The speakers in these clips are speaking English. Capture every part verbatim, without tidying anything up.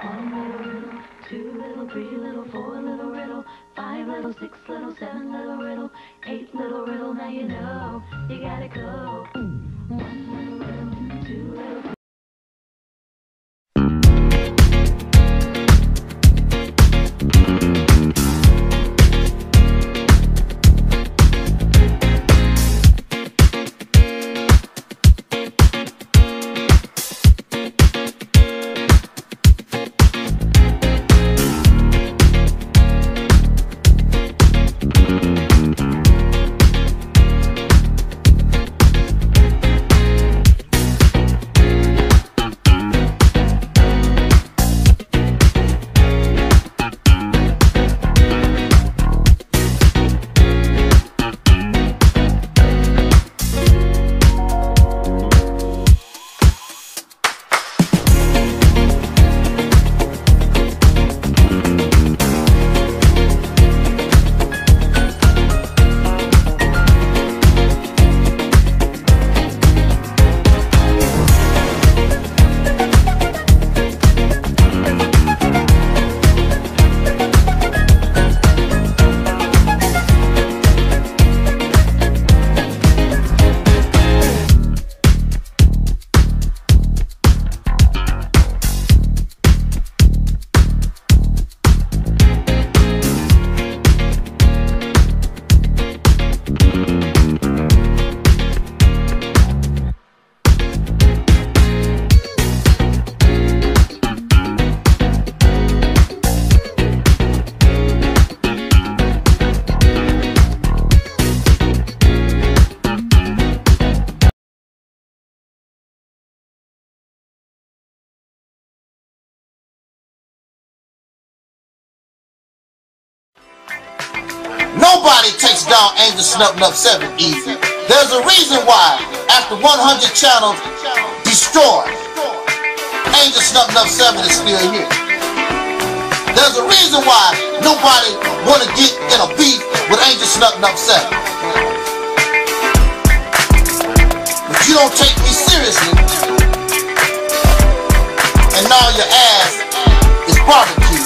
One little riddle, two little, three little, four little riddle, five little, six little, seven little riddle, eight little riddle. Now you know you gotta go. One little riddle, two little. Nobody takes down Angel Snub Nub seven easy. There's a reason why, after one hundred channels destroyed, Angel Snub Nub seven is still here. There's a reason why nobody want to get in a beef with Angel Snub Nub seven. But you don't take me seriously, and now your ass is barbecued.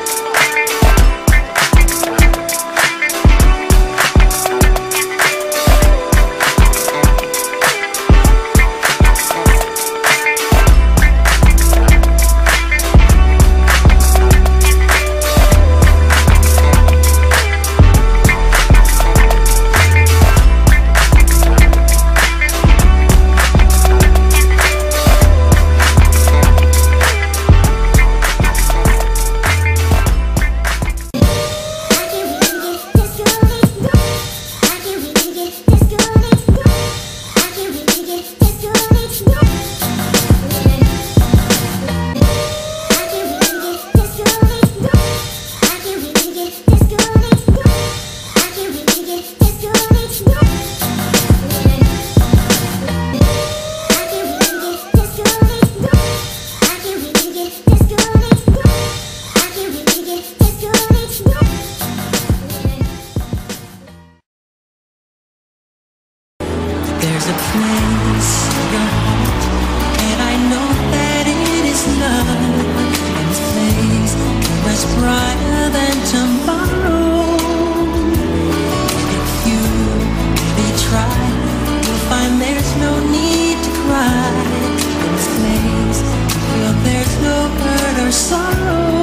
There's a place in your heart, and I know that it is love. And this place is much brighter than tomorrow. And if you really try, you'll find there's no need to cry. In this place, you feel there's no hurt or sorrow.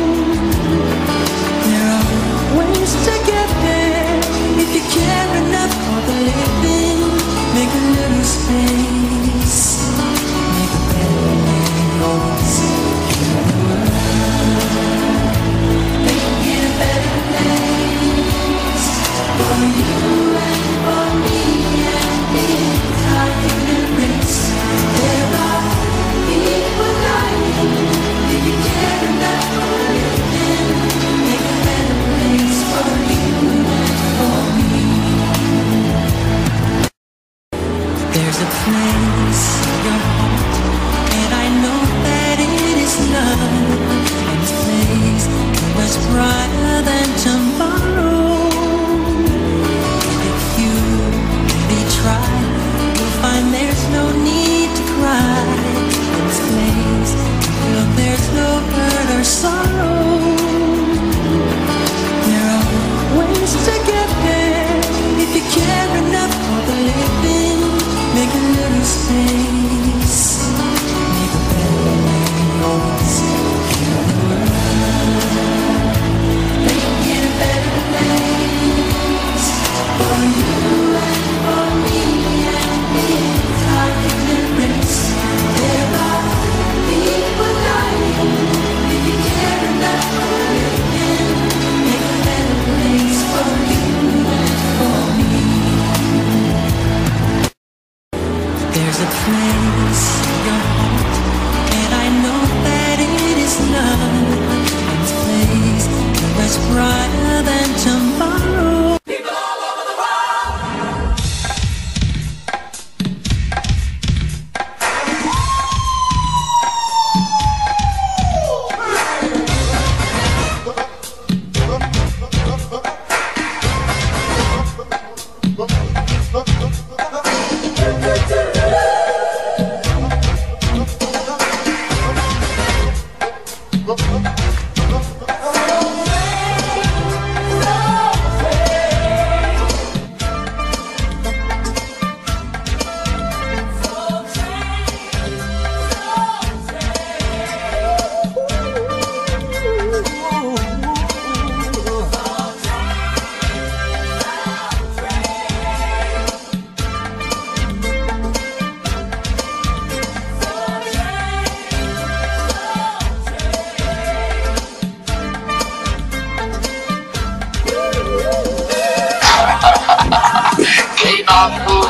There are ways to get there if you care enough for the living. Make a little space, make a better place in the world. Make it a better place for you and for me and the entire human race. There are people like you if you care enough.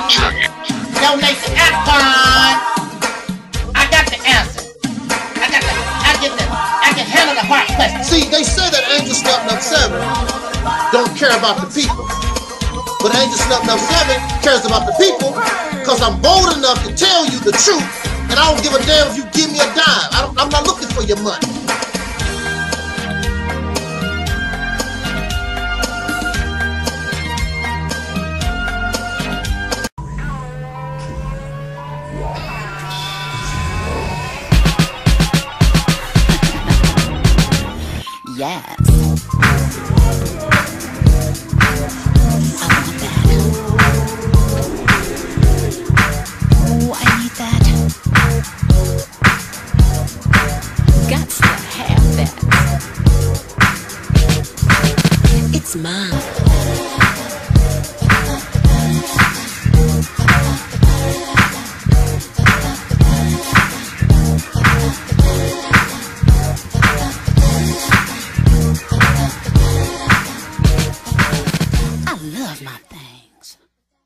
Donate to Akon. I got the answer. I got the, I get the, I can handle the hard question. See, they say that Angel Snub Nub seven don't care about the people. But Angel Snub Nub seven cares about the people because I'm bold enough to tell you the truth, and I don't give a damn if you give me a dime. I don't, I'm not looking for your money. Yes. It's mine. I love my things.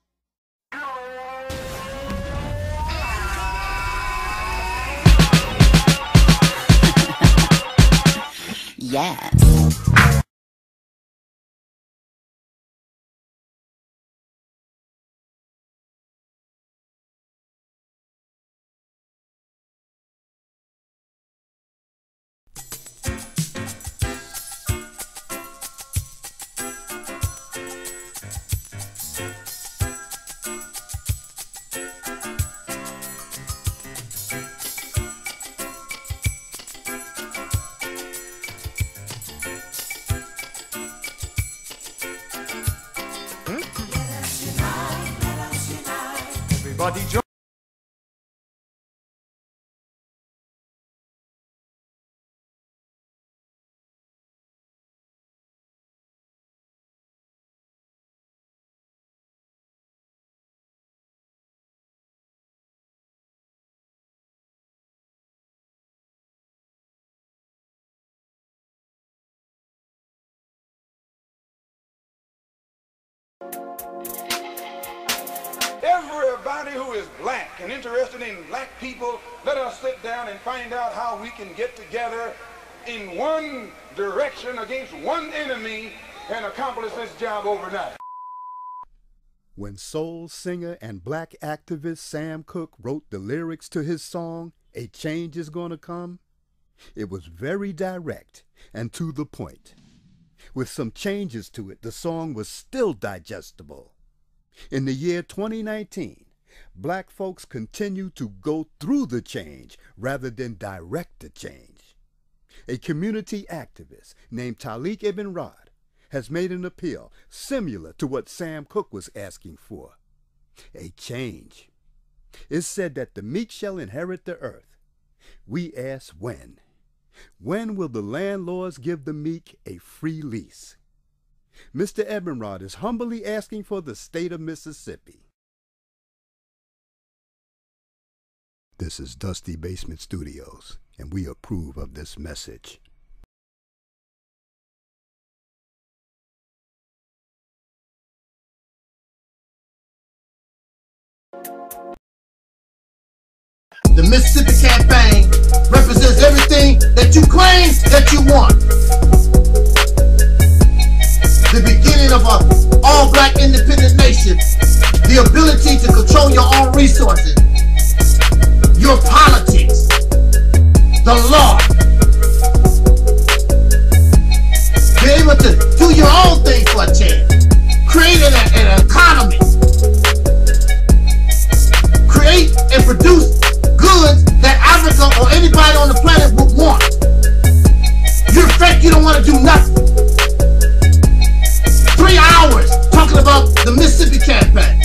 Yes. Everybody join. Everybody who is black and interested in black people, let us sit down and find out how we can get together in one direction against one enemy and accomplish this job overnight. When soul singer and black activist Sam Cooke wrote the lyrics to his song, A Change Is Gonna Come, it was very direct and to the point. With some changes to it, the song was still digestible. In the year twenty nineteen, black folks continue to go through the change rather than direct the change. A community activist named Talik Ibn Rad has made an appeal similar to what Sam Cooke was asking for. A change. It's said that the meek shall inherit the earth. We ask when. When will the landlords give the meek a free lease? Mister Ibn Rad is humbly asking for the state of Mississippi. This is Dusty Basement Studios, and we approve of this message. The Mississippi Campaign represents everything that you claim that you want. The beginning of an all-black independent nation, the ability to control your own resources, your politics, the law, be able to do your own thing for a chance, create an, an economy, create and produce goods that Africa or anybody on the planet would want. You're fake, you don't want to do nothing. Three hours talking about the Mississippi Campaign.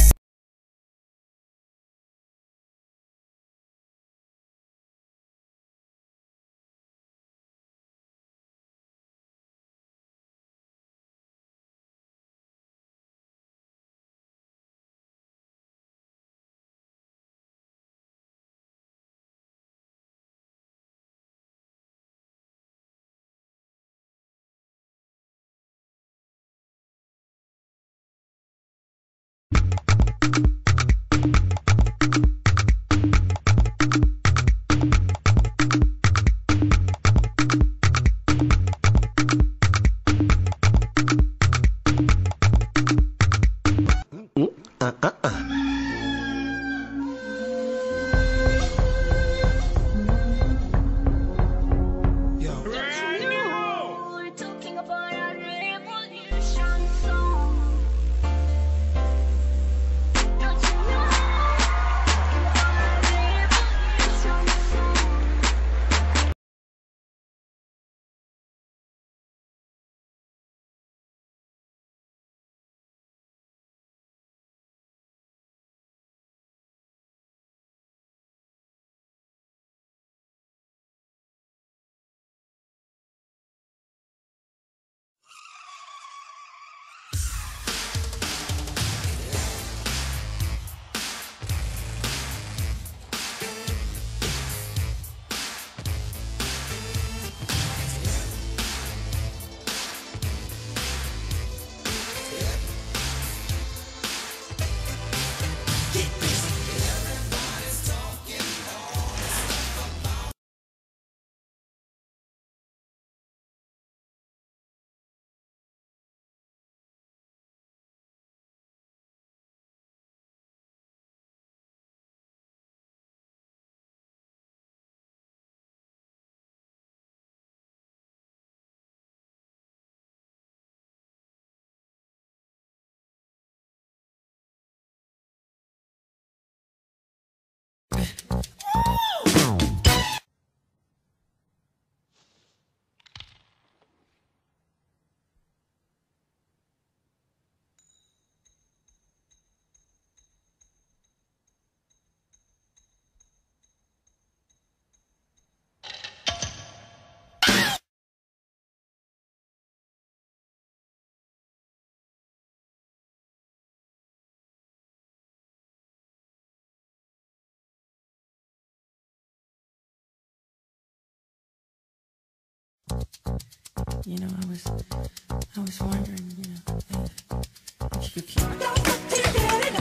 You know, I was, I was wondering, you know, if, if you could keep.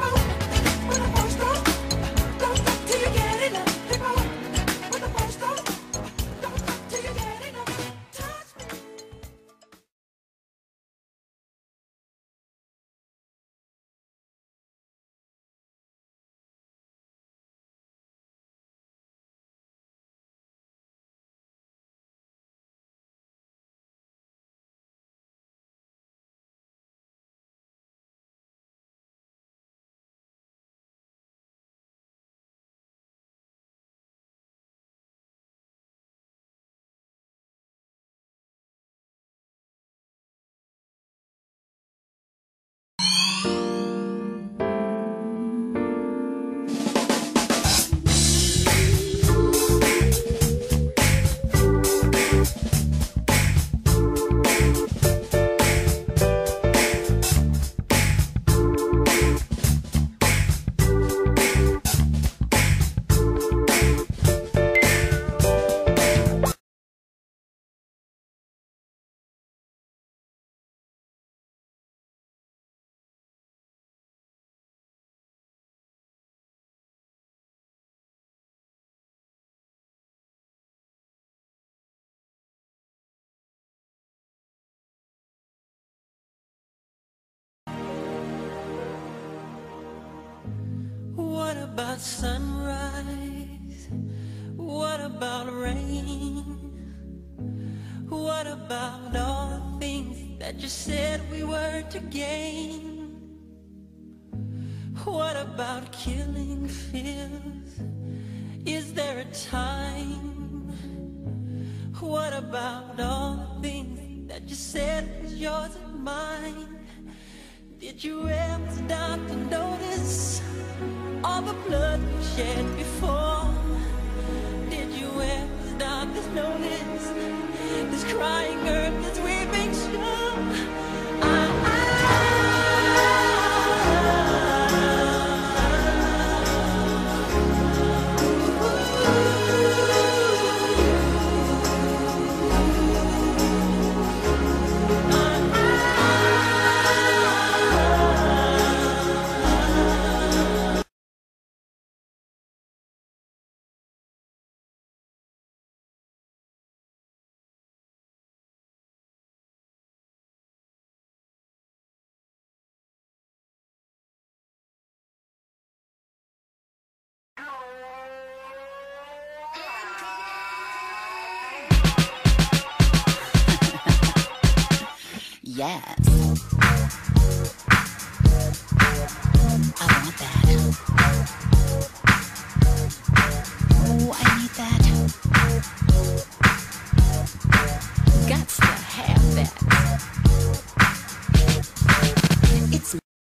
What about sunrise? What about rain? What about all the things that you said we were to gain? What about killing fears? Is there a time? What about all the things that you said was yours and mine? Did you ever stop to notice all the blood we shed before? Did you ever stop to notice this crying earth, this weeping shore? Yes. I want that. Oh, I need that. Gots to have that. It's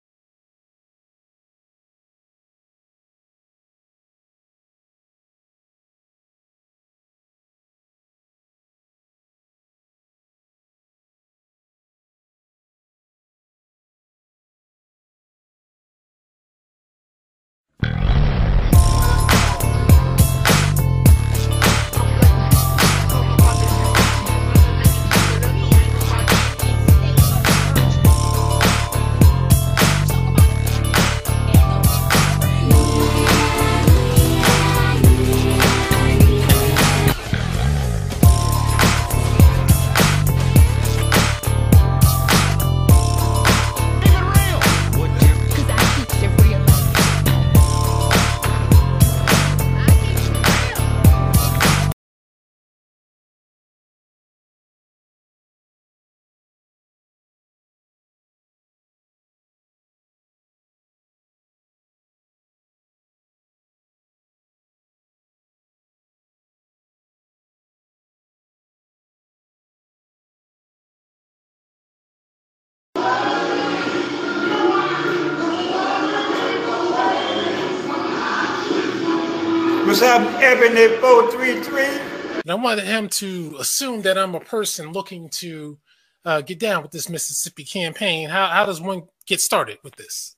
What's up, Ebony four three three? And I wanted him to assume that I'm a person looking to uh, get down with this Mississippi campaign. How, how does one get started with this?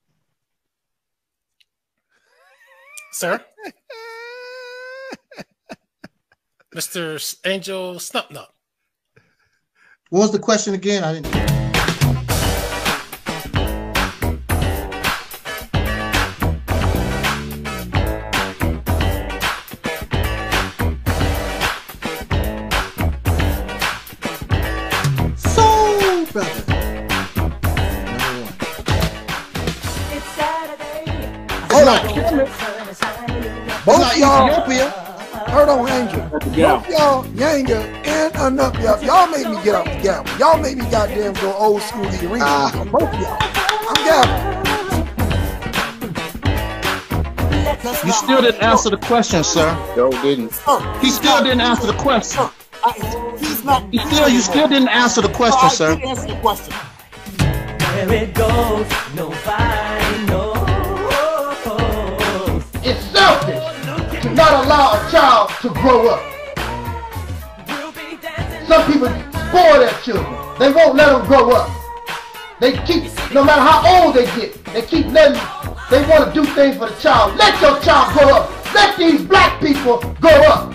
Sir? Mister Angel Snupnup. What was the question again? I didn't. Soul Brother. Hold on. Both y'all, Ethiopia. hold on, Angel. Yeah. Both y'all, Yanga and Anup, y'all made me get off the gavel. Y'all made me goddamn go old school to the arena. Ah. Both of y'all. I'm gabbling. You still didn't answer the question, sir. Joe didn't. He still didn't answer the question. I, he's not. You still, you still didn't answer the question, I sir. did answer the question. Where it goes, nobody knows. It's selfish to not allow a child to grow up. Some people spoil their children. They won't let them grow up. They keep, no matter how old they get, they keep letting, they want to do things for the child. Let your child grow up. Let these black people grow up.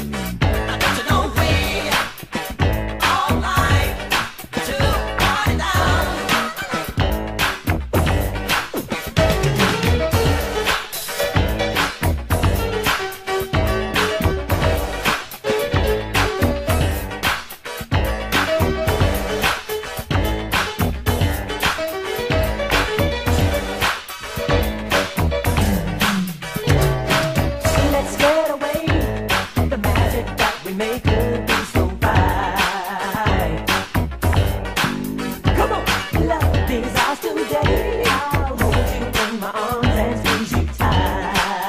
Let's get away. The magic that we make could be so bright. Come on, love these hours today. I'll hold you in my arms and squeeze you tight.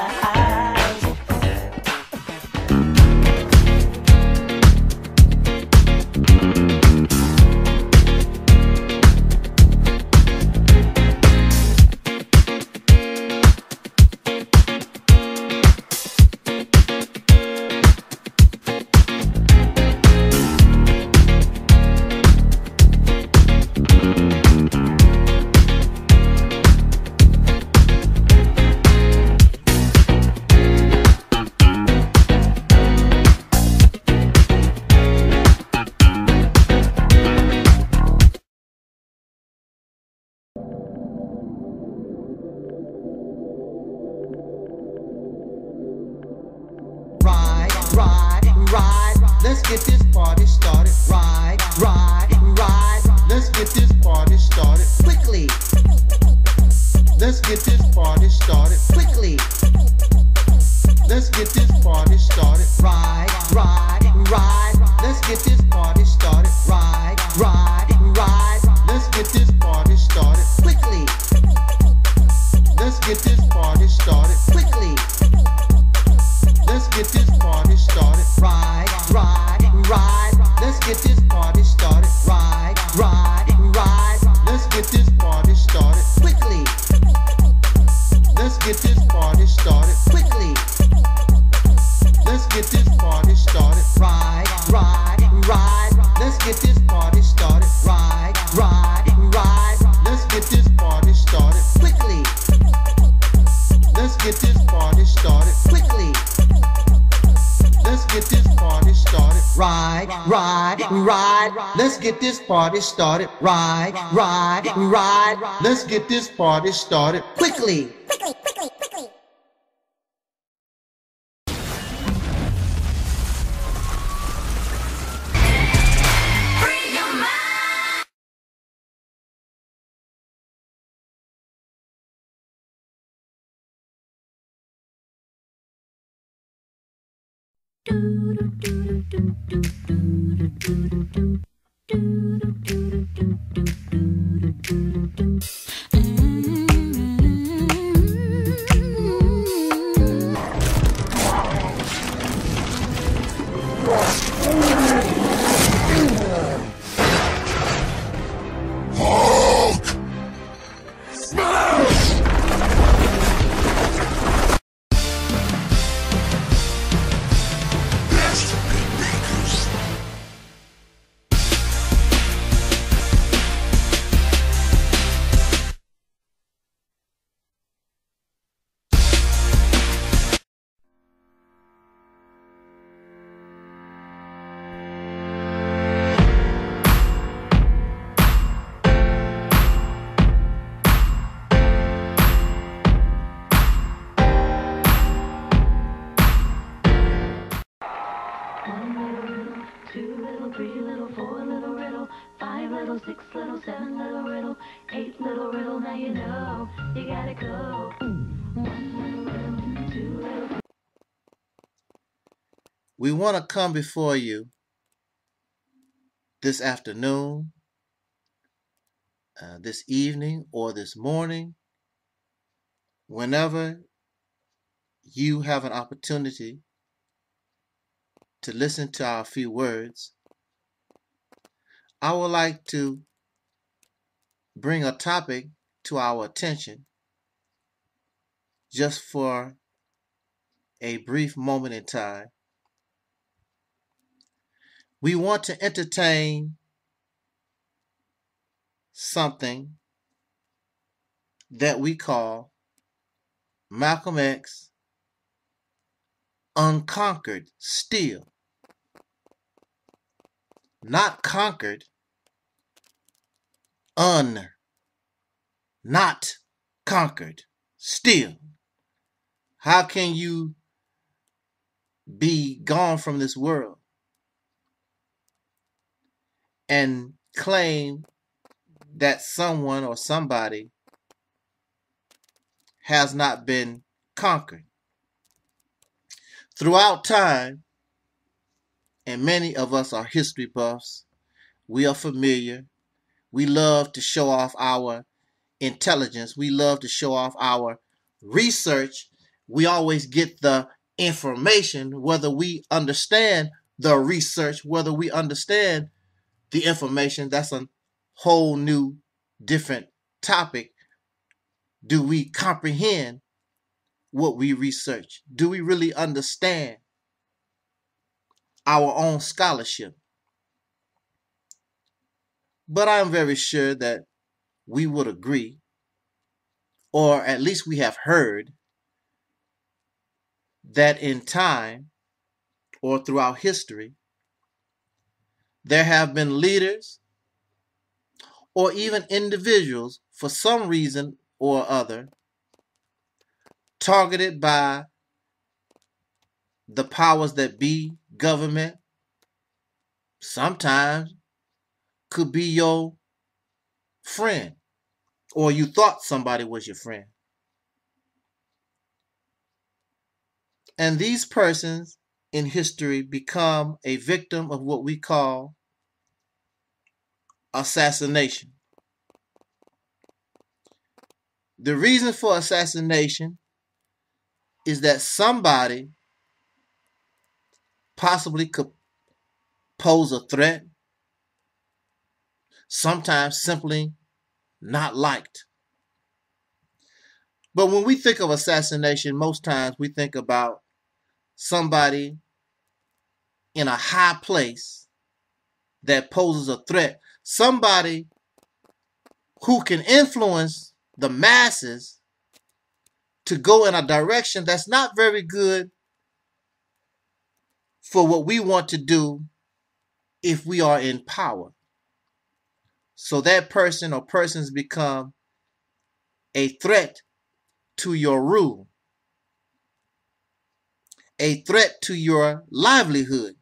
Ride, ride, ride. Let's get this party started. Ride, ride, ride. Let's get this party started quickly. Let's get this party started quickly. Let's get this party started. Ride, ride, ride. Let's get this party started. Ride, ride, ride. Let's get this party started quickly. Let's get this party started quickly. Let's get this party started. Ride, ride, ride. Let's get this party started. Ride, ride, ride. Let's get this party started quickly. Let's get this party started quickly. Let's get this party started. Ride, ride, ride. Let's get this party started. Ride, ride, ride. Let's get this party started quickly. Let's get this party started quickly. Let's get this party started. Ride, ride, ride. Let's get this party started. Ride, ride, ride. Let's get this party started quickly. Quickly, quickly, quickly. riddle, two little, three little, four little riddle, five little, six little, seven little riddle, eight little riddle, now you know you gotta go. One little riddle, two little. We want to come before you this afternoon, uh, this evening, or this morning, whenever you have an opportunity to listen to our few words. I would like to bring a topic to our attention just for a brief moment in time. We want to entertain something that we call Malcolm X Unconquered Still. Not conquered, un, not conquered, still. How can you be gone from this world and claim that someone or somebody has not been conquered? Throughout time, and many of us are history buffs, we are familiar. We love to show off our intelligence. We love to show off our research. We always get the information, whether we understand the research, whether we understand the information. That's a whole new different topic. Do we comprehend what we research? Do we really understand our own scholarship? But I'm very sure that we would agree, or at least we have heard, that in time or throughout history, there have been leaders or even individuals, for some reason or other, targeted by the powers that be, government, sometimes could be your friend, or you thought somebody was your friend. And these persons in history become a victim of what we call assassination. The reason for assassination is that somebody possibly could pose a threat, sometimes simply not liked. But when we think of assassination, most times we think about somebody in a high place that poses a threat, somebody who can influence the masses to go in a direction that's not very good for what we want to do if we are in power. So that person or persons become a threat to your rule, a threat to your livelihood.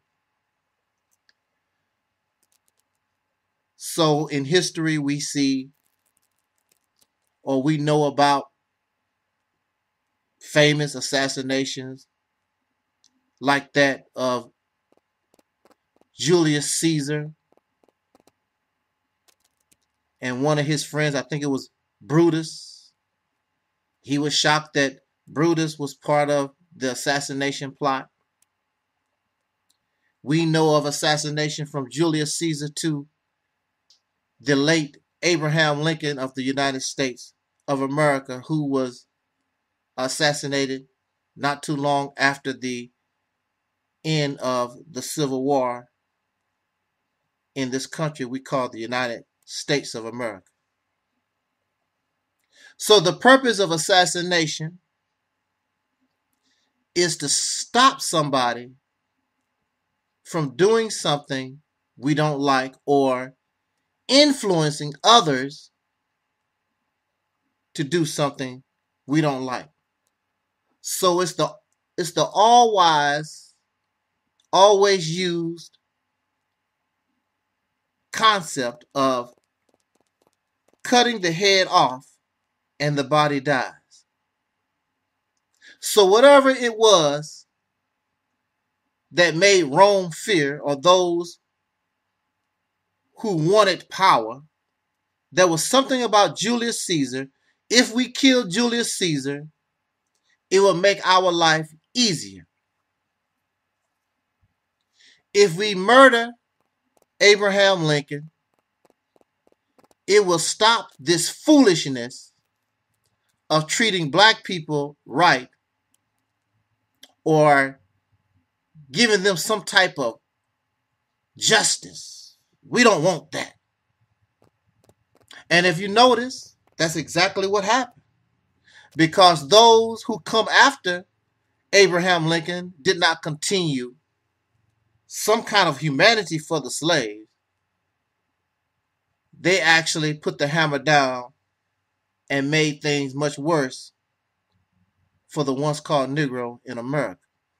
So in history we see, or we know about, famous assassinations like that of Julius Caesar and one of his friends, I think it was Brutus. He was shocked that Brutus was part of the assassination plot. We know of assassination from Julius Caesar to the late Abraham Lincoln of the United States of America, who was assassinated not too long after the end of the Civil War in this country we call the United States of America. So the purpose of assassination is to stop somebody from doing something we don't like or influencing others to do something we don't like. So it's the it's the all-wise, always used concept of cutting the head off and the body dies. So whatever it was that made Rome fear, or those who wanted power, there was something about Julius Caesar. If we kill Julius Caesar, it will make our life easier. If we murder Abraham Lincoln, it will stop this foolishness of treating black people right or giving them some type of justice. We don't want that. And if you notice, that's exactly what happened. Because those who come after Abraham Lincoln did not continue some kind of humanity for the slaves. They actually put the hammer down and made things much worse for the once called Negro in America.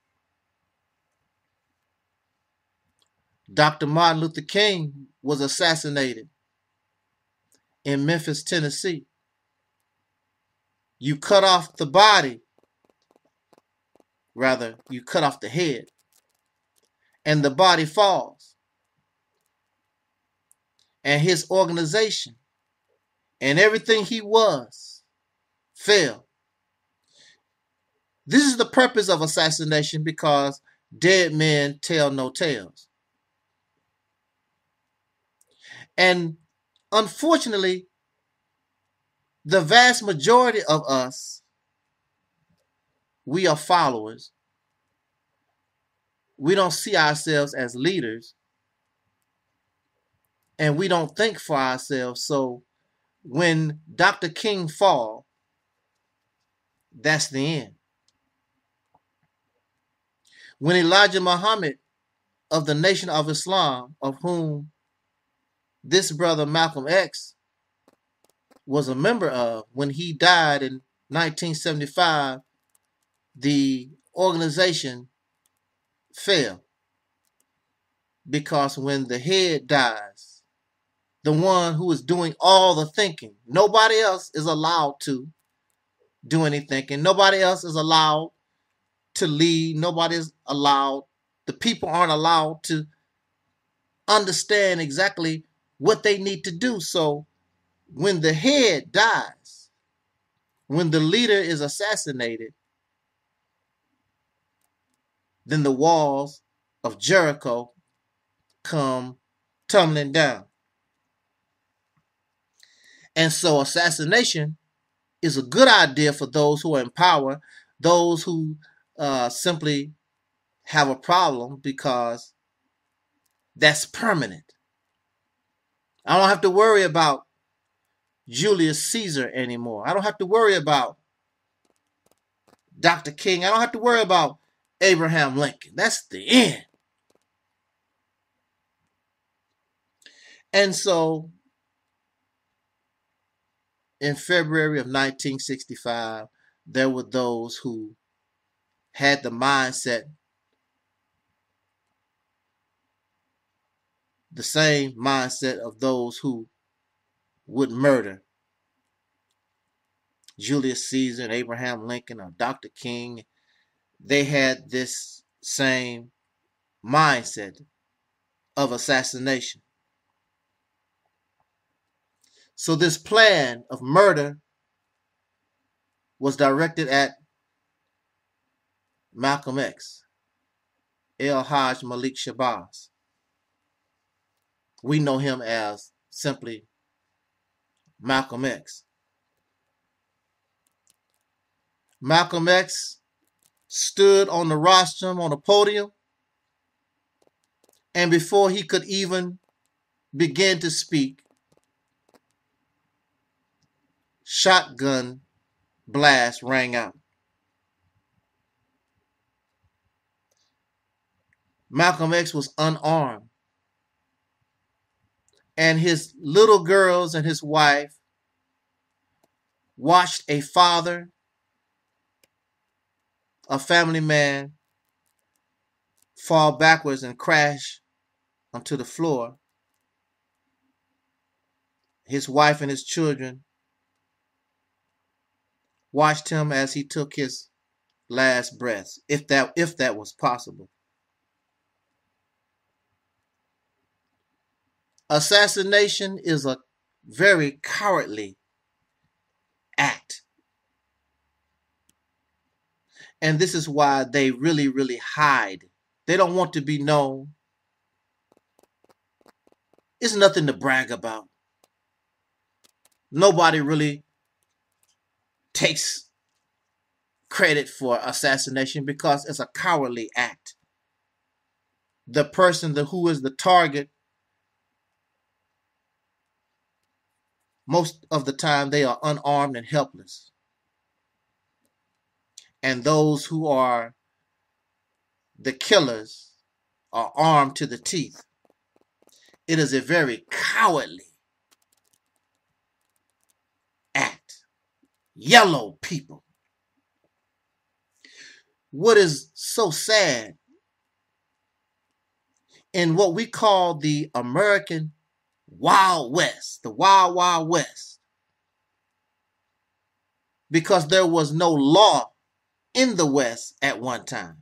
Doctor Martin Luther King was assassinated in Memphis, Tennessee. You cut off the body, rather, you cut off the head, and the body falls. And his organization and everything he was fell. This is the purpose of assassination, because dead men tell no tales. And unfortunately, the vast majority of us, we are followers. We don't see ourselves as leaders, and we don't think for ourselves. So when Doctor King fall, that's the end. When Elijah Muhammad of the Nation of Islam, of whom this brother Malcolm X was a member of, when he died in nineteen seventy-five, the organization fell. Because when the head dies, the one who is doing all the thinking, nobody else is allowed to do any thinking. Nobody else is allowed to lead. Nobody is allowed, the people aren't allowed to understand exactly what they need to do. So when the head dies, when the leader is assassinated, then the walls of Jericho come tumbling down. And so assassination is a good idea for those who are in power, those who uh, simply have a problem, because that's permanent. I don't have to worry about Julius Caesar anymore. I don't have to worry about Doctor King. I don't have to worry about Abraham Lincoln. That's the end. And so in February of nineteen sixty-five, there were those who had the mindset, the same mindset of those who would murder Julius Caesar and Abraham Lincoln or Doctor King. They had this same mindset of assassination. So this plan of murder was directed at Malcolm X, El-Hajj Malik Shabazz. We know him as simply Malcolm X. Malcolm X stood on the rostrum, on the podium, and before he could even begin to speak, shotgun blast rang out. Malcolm X was unarmed, and his little girls and his wife watched a father, a family man, fall backwards and crash onto the floor his wife and his children watched him as he took his last breath, if that if that was possible. Assassination is a very cowardly act. And this is why they really, really hide. They don't want to be known. It's nothing to brag about. Nobody really takes credit for assassination because it's a cowardly act. The person the, who is the target, most of the time they are unarmed and helpless. And those who are the killers are armed to the teeth. It is a very cowardly act. Yellow people. What is so sad in what we call the American Wild West, the Wild Wild West, because there was no law in the West at one time.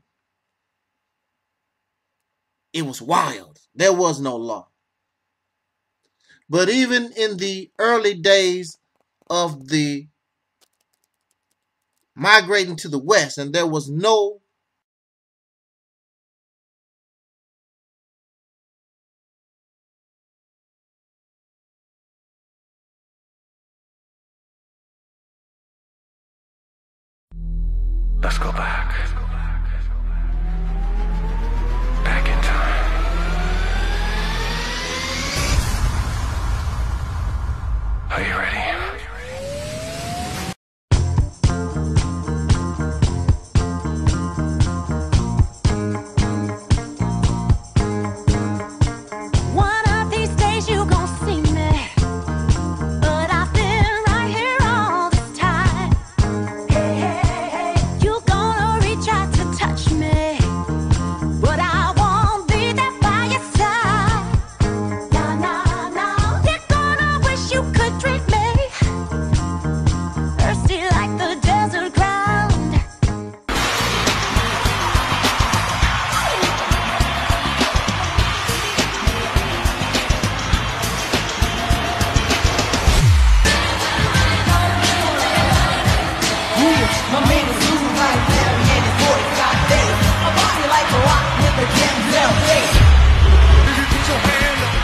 It was wild. There was no law. But even in the early days of the migrating to the West, and there was no Let's go back. Back in time. Are you ready? One of these days you gon' see me, but I've been right here all this time. Hey, hey, hey, you gonna reach out to touch me, but I won't be there by your side. No, no, no, you're gonna wish you could treat me thirsty like the desert ground. My man is moving like Larry and his forty-five days. A body like a rock with a Denzel face. Put your hand up.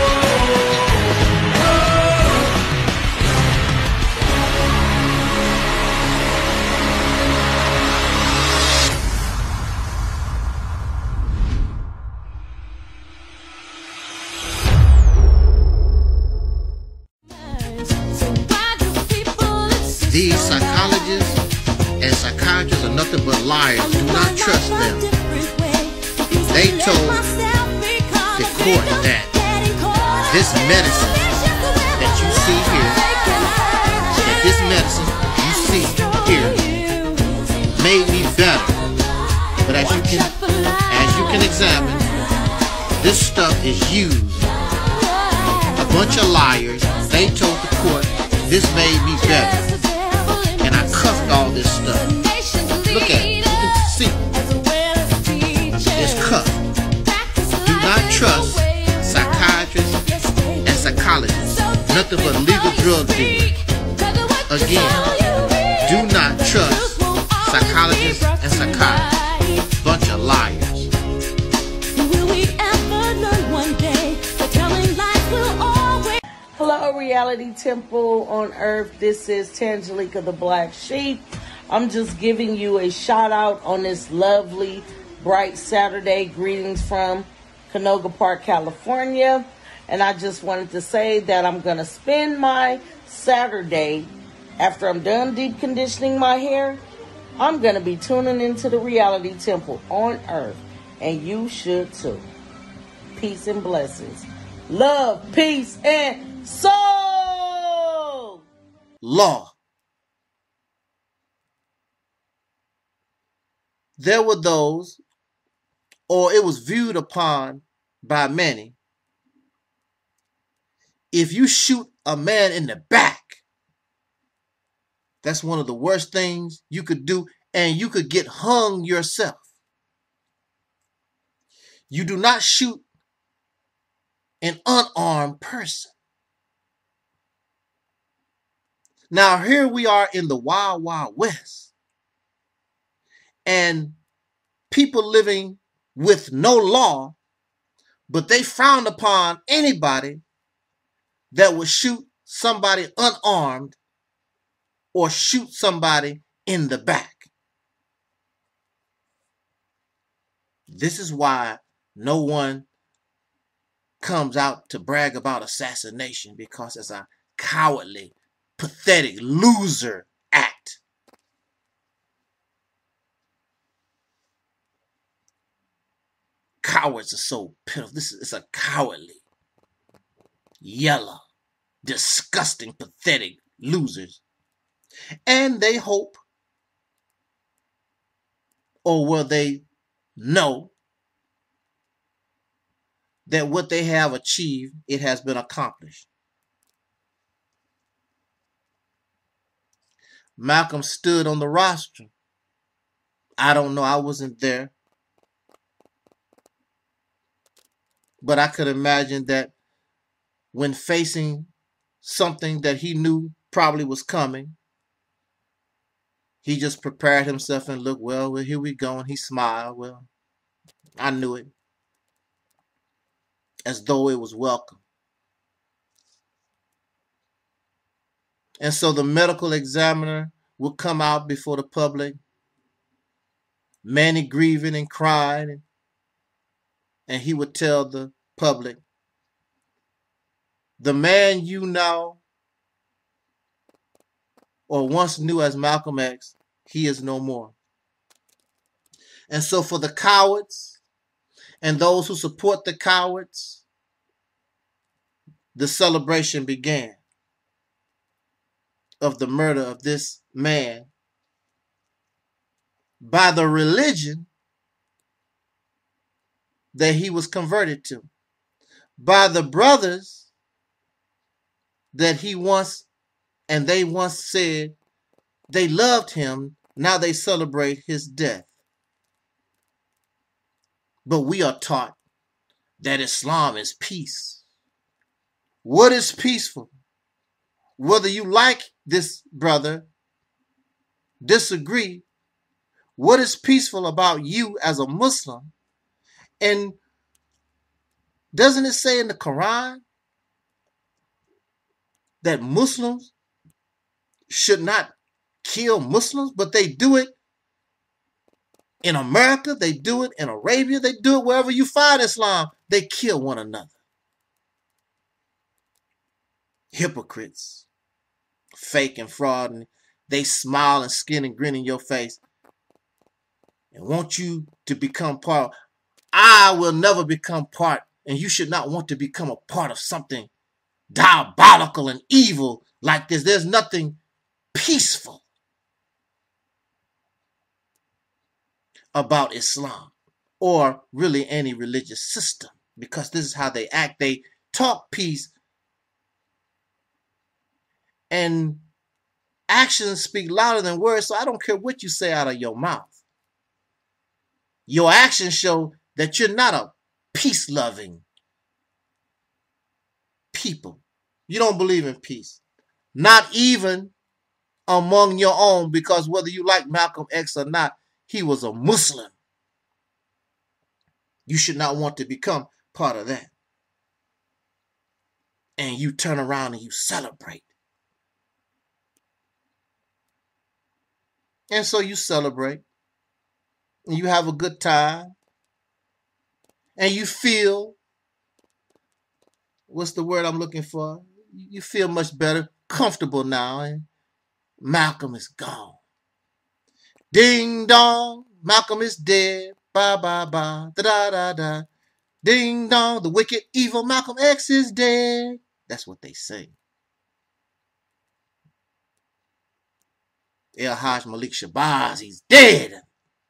These psychologists and psychiatrists are nothing but liars. Do not trust them. They told the court that this medicine that you see here, that this medicine you see here made me better. But as you can, as you can examine, this stuff is used. A bunch of liars. They told the court this made me better. And I cuffed all this stuff. Look at it. You can see. It's cuffed. Do not trust psychiatrists and psychologists. Nothing but legal drug dealers. Again, do not trust psychologists and psychiatrists. Bunch of liars. Will we ever learn one day that telling lies will always... Hello, Reality Temple on Earth. This is Tangelica the Black Sheep. I'm just giving you a shout out on this lovely, bright Saturday. Greetings from Canoga Park, California. And I just wanted to say that I'm going to spend my Saturday, after I'm done deep conditioning my hair, I'm going to be tuning into the Reality Temple on Earth. And you should too. Peace and blessings. Love, peace, and soul. Law. There were those, or it was viewed upon by many, if you shoot a man in the back. That's one of the worst things you could do, and you could get hung yourself. You do not shoot an unarmed person. Now, here we are in the Wild Wild West, and people living with no law, but they frowned upon anybody that would shoot somebody unarmed or shoot somebody in the back. This is why no one comes out to brag about assassination, because it's a cowardly, pathetic, loser act. Cowards are so pitiful. This is it's a cowardly, yellow, disgusting, pathetic losers. And they hope, or will they know, that what they have achieved, it has been accomplished. Malcolm stood on the rostrum. I don't know, I wasn't there. But I could imagine that when facing something that he knew probably was coming, he just prepared himself and looked, well, well, here we go. And he smiled. Well, I knew it. As though it was welcome. And so the medical examiner would come out before the public, many grieving and crying, and he would tell the public, the man you know or once knew as Malcolm X, he is no more. And so for the cowards and those who support the cowards, the celebration began of the murder of this man by the religion that he was converted to, by the brothers that he once and they once said they loved him. Now they celebrate his death. But we are taught that Islam is peace. What is peaceful? Whether you like this brother, disagree, what is peaceful about you as a Muslim? And doesn't it say in the Quran that Muslims should not kill Muslims, but they do it in America, they do it in Arabia, they do it wherever you find Islam. They kill one another. Hypocrites, fake and fraud, and they smile and skin and grin in your face and want you to become part. I will never become part, and you should not want to become a part of something diabolical and evil like this. There's nothing peaceful about Islam or really any religious system, because this is how they act. They talk peace, and actions speak louder than words. So I don't care what you say out of your mouth. Your actions show that you're not a peace-loving people. You don't believe in peace. Not even among your own, because whether you like Malcolm X or not, he was a Muslim. You should not want to become part of that. And you turn around and you celebrate. And so you celebrate. And you have a good time. And you feel, what's the word I'm looking for? You feel much better, comfortable now. And Malcolm is gone. Ding dong, Malcolm is dead. Ba ba ba, da da da da. Ding dong, the wicked, evil Malcolm X is dead. That's what they say. El Hajj Malik Shabazz, he's dead.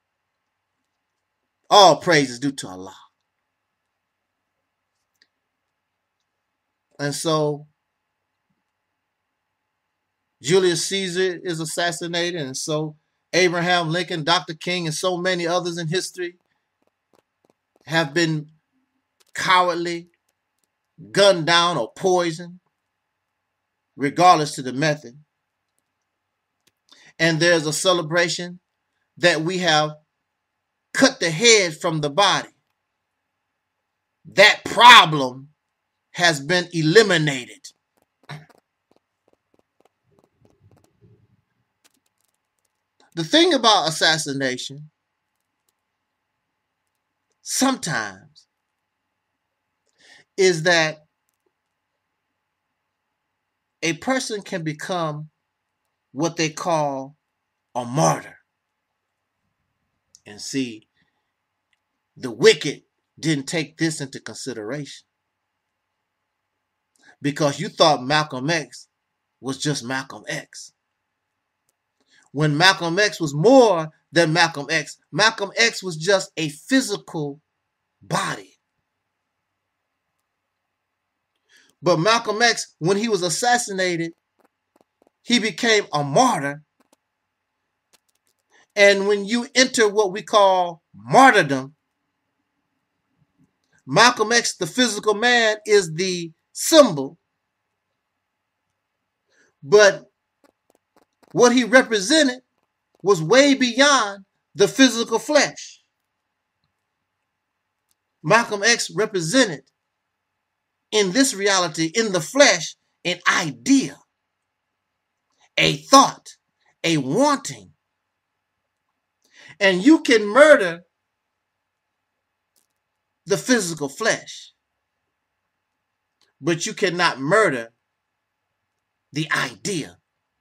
All praise is due to Allah. And so Julius Caesar is assassinated, and so Abraham Lincoln, Doctor King, and so many others in history have been cowardly, gunned down, or poisoned, regardless to the method. And there's a celebration that we have cut the head from the body. That problem has been eliminated. The thing about assassination, sometimes, is that a person can become what they call a martyr. And see, the wicked didn't take this into consideration, because you thought Malcolm X was just Malcolm X. When Malcolm X was more than Malcolm X, Malcolm X was just a physical body. But Malcolm X, when he was assassinated, he became a martyr. And when you enter what we call martyrdom, Malcolm X, the physical man, is the symbol. But what he represented was way beyond the physical flesh. Malcolm X represented, in this reality, in the flesh, an idea, a thought, a wanting. And you can murder the physical flesh, but you cannot murder the idea,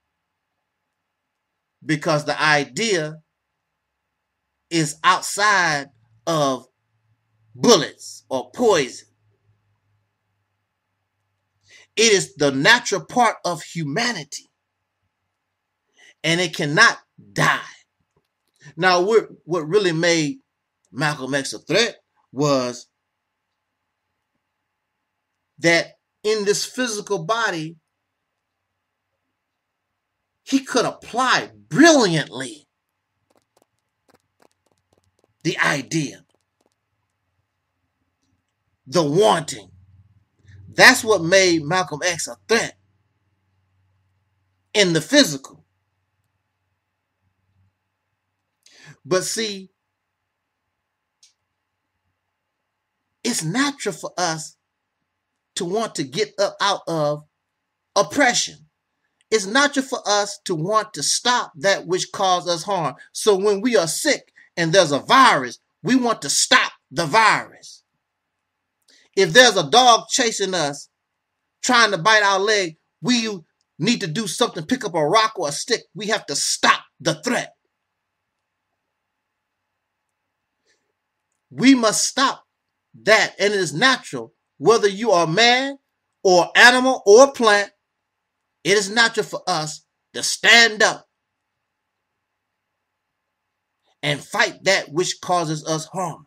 because the idea is outside of bullets or poison. It is the natural part of humanity, and it cannot die. Now, what really made Malcolm X a threat was that in this physical body, he could apply brilliantly the idea, the wanting. That's what made Malcolm X a threat in the physical. But see, it's natural for us to want to get up out of oppression. It's natural for us to want to stop that which causes us harm. So when we are sick and there's a virus, we want to stop the virus. If there's a dog chasing us, trying to bite our leg, we need to do something, pick up a rock or a stick. We have to stop the threat. We must stop that, and it is natural, whether you are man or animal or plant, it is natural for us to stand up and fight that which causes us harm.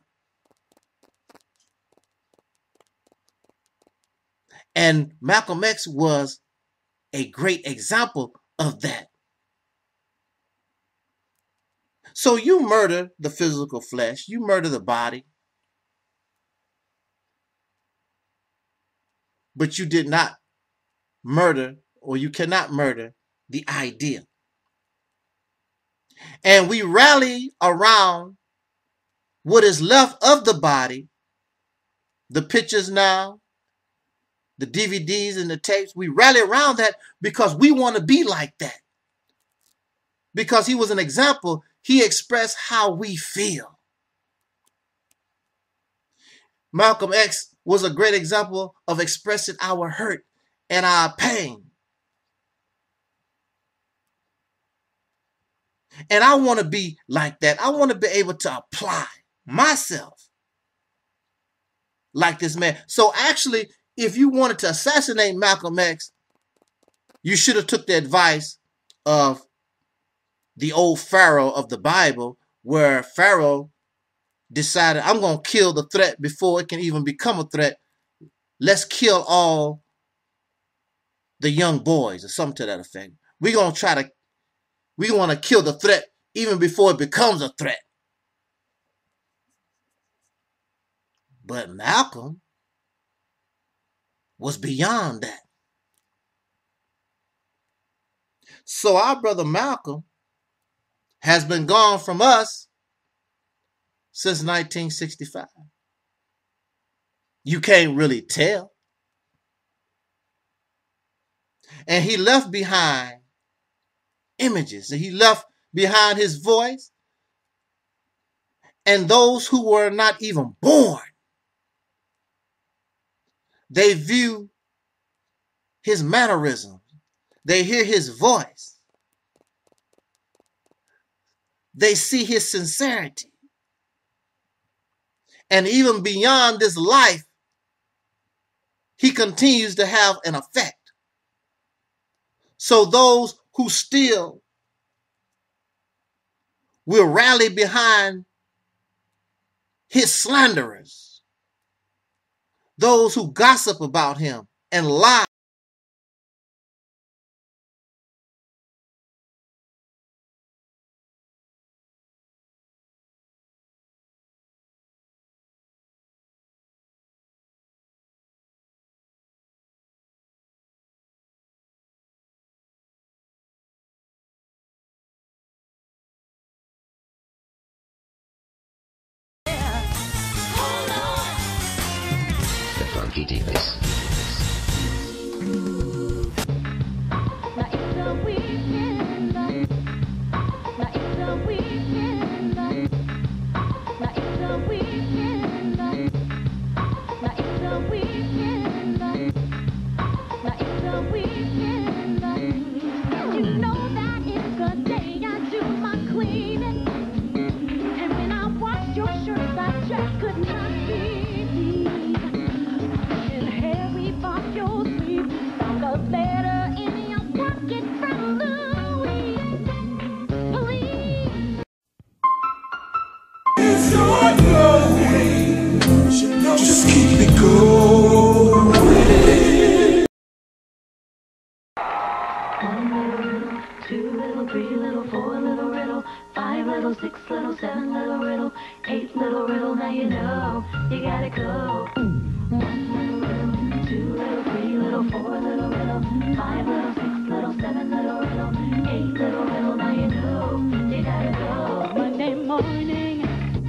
And Malcolm X was a great example of that. So you murder the physical flesh, you murder the body, but you did not murder, or you cannot murder, the idea. And we rally around what is left of the body, the pictures now, the D V Ds and the tapes. We rally around that because we want to be like that. Because he was an example. He expressed how we feel. Malcolm X was a great example of expressing our hurt and our pain. And I want to be like that. I want to be able to apply myself like this man. So actually, if you wanted to assassinate Malcolm X, you should have took the advice of the old Pharaoh of the Bible, where Pharaoh decided, I'm going to kill the threat before it can even become a threat. Let's kill all the young boys, or something to that effect. we're going to try to, we want to kill the threat even before it becomes a threat. But Malcolm was beyond that. So our brother Malcolm has been gone from us since nineteen sixty-five. You can't really tell. And he left behind images, and he left behind his voice, and those who were not even born, they view his mannerisms, they hear his voice, they see his sincerity. And even beyond this life, he continues to have an effect. So those who still will rally behind his slanderers, those who gossip about him and lie, The Funky Divas. Now it's the weekend. Now it's the weekend. Now it's the weekend. Now it's the weekend. Now it's the weekend. You know that it's the day I do my cleaning. And when I wash your shirts, I just could not believe. And Harry bought your sleep. Found a letter in your pocket from Louis. Please. Just keep it going. One little riddle, two little, three little, four little riddle, five little, six little, seven little riddle, eight little riddle. Now you know you gotta go. One little riddle, two little, three little, four little riddle, five little, six little, seven little riddle, eight little riddle. Now you know you gotta go. Monday morning.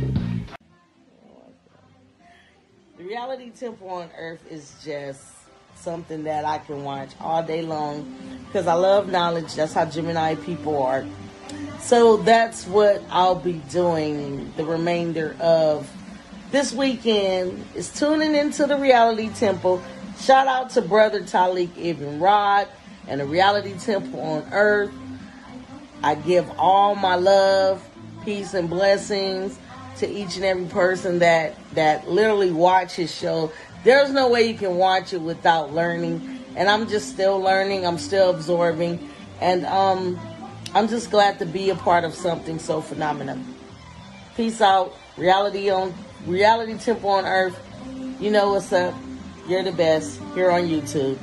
The Reality Temple on Earth is just something that I can watch all day long because I love knowledge. That's how Gemini people are. So that's what I'll be doing the remainder of this weekend, is tuning into the Reality Temple. Shout out to Brother Talik Ibn Rod and the Reality Temple on Earth. I give all my love, peace, and blessings to each and every person that, that literally watch his show. There's no way you can watch it without learning. And I'm just still learning. I'm still absorbing. And um, I'm just glad to be a part of something so phenomenal. Peace out. Reality on Reality Temple on Earth. You know what's up. You're the best here on YouTube.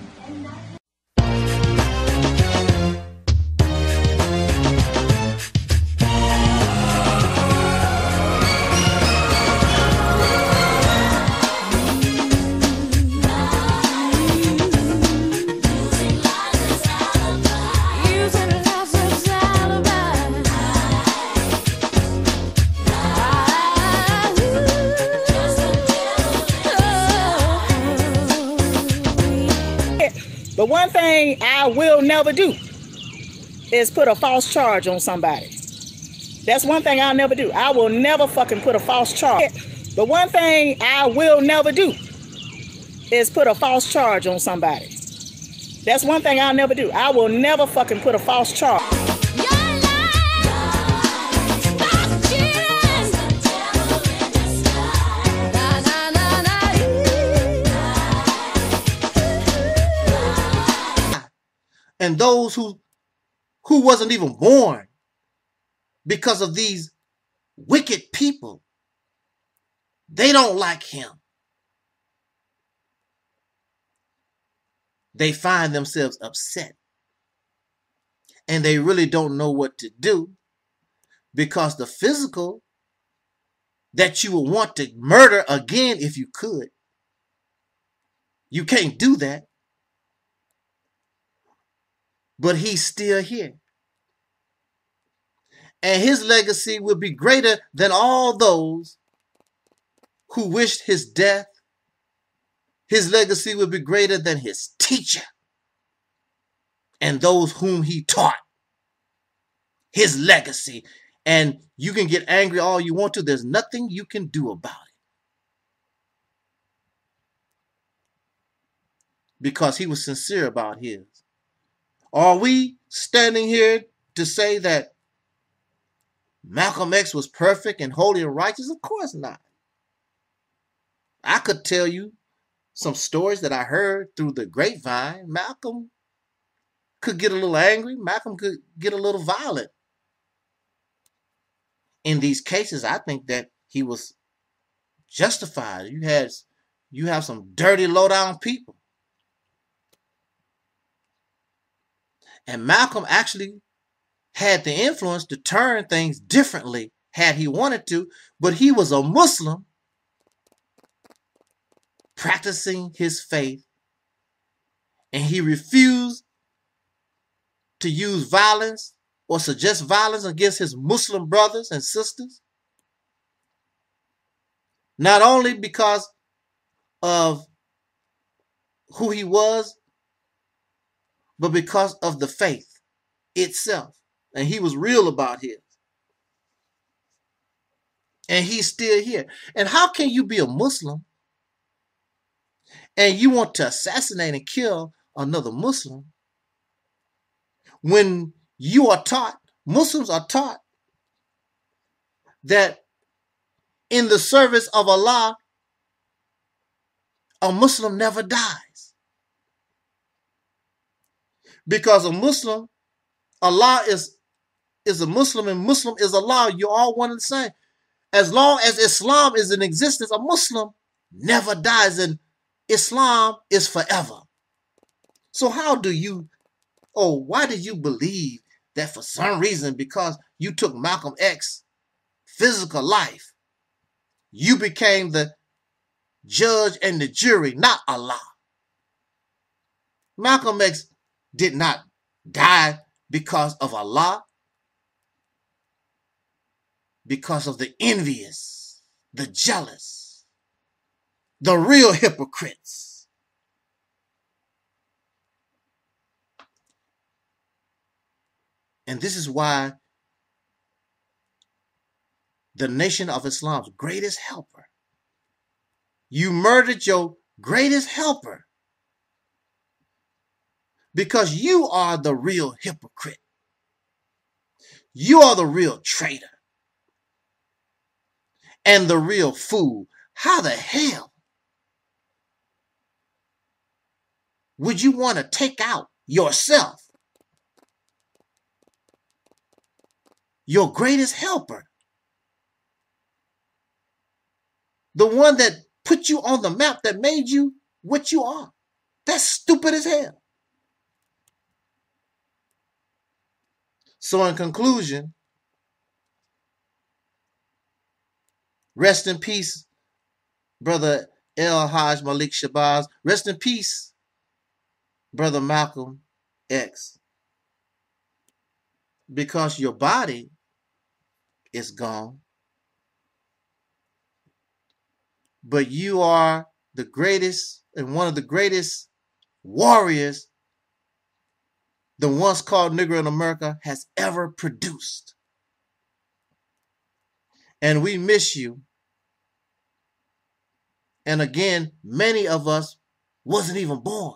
But one thing I will never do is put a false charge on somebody. That's one thing I'll never do. I will never fucking put a false charge. But one thing I will never do is put a false charge on somebody. That's one thing I'll never do. I will never fucking put a false charge. And those who who wasn't even born because of these wicked people, they don't like him. They find themselves upset and they really don't know what to do, because the physical that you would want to murder again if you could, you can't do that. But he's still here. And his legacy will be greater than all those who wished his death. His legacy will be greater than his teacher and those whom he taught. His legacy. And you can get angry all you want to. There's nothing you can do about it. Because he was sincere about his. Are we standing here to say that Malcolm X was perfect and holy and righteous? Of course not. I could tell you some stories that I heard through the grapevine. Malcolm could get a little angry. Malcolm could get a little violent. In these cases, I think that he was justified. You had, you have some dirty, low-down people. And Malcolm actually had the influence to turn things differently had he wanted to, but he was a Muslim practicing his faith, and he refused to use violence or suggest violence against his Muslim brothers and sisters, not only because of who he was, but because of the faith itself. And he was real about his. And he's still here. And how can you be a Muslim and you want to assassinate and kill another Muslim when you are taught, Muslims are taught, that in the service of Allah, a Muslim never dies? Because a Muslim, Allah is, is a Muslim and Muslim is Allah. You're all one and the same. As long as Islam is in existence, a Muslim never dies, and Islam is forever. So how do you, oh, why do you believe that for some reason, because you took Malcolm X's physical life, you became the judge and the jury, not Allah? Malcolm X did not die because of Allah, because of the envious, the jealous, the real hypocrites. And this is why the Nation of Islam's greatest helper, you murdered your greatest helper because you are the real hypocrite. You are the real traitor and the real fool. How the hell would you want to take out yourself, your greatest helper, the one that put you on the map, that made you what you are? That's stupid as hell. So in conclusion, rest in peace, Brother El-Hajj Malik Shabazz. Rest in peace, Brother Malcolm X. Because your body is gone, but you are the greatest and one of the greatest warriors the once called Negro in America has ever produced. And we miss you. And again, many of us wasn't even born.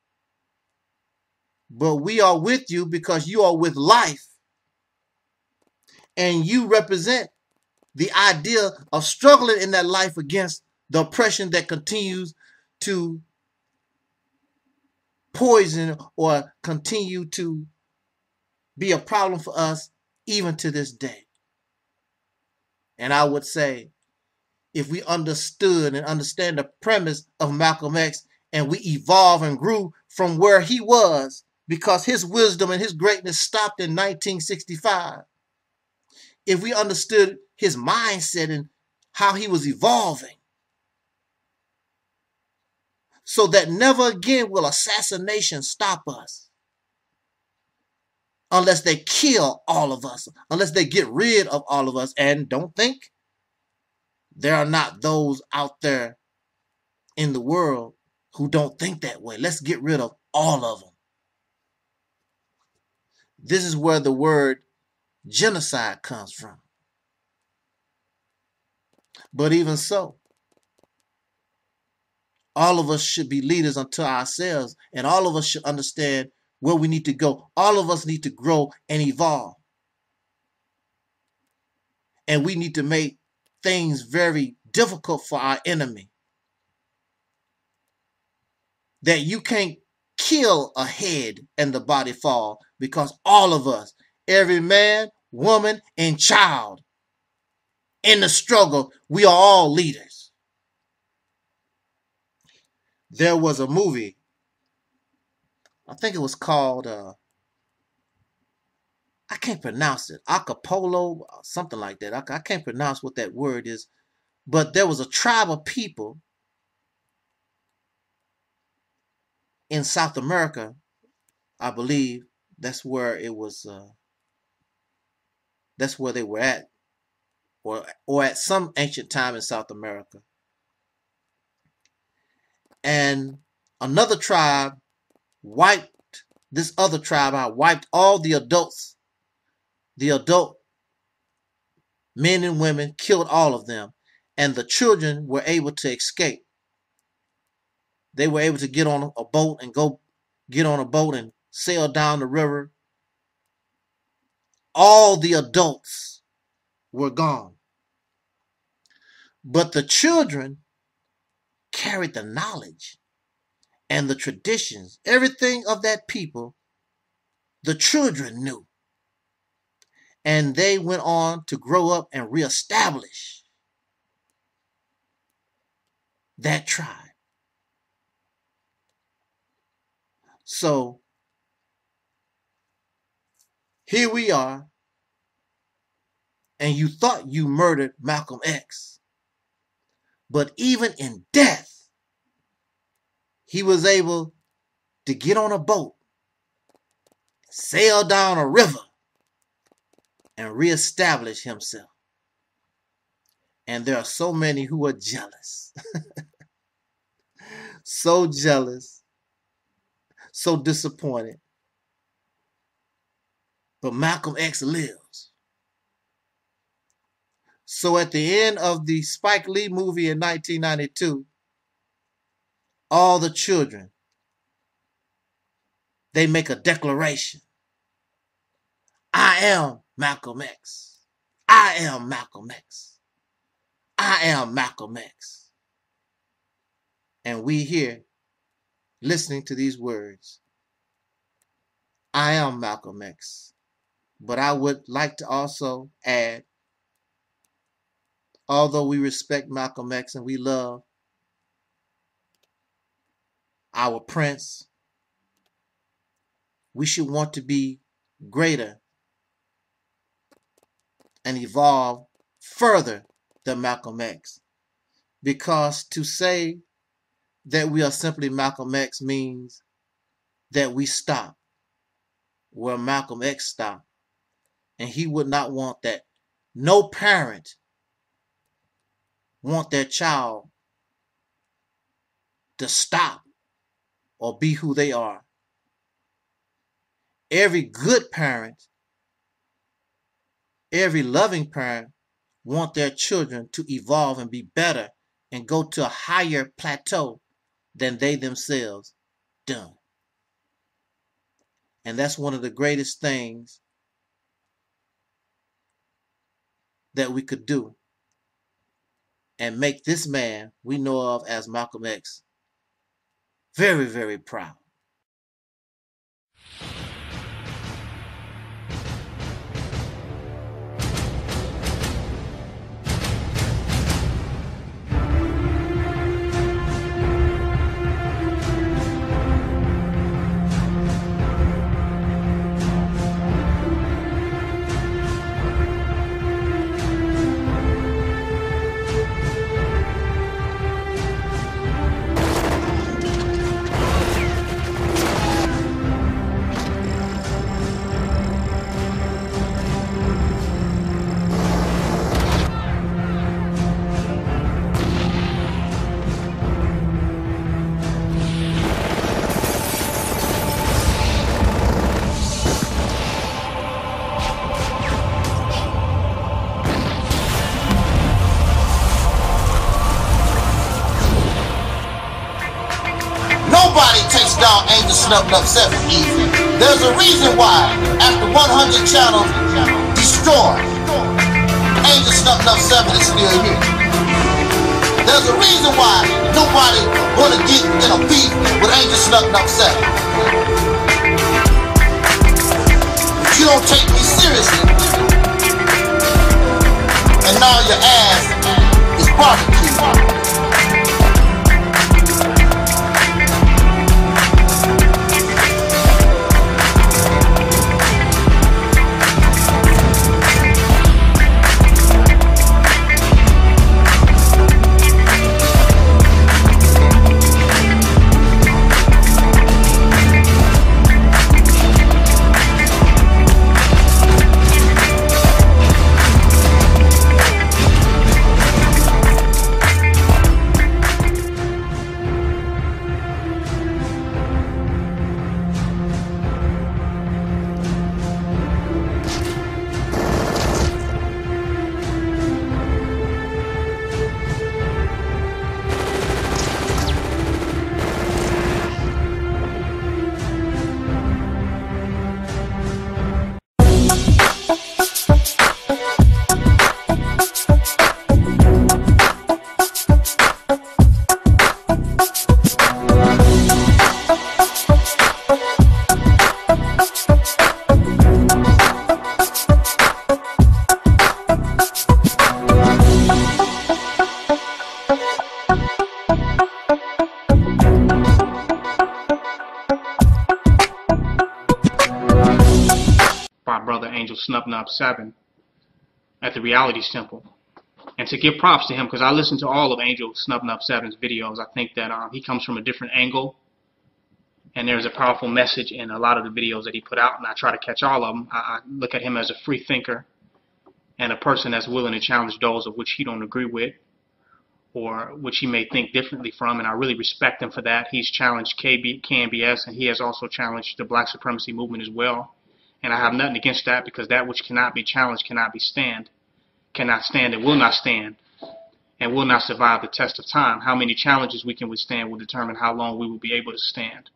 But we are with you because you are with life. And you represent the idea of struggling in that life against the oppression that continues to poison or continue to be a problem for us even to this day. And I would say, if we understood and understand the premise of Malcolm X and we evolve and grew from where he was because his wisdom and his greatness stopped in nineteen sixty-five. If we understood his mindset and how he was evolving, so that never again will assassination stop us unless they kill all of us, unless they get rid of all of us. And don't think there are not those out there in the world who don't think that way. Let's get rid of all of them. This is where the word genocide comes from. But even so, all of us should be leaders unto ourselves, and all of us should understand where we need to go. All of us need to grow and evolve. And we need to make things very difficult for our enemy. That you can't kill a head and the body fall, because all of us, every man, woman, and child in the struggle, we are all leaders. There was a movie, I think it was called, uh, I can't pronounce it, Acapulco, something like that. I, I can't pronounce what that word is, but there was a tribe of people in South America, I believe. That's where it was, uh, that's where they were at, or, or at some ancient time in South America. And another tribe wiped this other tribe out, wiped all the adults, the adult men and women, killed all of them. And the children were able to escape. They were able to get on a boat and go get on a boat and sail down the river. All the adults were gone. But the children carried the knowledge and the traditions, everything of that people, the children knew. And they went on to grow up and reestablish that tribe. So here we are, and you thought you murdered Malcolm X. But even in death, he was able to get on a boat, sail down a river, and reestablish himself. And there are so many who are jealous. So jealous. So disappointed. But Malcolm X lives. So at the end of the Spike Lee movie in nineteen ninety-two, all the children, they make a declaration. I am Malcolm X. I am Malcolm X. I am Malcolm X. And we here listening to these words. I am Malcolm X. But I would like to also add, although we respect Malcolm X and we love our prince, we should want to be greater and evolve further than Malcolm X. Because to say that we are simply Malcolm X means that we stop where Malcolm X stopped. And he would not want that. No parent want their child to stop or be who they are. Every good parent, every loving parent want their children to evolve and be better and go to a higher plateau than they themselves done. And that's one of the greatest things that we could do, and make this man we know of as Malcolm X very, very proud. Nobody takes down Angel Snub Nub seven easy. There's a reason why, after one hundred channels destroyed, Angel Snub Nub seven is still here. There's a reason why nobody wanna get in a beef with Angel Snub Nub seven. But you don't take me seriously, and now your ass is barbecued. Snub Nub seven at the Realities Temple, and to give props to him, because I listened to all of Angel Snub Nub seven's videos. I think that um, he comes from a different angle, and there's a powerful message in a lot of the videos that he put out, and I try to catch all of them. I, I look at him as a free thinker and a person that's willing to challenge those of which he don't agree with or which he may think differently from, and I really respect him for that. He's challenged K B, K N B S, and he has also challenged the black supremacy movement as well. And I have nothing against that, because that which cannot be challenged cannot be stand, cannot stand and will not stand, and will not survive the test of time. How many challenges we can withstand will determine how long we will be able to stand.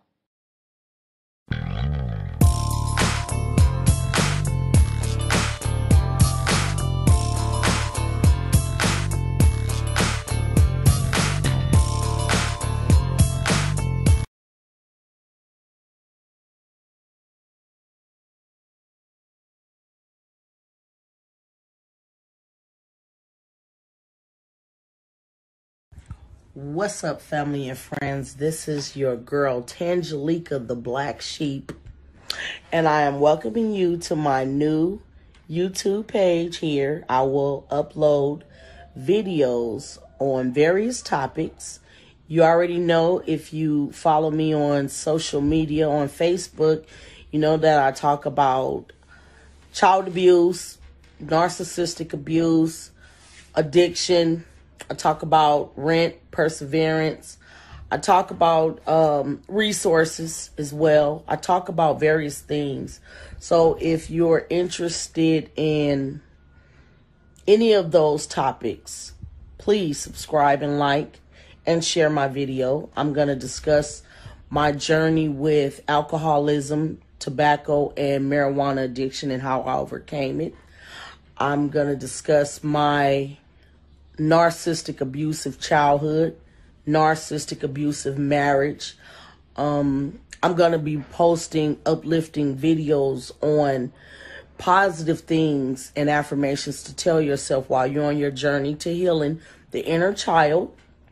What's up, family and friends? This is your girl, Tangelica the Black Sheep, and I am welcoming you to my new YouTube page here. I will upload videos on various topics. You already know, if you follow me on social media, on Facebook, you know that I talk about child abuse, narcissistic abuse, addiction. I talk about rent, perseverance. I talk about um, resources as well. I talk about various things. So if you're interested in any of those topics, please subscribe and like and share my video. I'm going to discuss my journey with alcoholism, tobacco, and marijuana addiction and how I overcame it. I'm going to discuss my narcissistic abusive childhood, narcissistic abusive marriage. Um, I'm going to be posting uplifting videos on positive things and affirmations to tell yourself while you're on your journey to healing the inner child.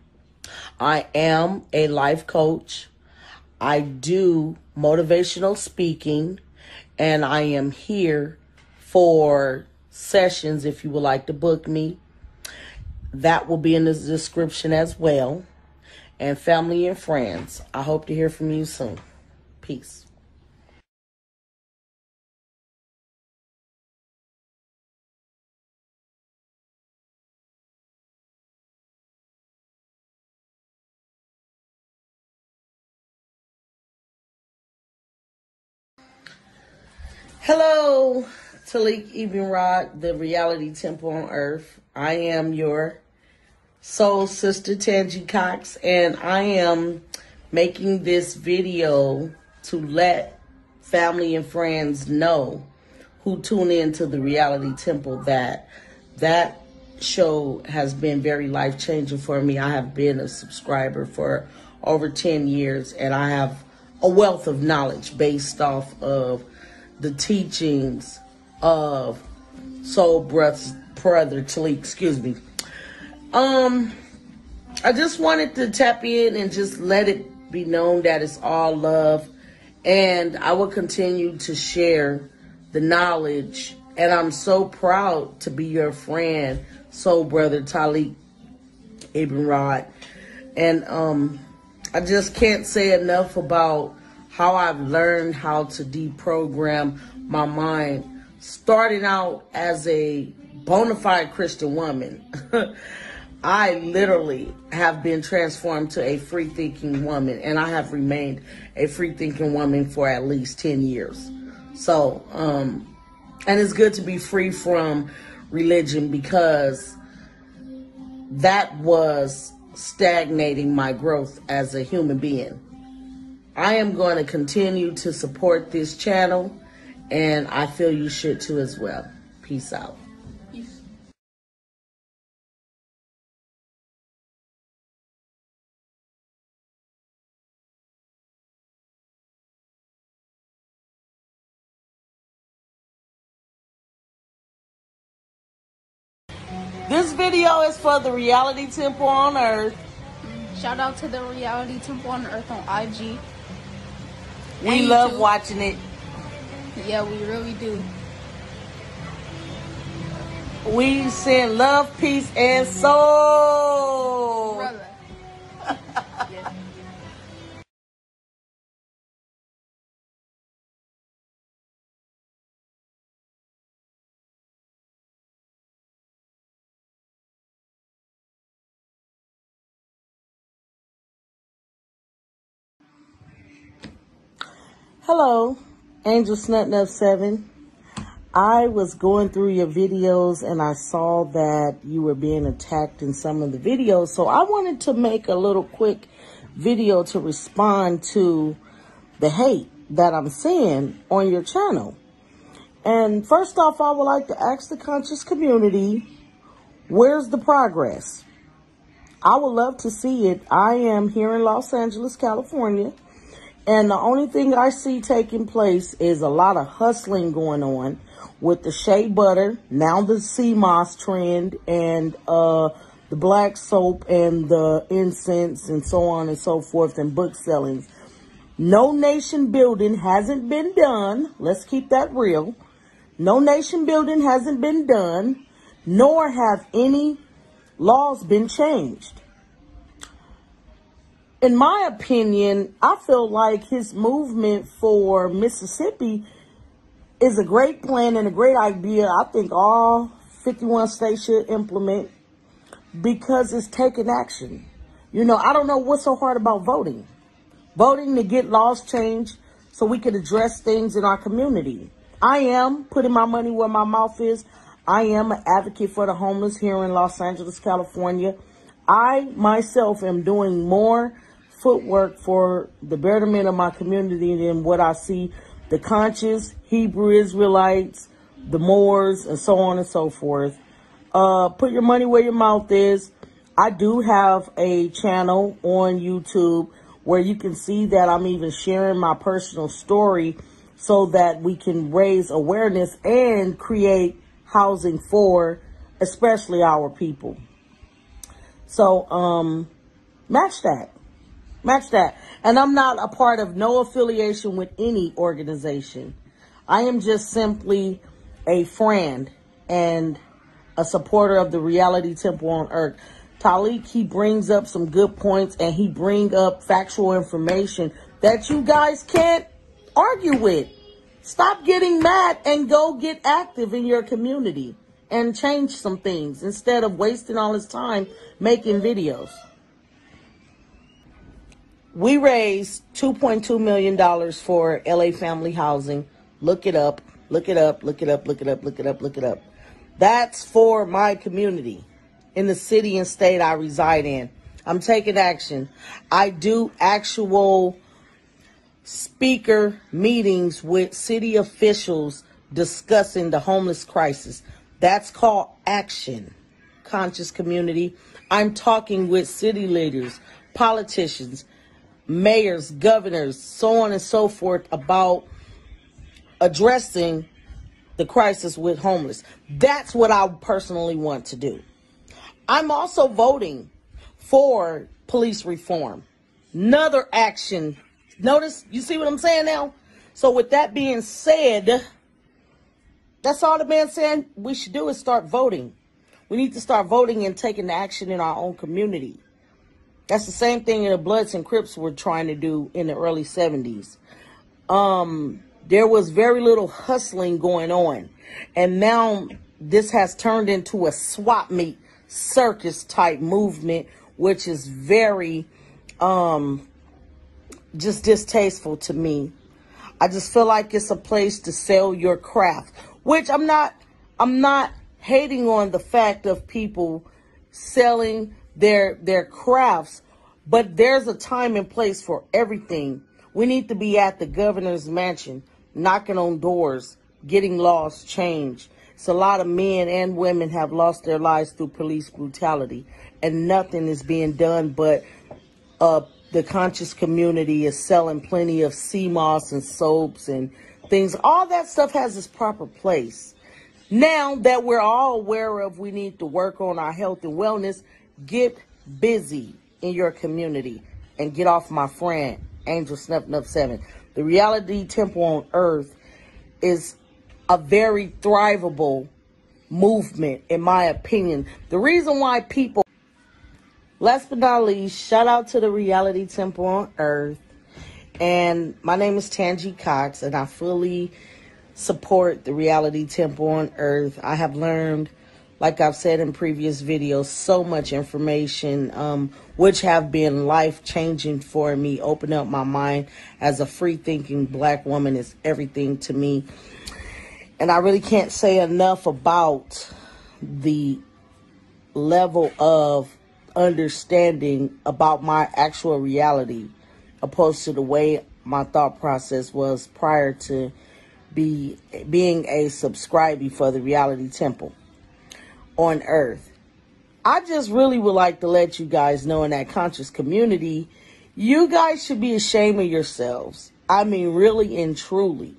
I am a life coach. I do motivational speaking, and I am here for sessions if you would like to book me. That will be in the description as well. And family and friends, I hope to hear from you soon. Peace. Hello, Talik Ebenrod, the Reality Temple on Earth. I am your soul sister, Tangie Cox, and I am making this video to let family and friends know who tune into the Reality Temple that that show has been very life-changing for me. I have been a subscriber for over ten years, and I have a wealth of knowledge based off of the teachings of Soul Brother, brother Talik, excuse me. Um, I just wanted to tap in and just let it be known that it's all love, and I will continue to share the knowledge, and I'm so proud to be your friend, Soul Brother Talik Ibn Rod. And um, I just can't say enough about how I've learned how to deprogram my mind, starting out as a bona fide Christian woman. I literally have been transformed to a free-thinking woman, and I have remained a free-thinking woman for at least ten years. So, um, and it's good to be free from religion, because that was stagnating my growth as a human being. I am going to continue to support this channel, and I feel you should too as well. Peace out. Peace. This video is for the Reality Temple on Earth. Shout out to the Reality Temple on Earth on I G. We and love YouTube. watching it. Yeah, we really do. We send love, peace, and soul. Brother. Yeah. Hello, Angel Snutnup seven. I was going through your videos and I saw that you were being attacked in some of the videos. So I wanted to make a little quick video to respond to the hate that I'm seeing on your channel. And first off, I would like to ask the conscious community, where's the progress? I would love to see it. I am here in Los Angeles, California. And the only thing I see taking place is a lot of hustling going on with the shea butter, now the sea moss trend, and uh, the black soap and the incense and so on and so forth, and book sellings. No nation building hasn't been done. Let's keep that real. No nation building hasn't been done, nor have any laws been changed. In my opinion, I feel like his movement for Mississippi is a great plan and a great idea. I think all fifty-one states should implement, because it's taking action. You know, I don't know what's so hard about voting. Voting to get laws changed so we can address things in our community. I am putting my money where my mouth is. I am an advocate for the homeless here in Los Angeles, California. I myself am doing more footwork for the betterment of my community than what I see the conscious Hebrew Israelites, the Moors, and so on and so forth. Uh, put your money where your mouth is. I do have a channel on YouTube where you can see that I'm even sharing my personal story so that we can raise awareness and create housing for especially our people. So, um, match that. Match that. And I'm not a part of no affiliation with any organization. I am just simply a friend and a supporter of the Reality Temple on Earth. Talik, he brings up some good points, and he brings up factual information that you guys can't argue with. Stop getting mad and go get active in your community and change some things instead of wasting all his time making videos. We raised two point two million dollars for L A Family Housing. Look it up, look it up, look it up, look it up, look it up, look it up. That's for my community in the city and state I reside in. I'm taking action. I do actual speaker meetings with city officials discussing the homeless crisis. That's called action. Conscious community. I'm talking with city leaders, politicians, mayors, governors, so on and so forth about addressing the crisis with homeless. That's what I personally want to do. I'm also voting for police reform. Another action. Notice, you see what I'm saying now? So with that being said, that's all the man saying we should do is start voting. We need to start voting and taking action in our own community. That's the same thing the Bloods and Crips were trying to do in the early seventies. Um, there was very little hustling going on. And now this has turned into a swap meet circus type movement, which is very um, just distasteful to me. I just feel like it's a place to sell your craft, which I'm not, I'm not hating on the fact of people selling their their crafts, but there's a time and place for everything. We need to be at the governor's mansion, knocking on doors, getting laws changed. So a lot of men and women have lost their lives through police brutality, and nothing is being done, but uh, the conscious community is selling plenty of sea moss and soaps and things. All that stuff has its proper place. Now that we're all aware of we need to work on our health and wellness, get busy in your community and get off my friend, Angel Snuff Nuff seven. The Reality Temple on Earth is a very thrivable movement, in my opinion. The reason why people, last but not least, shout out to the Reality Temple on Earth. And my name is Tangie Cox, and I fully support the Reality Temple on Earth. I have learned, like I've said in previous videos, so much information, um, which have been life-changing for me. Open up my mind as a free-thinking black woman is everything to me. And I really can't say enough about the level of understanding about my actual reality, opposed to the way my thought process was prior to be being a subscribee for the Reality Temple on Earth. I just really would like to let you guys know, in that conscious community, you guys should be ashamed of yourselves. I mean, really and truly.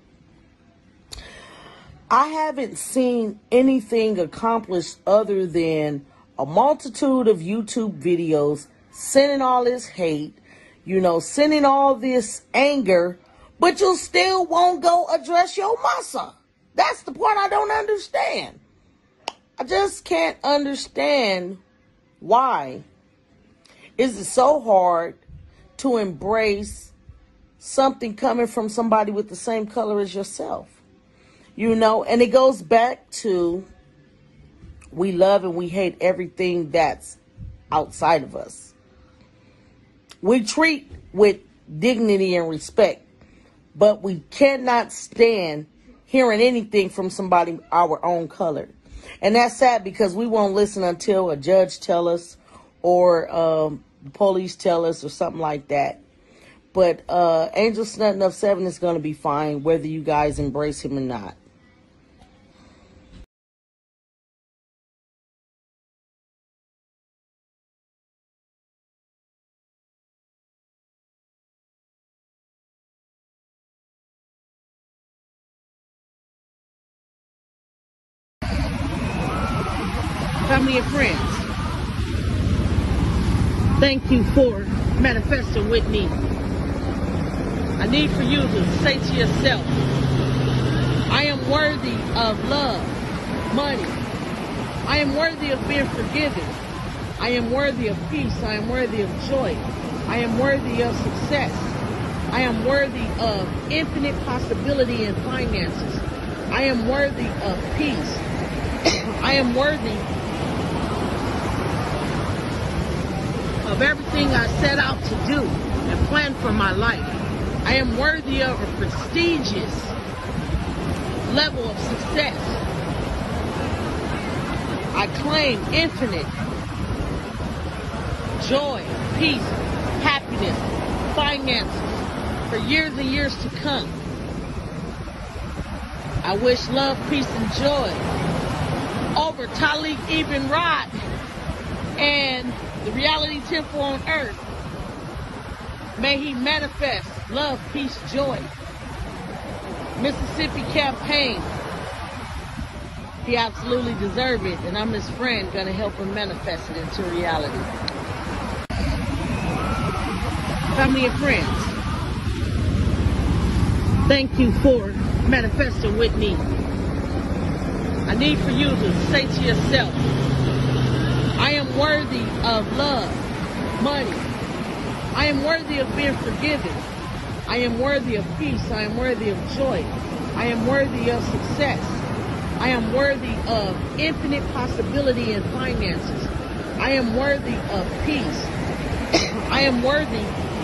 I haven't seen anything accomplished other than a multitude of YouTube videos sending all this hate, you know, sending all this anger, but you still won't go address your massa. That's the part I don't understand. I just can't understand why is it so hard to embrace something coming from somebody with the same color as yourself. You know, and it goes back to we love and we hate everything that's outside of us. We treat with dignity and respect, but we cannot stand hearing anything from somebody our own color. And that's sad, because we won't listen until a judge tell us, or um, the police tell us, or something like that. But uh, Angel Snuff Nuff seven is going to be fine, whether you guys embrace him or not. Family and friends, thank you for manifesting with me. I need for you to say to yourself, I am worthy of love, money. I am worthy of being forgiven. I am worthy of peace. I am worthy of joy. I am worthy of success. I am worthy of infinite possibility in finances. I am worthy of peace. I am worthy of everything I set out to do and plan for my life. I am worthy of a prestigious level of success. I claim infinite joy, peace, happiness, finances for years and years to come. I wish love, peace, and joy over Talik Ibn Rad and the reality temple on earth. May he manifest love, peace, joy. Mississippi campaign. He absolutely deserves it, and I'm his friend, gonna help him manifest it into reality. Family and friends, thank you for manifesting with me. I need for you to say to yourself, I am worthy of love, money. I am worthy of being forgiven. I am worthy of peace. I am worthy of joy. I am worthy of success. I am worthy of infinite possibility in finances. I am worthy of peace. I am worthy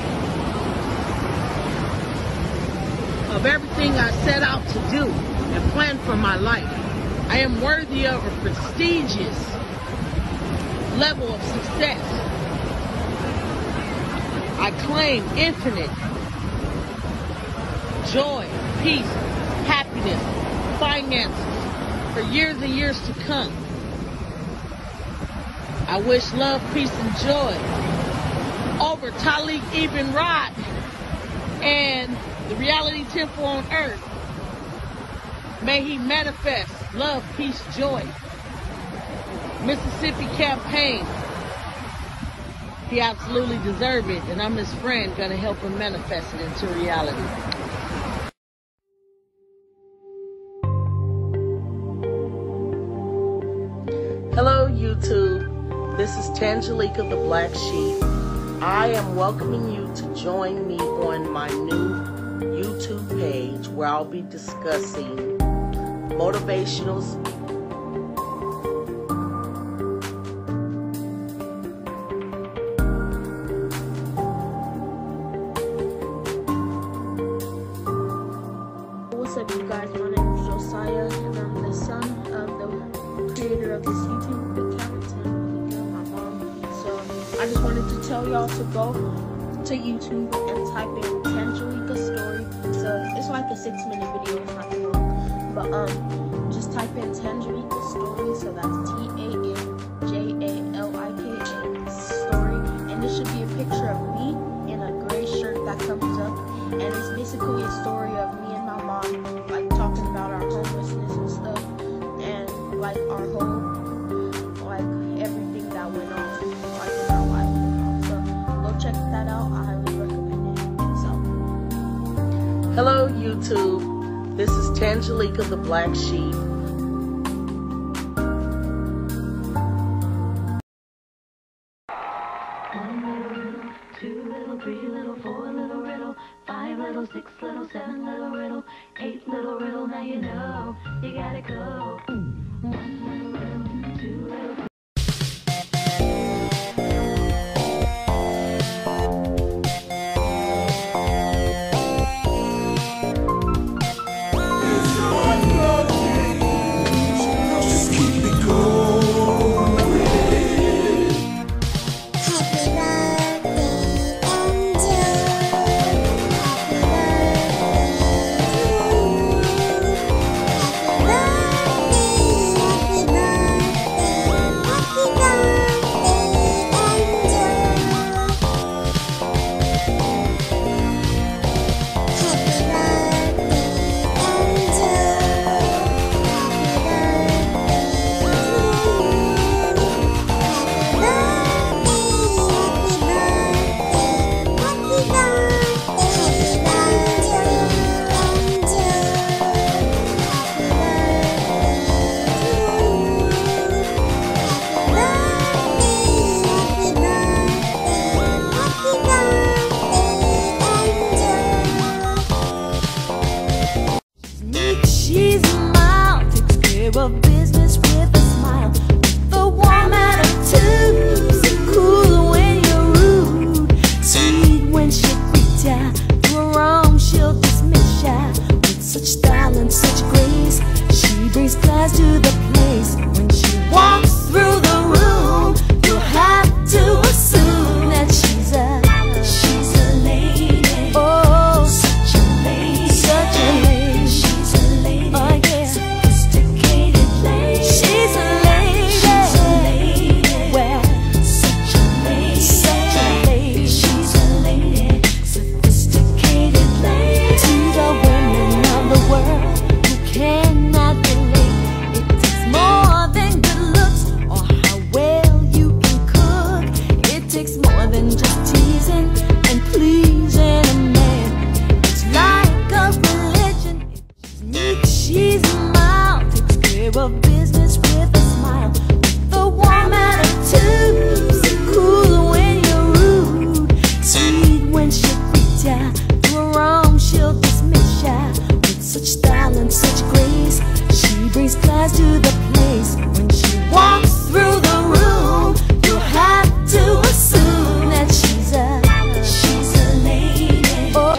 of everything I set out to do and plan for my life. I am worthy of a prestigious level of success. I claim infinite joy, peace, happiness, finances for years and years to come. I wish love, peace, and joy over Talik Ibn Rad and the reality temple on earth. May he manifest love, peace, joy. Mississippi campaign. He absolutely deserves it, and I'm his friend, gonna help him manifest it into reality. Hello YouTube, this is Tangelica the Black Sheep. I am welcoming you to join me on my new YouTube page where I'll be discussing motivationals, What's up, you guys? My name is Josiah, and I'm the son of the creator of this YouTube account, and my mom. So I just wanted to tell y'all to go to YouTube and type in Tangelica Story. So it's like a six minute video, it's not too long. But um, just type in Tangelica Story. So that's T A N J A L I K A Story, and it should be a picture of me in a gray shirt that comes up, and it's basically a story of me and my mom, like talking about our homelessness and stuff, and like our whole, like everything that went on, like in our life. So go check that out. I highly recommend it. So, hello YouTube, this is Tangelica the Black Sheep. Two little, three little, four little riddle, five little, six little, seven little riddle, eight little riddle, now you know, you gotta go. One little riddle, two little. She's a mile, takes care of business with a smile. The warm attitude, so cool when you're rude. Sweet when she greets ya, you're wrong, she'll dismiss ya. With such style and such grace, she brings class to the place. When she walks through the room, you'll have to assume care of business with a smile. The warm attitude, so cool when you're rude, sweet when she greets ya. You're wrong, she'll dismiss ya with such style and such grace. She brings class to the place. When she walks through the room, you have to assume that she's a she's a lady. Oh.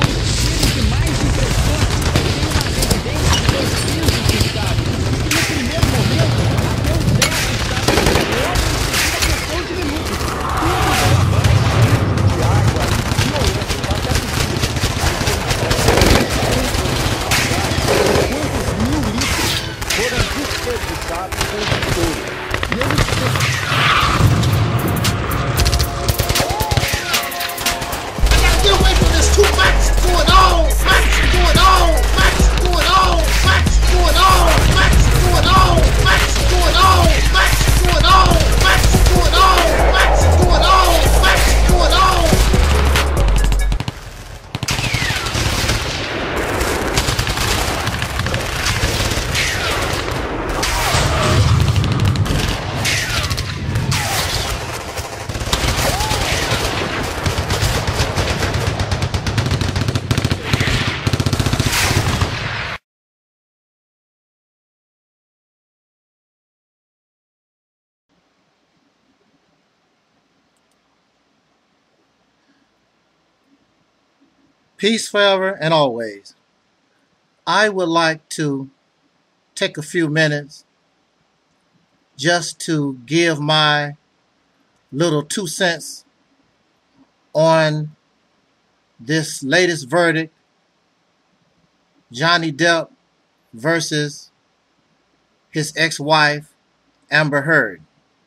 Peace forever and always. I would like to take a few minutes just to give my little two cents on this latest verdict, Johnny Depp versus his ex-wife, Amber Heard.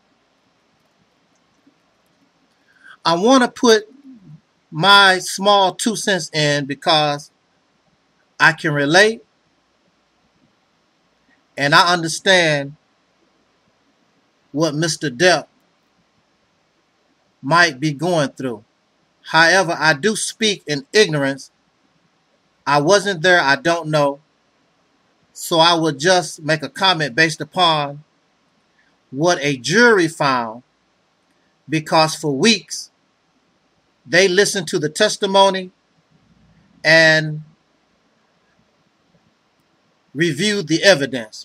I want to put my small two cents in because I can relate and I understand what Mister Depp might be going through. However, I do speak in ignorance. I wasn't there, I don't know. So I would just make a comment based upon what a jury found, because for weeks they listened to the testimony and reviewed the evidence.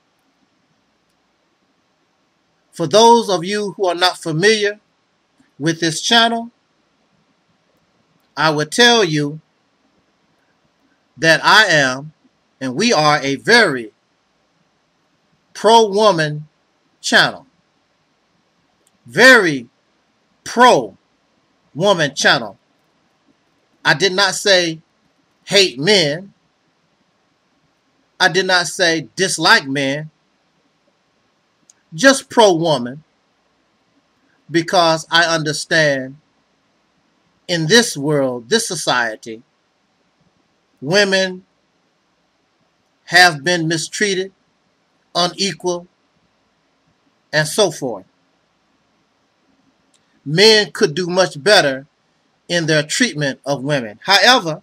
For those of you who are not familiar with this channel, I would tell you that I am, and we are, a very pro-woman channel. Very pro-woman channel. I did not say hate men. I did not say dislike men. Just pro-woman, because I understand in this world, this society, women have been mistreated, unequal, and so forth. Men could do much better in their treatment of women. However,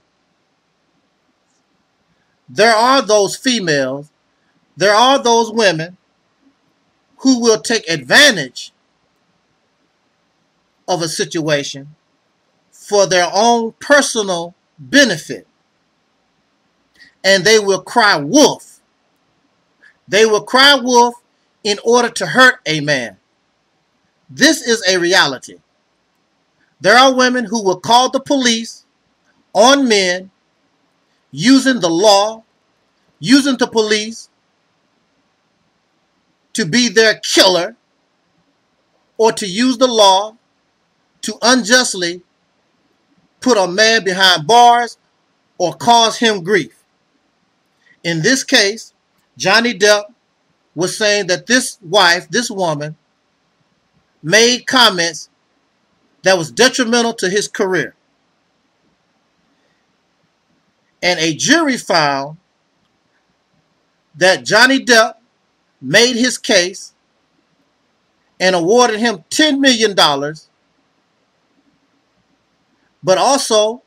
there are those females, there are those women who will take advantage of a situation for their own personal benefit. And they will cry wolf. They will cry wolf in order to hurt a man. This is a reality. There are women who will call the police on men using the law, using the police to be their killer, or to use the law to unjustly put a man behind bars or cause him grief. In this case, Johnny Depp was saying that this wife, this woman, made comments that was detrimental to his career. And a jury found that Johnny Depp made his case and awarded him ten million dollars, but also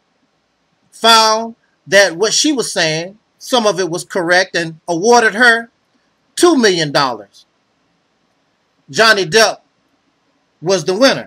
found that what she was saying, some of it was correct, and awarded her two million dollars. Johnny Depp was the winner.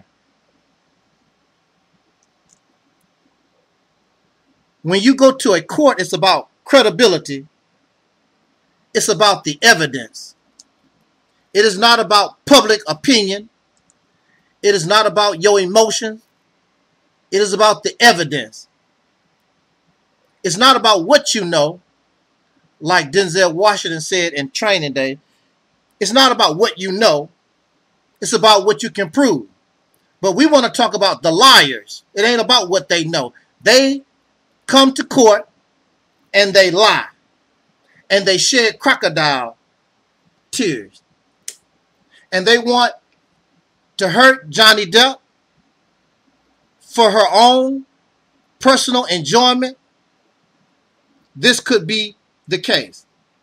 When you go to a court, it's about credibility. It's about the evidence. It is not about public opinion. It is not about your emotions. It is about the evidence. It's not about what you know, like Denzel Washington said in Training Day. It's not about what you know. It's about what you can prove. But we want to talk about the liars. It ain't about what they know. They come to court and they lie. And they shed crocodile tears. And they want to hurt Johnny Depp for her own personal enjoyment. This could be the case.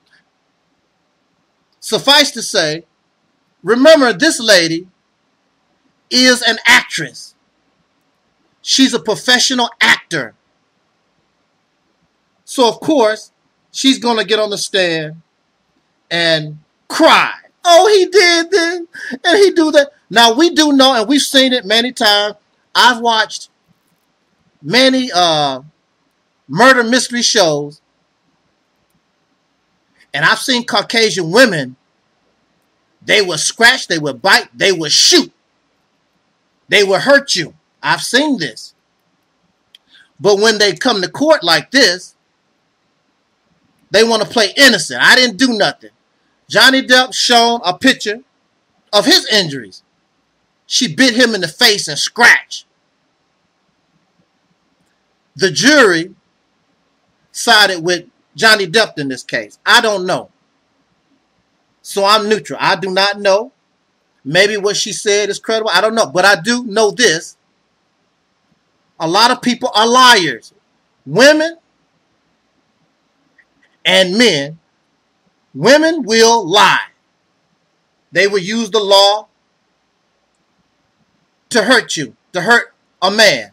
Suffice to say, remember, this lady is an actress. She's a professional actor. So, of course, she's going to get on the stand and cry. Oh, he did this and he do that. Now, we do know, and we've seen it many times. I've watched many uh, murder mystery shows, and I've seen Caucasian women. They will scratch, they will bite, they will shoot. They will hurt you. I've seen this. But when they come to court like this, they want to play innocent. I didn't do nothing. Johnny Depp shown a picture of his injuries. She bit him in the face and scratched. The jury sided with Johnny Depp in this case. I don't know. So I'm neutral. I do not know. Maybe what she said is credible. I don't know. But I do know this. A lot of people are liars. Women and men. Women will lie. They will use the law to hurt you, to hurt a man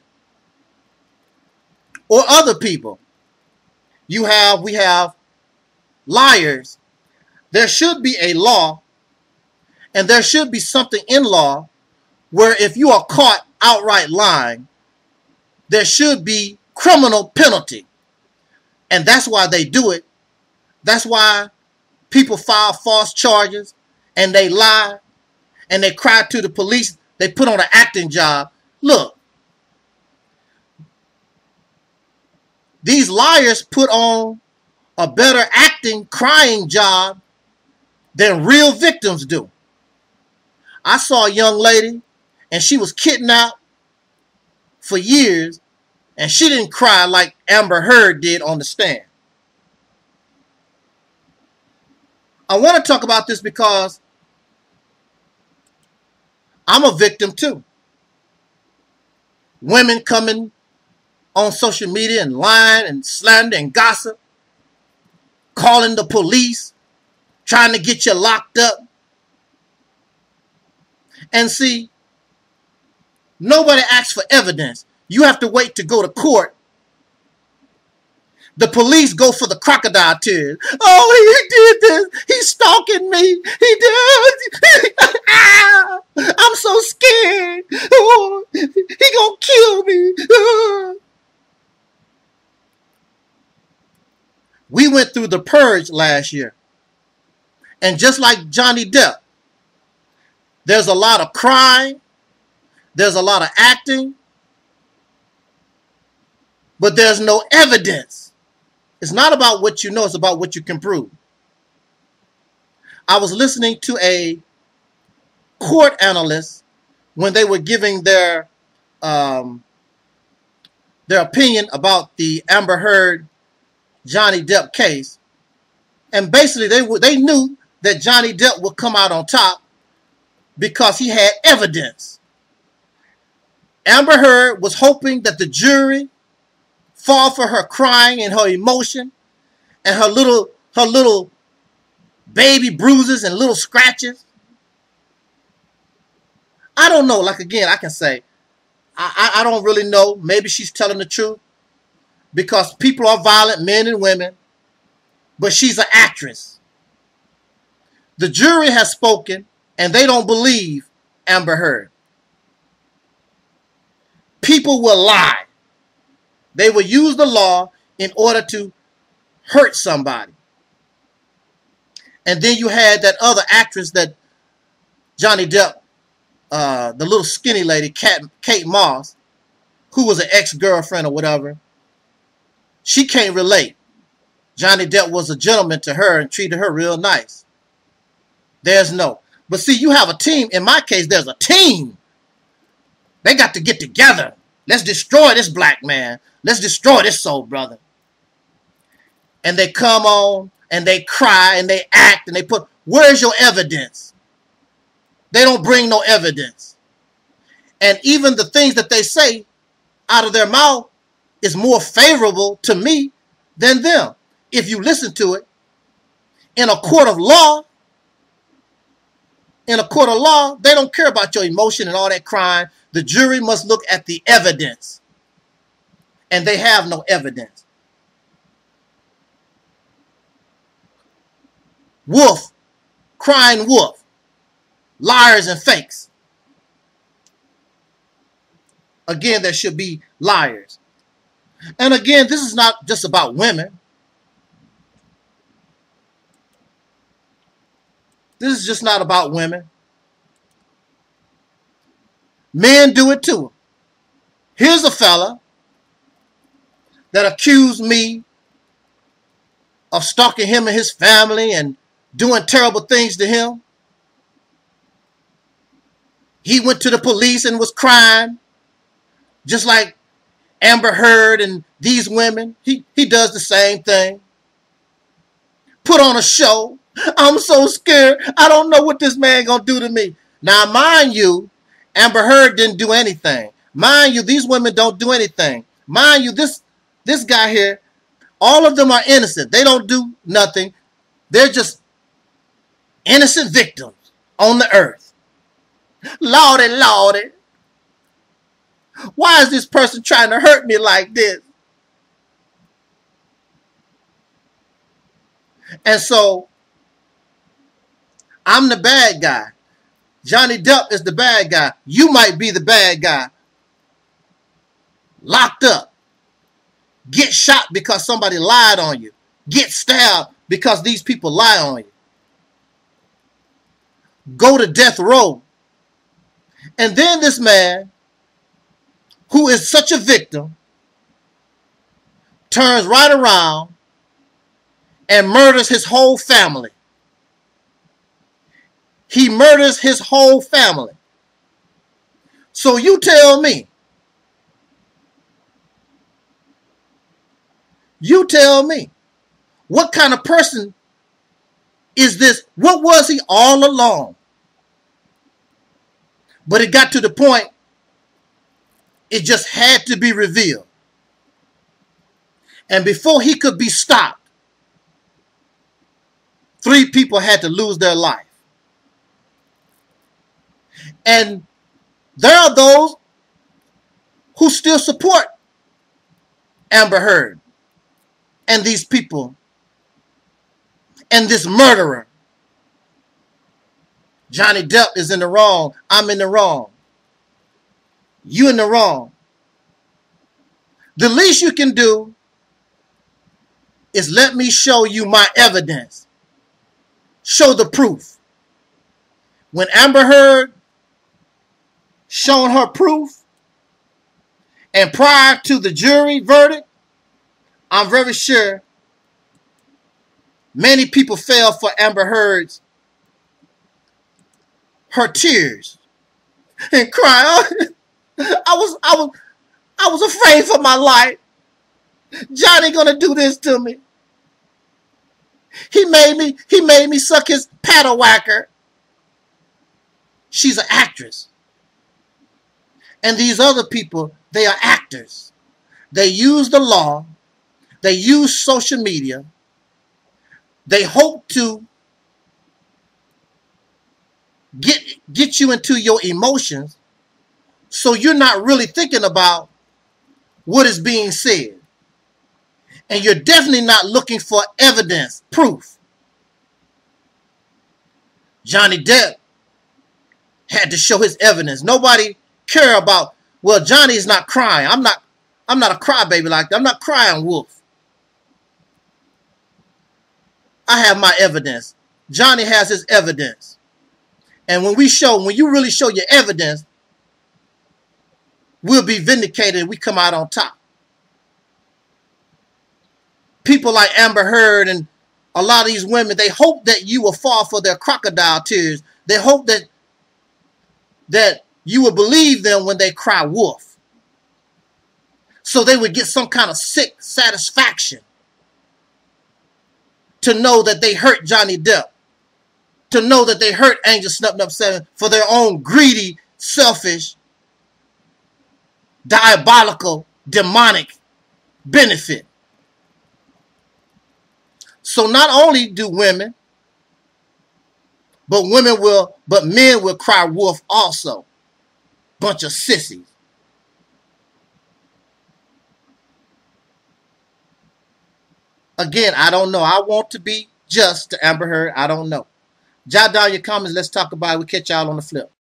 or other people. You have, we have liars. There should be a law, and there should be something in law where if you are caught outright lying, there should be criminal penalty. And that's why they do it. That's why people file false charges and they lie and they cry to the police. They put on an acting job. Look, these liars put on a better acting, crying job than real victims do. I saw a young lady and she was kidnapped for years and she didn't cry like Amber Heard did on the stand. I want to talk about this because I'm a victim too. Women coming on social media and lying and slander and gossip, calling the police, trying to get you locked up. And see, nobody asks for evidence. You have to wait to go to court. The police go for the crocodile tears. Oh, he did this. He's stalking me. He did. I'm so scared. Oh, he gonna kill me. Oh. We went through the purge last year. And just like Johnny Depp, there's a lot of crying. There's a lot of acting. But there's no evidence. It's not about what you know. It's about what you can prove. I was listening to a court analyst when they were giving their um, their opinion about the Amber Heard Johnny Depp case. And basically they, they knew that Johnny Depp would come out on top because he had evidence. Amber Heard was hoping that the jury fall for her crying and her emotion and her little her little baby bruises and little scratches. I don't know. Like, again, I can say, I, I, I don't really know. Maybe she's telling the truth because people are violent, men and women, but she's an actress. The jury has spoken, and they don't believe Amber Heard. People will lie. They will use the law in order to hurt somebody. And then you had that other actress that Johnny Depp, uh, the little skinny lady, Kat, Kate Moss, who was an ex-girlfriend or whatever. She can't relate. Johnny Depp was a gentleman to her and treated her real nice. There's no. But see, you have a team. In my case, there's a team. They got to get together. Let's destroy this black man. Let's destroy this soul brother. And they come on and they cry and they act and they put, where's your evidence? They don't bring no evidence. And even the things that they say out of their mouth is more favorable to me than them. If you listen to it, in a court of law, in a court of law, they don't care about your emotion and all that crying. The jury must look at the evidence. And they have no evidence. Wolf, crying wolf, liars and fakes. Again, there should be liars. And again, this is not just about women. This is just not about women. Men do it too. Here's a fella that accused me of stalking him and his family and doing terrible things to him. He went to the police and was crying, just like Amber Heard and these women. He, he does the same thing. Put on a show. I'm so scared. I don't know what this man gonna do to me. Now, mind you, Amber Heard didn't do anything. Mind you, these women don't do anything. Mind you, this, this guy here, all of them are innocent. They don't do nothing. They're just innocent victims on the earth. Lordy, Lordy. Why is this person trying to hurt me like this? And so, I'm the bad guy. Johnny Depp is the bad guy. You might be the bad guy. Locked up. Get shot because somebody lied on you. Get stabbed because these people lie on you. Go to death row. And then this man, who is such a victim, turns right around and murders his whole family. He murders his whole family. So you tell me, you tell me, what kind of person is this? What was he all along? But it got to the point, it just had to be revealed. And before he could be stopped, three people had to lose their life. And there are those who still support Amber Heard and these people and this murderer. Johnny Depp is in the wrong. I'm in the wrong. You in the wrong. The least you can do is let me show you my evidence. Show the proof. When Amber Heard shown her proof, and prior to the jury verdict, I'm very sure many people fell for Amber Heard's her tears and cry. I was I was I was afraid for my life. Johnny gonna do this to me. He made me he made me suck his paddle whacker. She's an actress. And these other people, they are actors. They use the law. They use social media. They hope to get, get you into your emotions so you're not really thinking about what is being said. And you're definitely not looking for evidence, proof. Johnny Depp had to show his evidence. Nobody care about, well, Johnny's not crying. I'm not, I'm not a crybaby like that. I'm not crying wolf. I have my evidence. Johnny has his evidence. And when we show, when you really show your evidence, we'll be vindicated and we come out on top. People like Amber Heard and a lot of these women, they hope that you will fall for their crocodile tears. They hope that that you will believe them when they cry wolf. So they would get some kind of sick satisfaction to know that they hurt Johnny Depp. To know that they hurt Angel Snub Nub seven for their own greedy, selfish, diabolical, demonic benefit. So not only do women, but women will, but men will cry wolf also. Bunch of sissies. Again, I don't know. I want to be just to Amber Heard. I don't know. Jot down your comments. Let's talk about it. We'll catch y'all on the flip.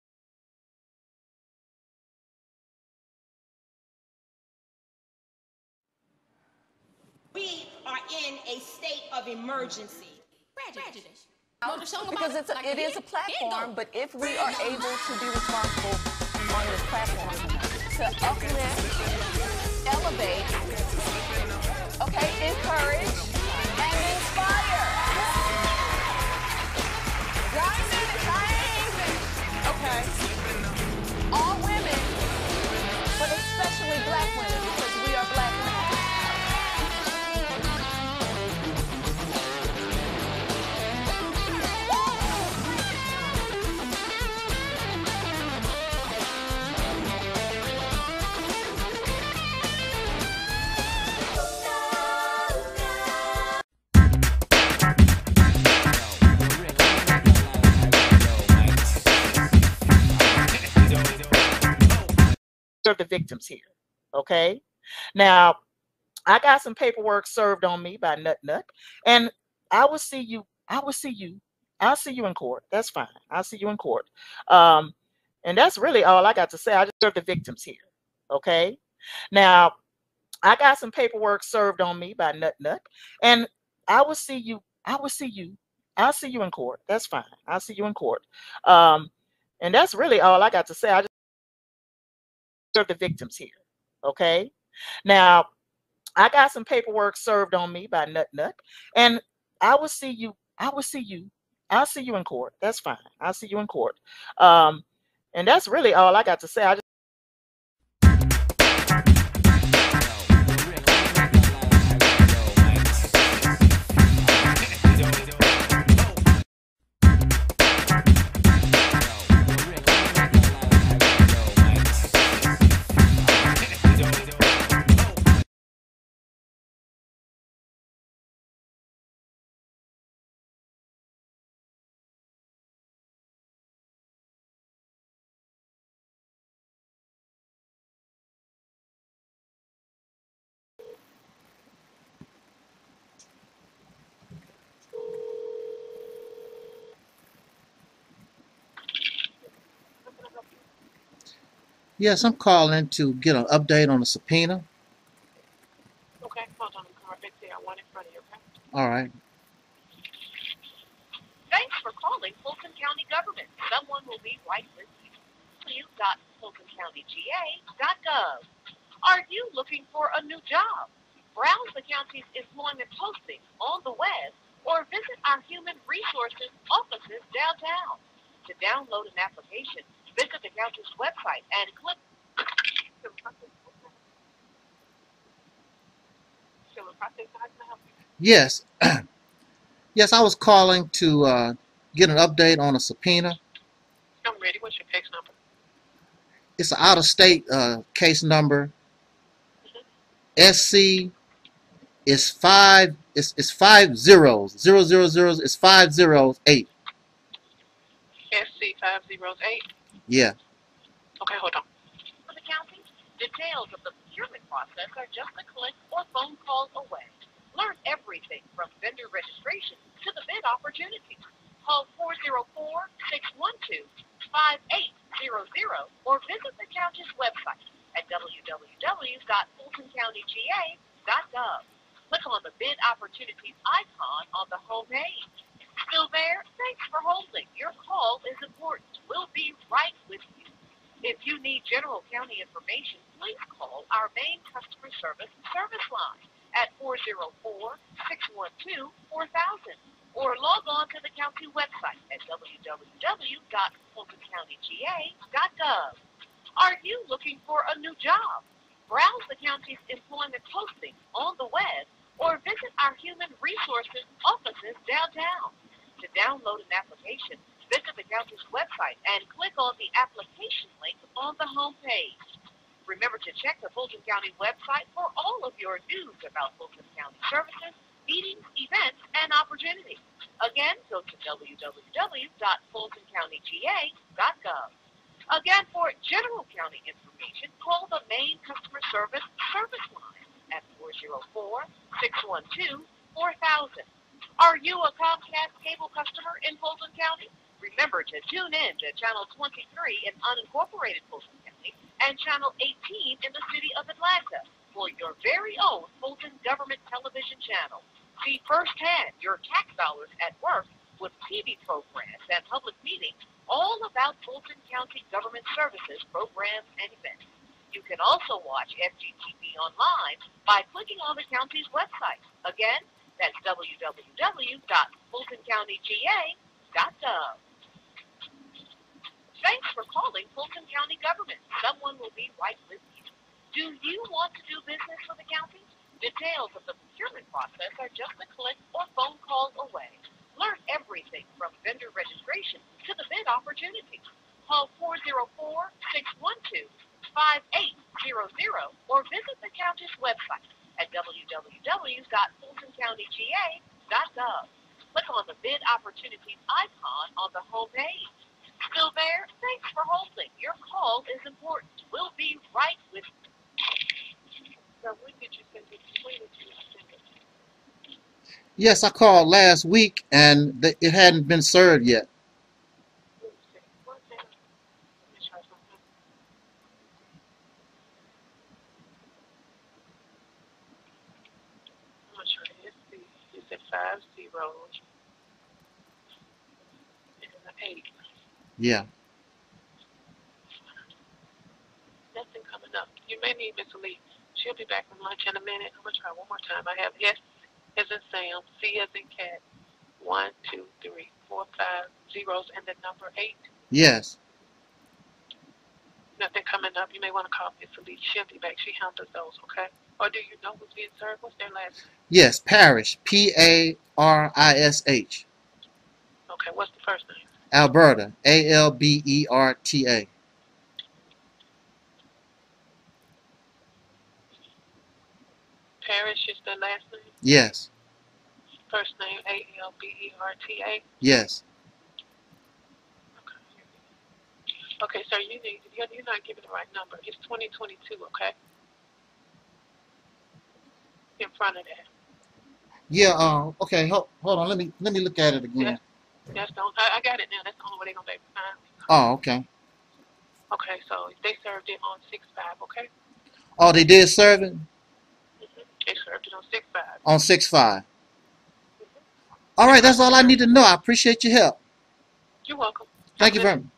We are in a state of emergency. Prejudice. Because it's a, it is a platform, but if we are able to be responsible on this platform to uplift, elevate, okay, encourage, and inspire. Okay. All women, but especially black women, because we are black women. The victims here, okay? Now, I got some paperwork served on me by Nut Nut, and I will see you. I will see you. I'll see you in court. That's fine. I'll see you in court. Um, and that's really all I got to say. I just serve the victims here, okay? Now, I got some paperwork served on me by Nut Nut, and I will see you. I will see you. I'll see you in court. That's fine. I'll see you in court. Um, and that's really all I got to say. I just serve the victims here, okay? Now, I got some paperwork served on me by Nut Nut, and I will see you. I will see you. I'll see you in court. That's fine. I'll see you in court. Um, and that's really all I got to say. I just Yes, I'm calling to get an update on the subpoena. Okay, hold on. I'm right there. I want in front of you, okay? All right. Thanks for calling Fulton County Government. Someone will be right with you. w dot fulton county g a dot gov. Are you looking for a new job? Browse the county's employment postings on the web or visit our human resources offices downtown. To download an application, visit the county's website and click. Yes. Yes, I was calling to uh, get an update on a subpoena. I'm ready. What's your case number? It's an out-of-state uh, case number. Mm-hmm. S C is five. It's it's five zeros. Zero zero zeros. It's five zeros eight. S C five zeros eight. Yeah. Okay, hold on. For the county, details of the procurement process are just a click or phone call away. Learn everything from vendor registration to the bid opportunities. Call four oh four, six one two, five eight zero zero or visit the county's website at w w w dot fulton county g a dot gov. Click on the Bid Opportunities icon on the home page. Still there? Thanks for holding. Your call is important. We'll be right with you. If you need general county information, please call our main customer service service line at four oh four, six one two, four thousand or log on to the county website at w w w dot fulton county g a dot gov. Are you looking for a new job? Browse the county's employment postings on the web or visit our human resources offices downtown. To download an application, visit the county's website and click on the application link on the home page. Remember to check the Fulton County website for all of your news about Fulton County services, meetings, events, and opportunities. Again, go to w w w dot fulton county g a dot gov. Again, for general county information, call the main customer service service line at four oh four, six one two, four thousand. Are you a Comcast cable customer in Fulton County? Remember to tune in to Channel twenty-three in unincorporated Fulton County and Channel eighteen in the city of Atlanta for your very own Fulton Government Television channel. See firsthand your tax dollars at work with T V programs and public meetings all about Fulton County Government Services, programs, and events. You can also watch F G T V online by clicking on the county's website. Again, that's w w w dot fulton county g a dot gov. Thanks for calling Fulton County Government. Someone will be right with you. Do you want to do business with the county? Details of the procurement process are just a click or phone call away. Learn everything from vendor registration to the bid opportunities. Call four oh four, six one two, five eight zero zero or visit the county's website at w w w dot fulton county g a dot gov. Click on the Bid Opportunities icon on the home page. Still there? Thanks for holding. Your call is important. We'll be right with you. So when did you send it? When did you send it? Yes, I called last week and th- it hadn't been served yet. Five zeros and an eight. Yeah. Nothing coming up. You may need Miss Lee. She'll be back from lunch in a minute. I'm gonna try one more time. I have S as in Sam, C as in cat. One, two, three, four, five zeros and the number eight. Yes. Nothing coming up. You may want to call Miss Lee. She'll be back. She handles those, okay? Or do you know who's being served? What's their last name? Yes, Parish. P A R I S H. Okay, what's the first name? Alberta. A L B E R T A. Parish is the last name? Yes. First name, A L B E R T A? Yes. Okay, sir, you need, you're, you're not giving the right number. It's twenty twenty-two, okay? In front of that. Yeah, uh, okay, hold, hold on, let me let me look at it again. That's, that's the only, I, I got it now. That's the only way they're going to be able to find me. Oh, okay. Okay, so they served it on six five, okay? Oh, they did serve it? Mm-hmm. They served it on six five. On six five. Mm-hmm. All right, that's all I need to know. I appreciate your help. You're welcome. Thank you very much.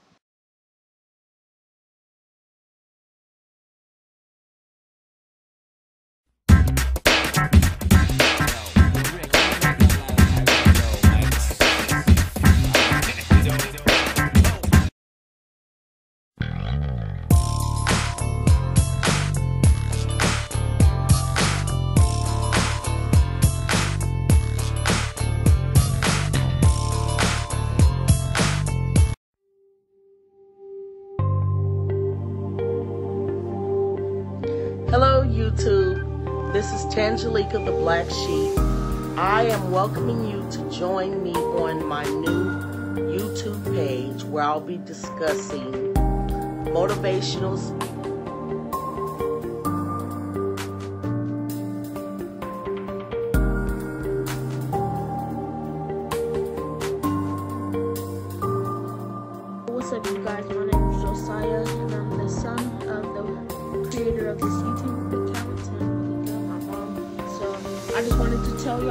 Hello YouTube, this is Tangelica the Black Sheep. I am welcoming you to join me on my new YouTube page where I'll be discussing motivational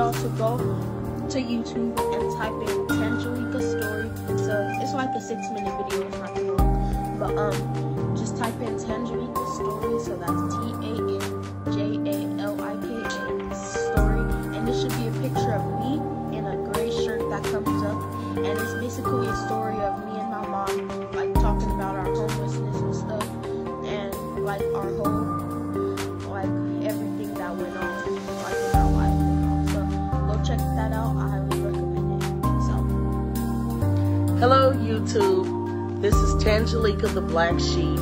y'all to go to YouTube and type in Tangelica Story. So it's like a six minute video, it's not too long. But um, just type in Tangelica Story. So that's T A N J A L I K A Story. And it should be a picture of me in a gray shirt that comes up. And it's basically a story of me and my mom, like talking about our homelessness and stuff. And like our whole, like everything that went on, like in our life and all. So go check that out. I highly recommend it. So, hello YouTube. This is Tangelica the Black Sheep.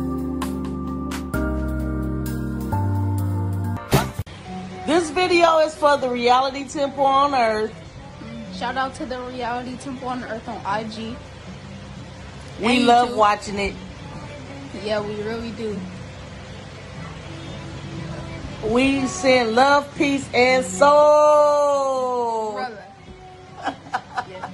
This video is for the Reality Temple on Earth. Shout out to the Reality Temple on Earth on I G. We love watching it. Yeah, we really do. We send love, peace, and soul. Brother. Yeah.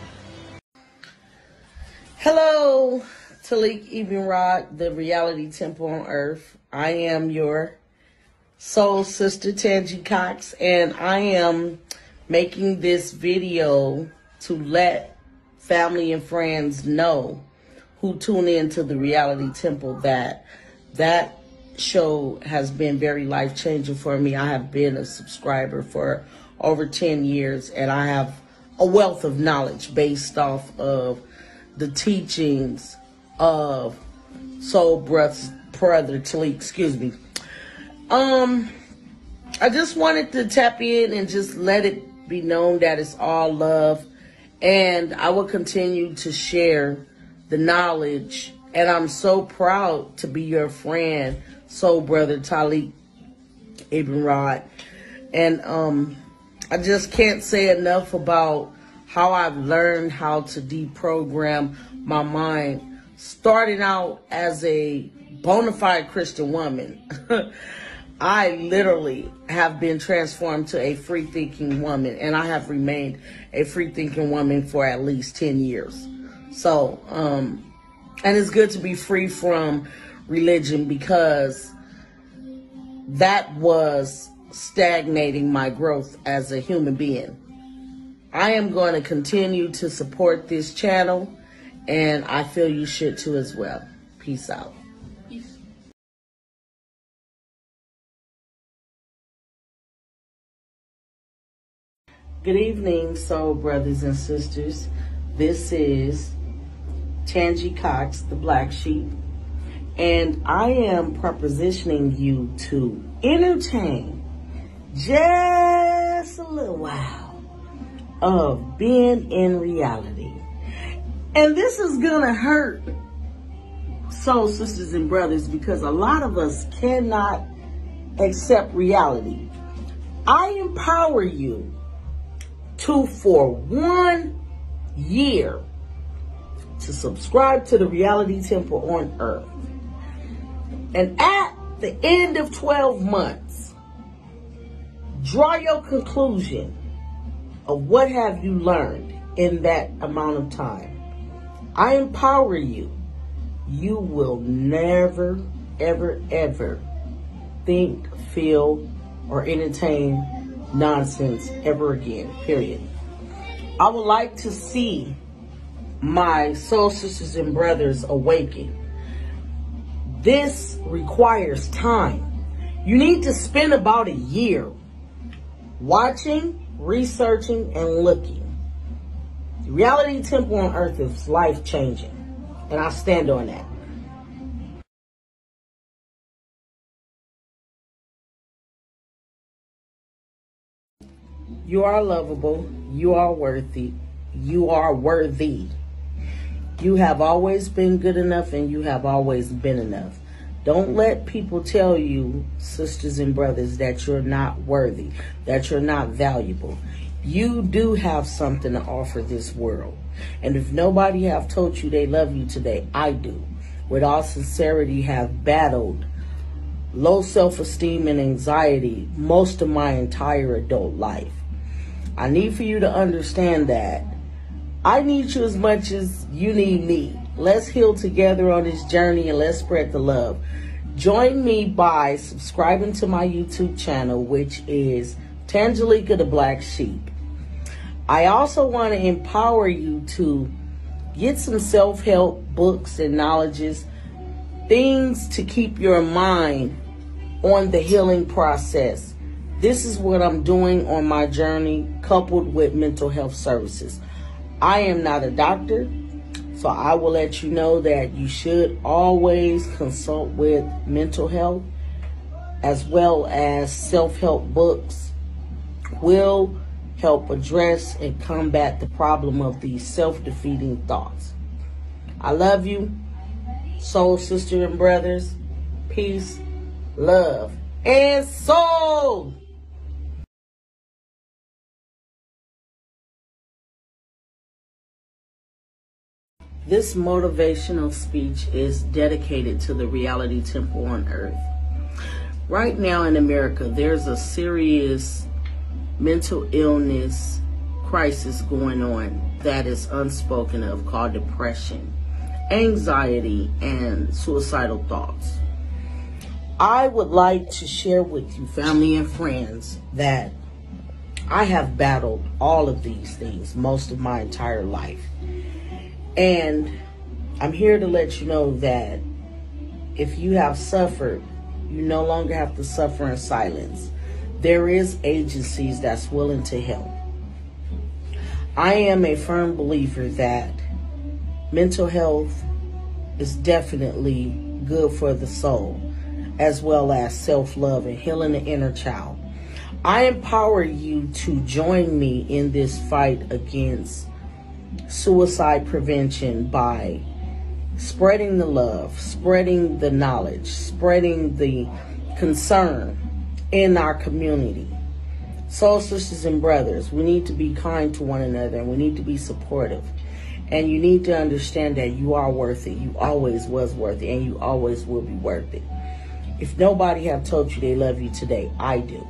Hello, Talik Ibn Rod, the Reality Temple on Earth. I am your soul sister, Tangie Cox, and I am making this video to let family and friends know who tune in to the Reality Temple that that show has been very life-changing for me. I have been a subscriber for over ten years, and I have a wealth of knowledge based off of the teachings of Soul Brother, brother Talik, excuse me. Um, I just wanted to tap in and just let it be known that it's all love, and I will continue to share the knowledge, and I'm so proud to be your friend, Soul Brother Talik Ibn Rod. And um, I just can't say enough about how I've learned how to deprogram my mind, starting out as a bona fide Christian woman. I literally have been transformed to a free-thinking woman, and I have remained a free-thinking woman for at least ten years. So, um, and it's good to be free from religion, because that was stagnating my growth as a human being. I am going to continue to support this channel, and I feel you should too as well. Peace out. Good evening, soul brothers and sisters. This is Tangie Cox, the Black Sheep, and I am propositioning you to entertain just a little while of being in reality. And this is gonna hurt soul sisters and brothers, because a lot of us cannot accept reality. I empower you to, for one year, to subscribe to the Reality Temple on Earth. And at the end of twelve months, draw your conclusion of what have you learned in that amount of time. I empower you. You will never, ever, ever think, feel, or entertain nonsense ever again, period. I would like to see my soul sisters and brothers awaken. This requires time. You need to spend about a year watching, researching, and looking. The Reality Temple on Earth is life-changing, and I stand on that. You are lovable. You are worthy. You are worthy. You have always been good enough, and you have always been enough. Don't let people tell you, sisters and brothers, that you're not worthy, that you're not valuable. You do have something to offer this world. And if nobody have told you they love you today, I do. With all sincerity, have battled low self-esteem and anxiety most of my entire adult life. I need for you to understand that I need you as much as you need me. Let's heal together on this journey, and let's spread the love. Join me by subscribing to my YouTube channel, which is Tangelica the Black Sheep. I also want to empower you to get some self-help books and knowledges, things to keep your mind on the healing process. This is what I'm doing on my journey, coupled with mental health services. I am not a doctor, so I will let you know that you should always consult with mental health, as well as self-help books will help address and combat the problem of these self-defeating thoughts. I love you, soul sister and brothers. Peace, love, and soul. This motivational speech is dedicated to the reality temple on earth. Right now in America, there's a serious mental illness crisis going on that is unspoken of, called depression, anxiety, and suicidal thoughts. I would like to share with you, family and friends, that I have battled all of these things most of my entire life. And I'm here to let you know that if you have suffered, you no longer have to suffer in silence. There is agencies that's willing to help. I am a firm believer that mental health is definitely good for the soul, as well as self-love and healing the inner child. I empower you to join me in this fight against suicide prevention by spreading the love, spreading the knowledge, spreading the concern in our community. Soul sisters and brothers, we need to be kind to one another, and we need to be supportive. And you need to understand that you are worth it. You always was worth it, and you always will be worth it. If nobody have told you they love you today, I do.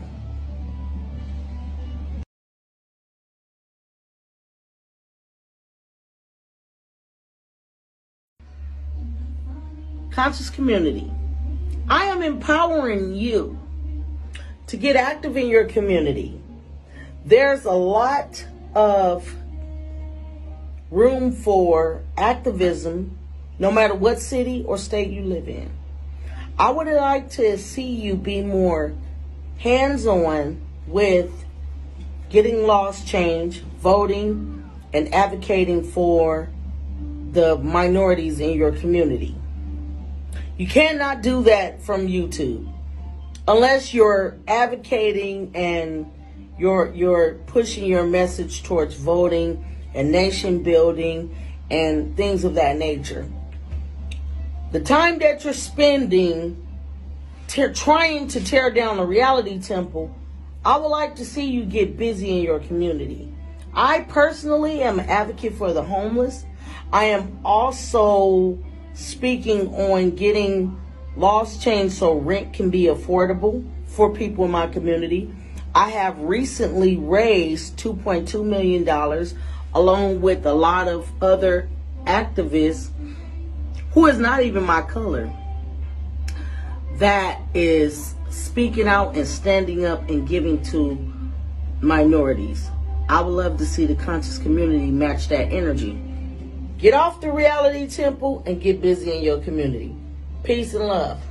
Conscious community, I am empowering you to get active in your community. There's a lot of room for activism, no matter what city or state you live in. I would like to see you be more hands-on with getting laws changed, voting, and advocating for the minorities in your community. You cannot do that from YouTube unless you're advocating and you're you're pushing your message towards voting and nation building and things of that nature. The time that you're spending te- trying to tear down the reality temple, I would like to see you get busy in your community. I personally am an advocate for the homeless. I am also speaking on getting laws changed so rent can be affordable for people in my community. I have recently raised two point two million dollars along with a lot of other activists who is not even my color, that is speaking out and standing up and giving to minorities. I would love to see the conscious community match that energy. Get off the reality temple and get busy in your community. Peace and love.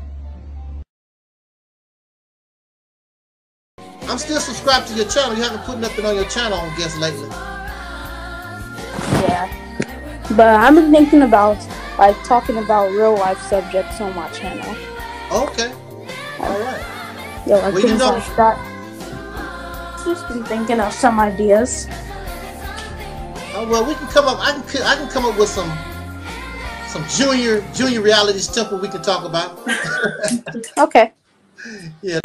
I'm still subscribed to your channel. You haven't put nothing on your channel on guests lately. Yeah. But I've been thinking about like talking about real life subjects on my channel. Okay. All right. Yeah, like Well, you things know- like that. Just been thinking of some ideas. Uh, well, we can come up. I can. I can come up with some some junior junior realities temple we can talk about. Okay. Yeah.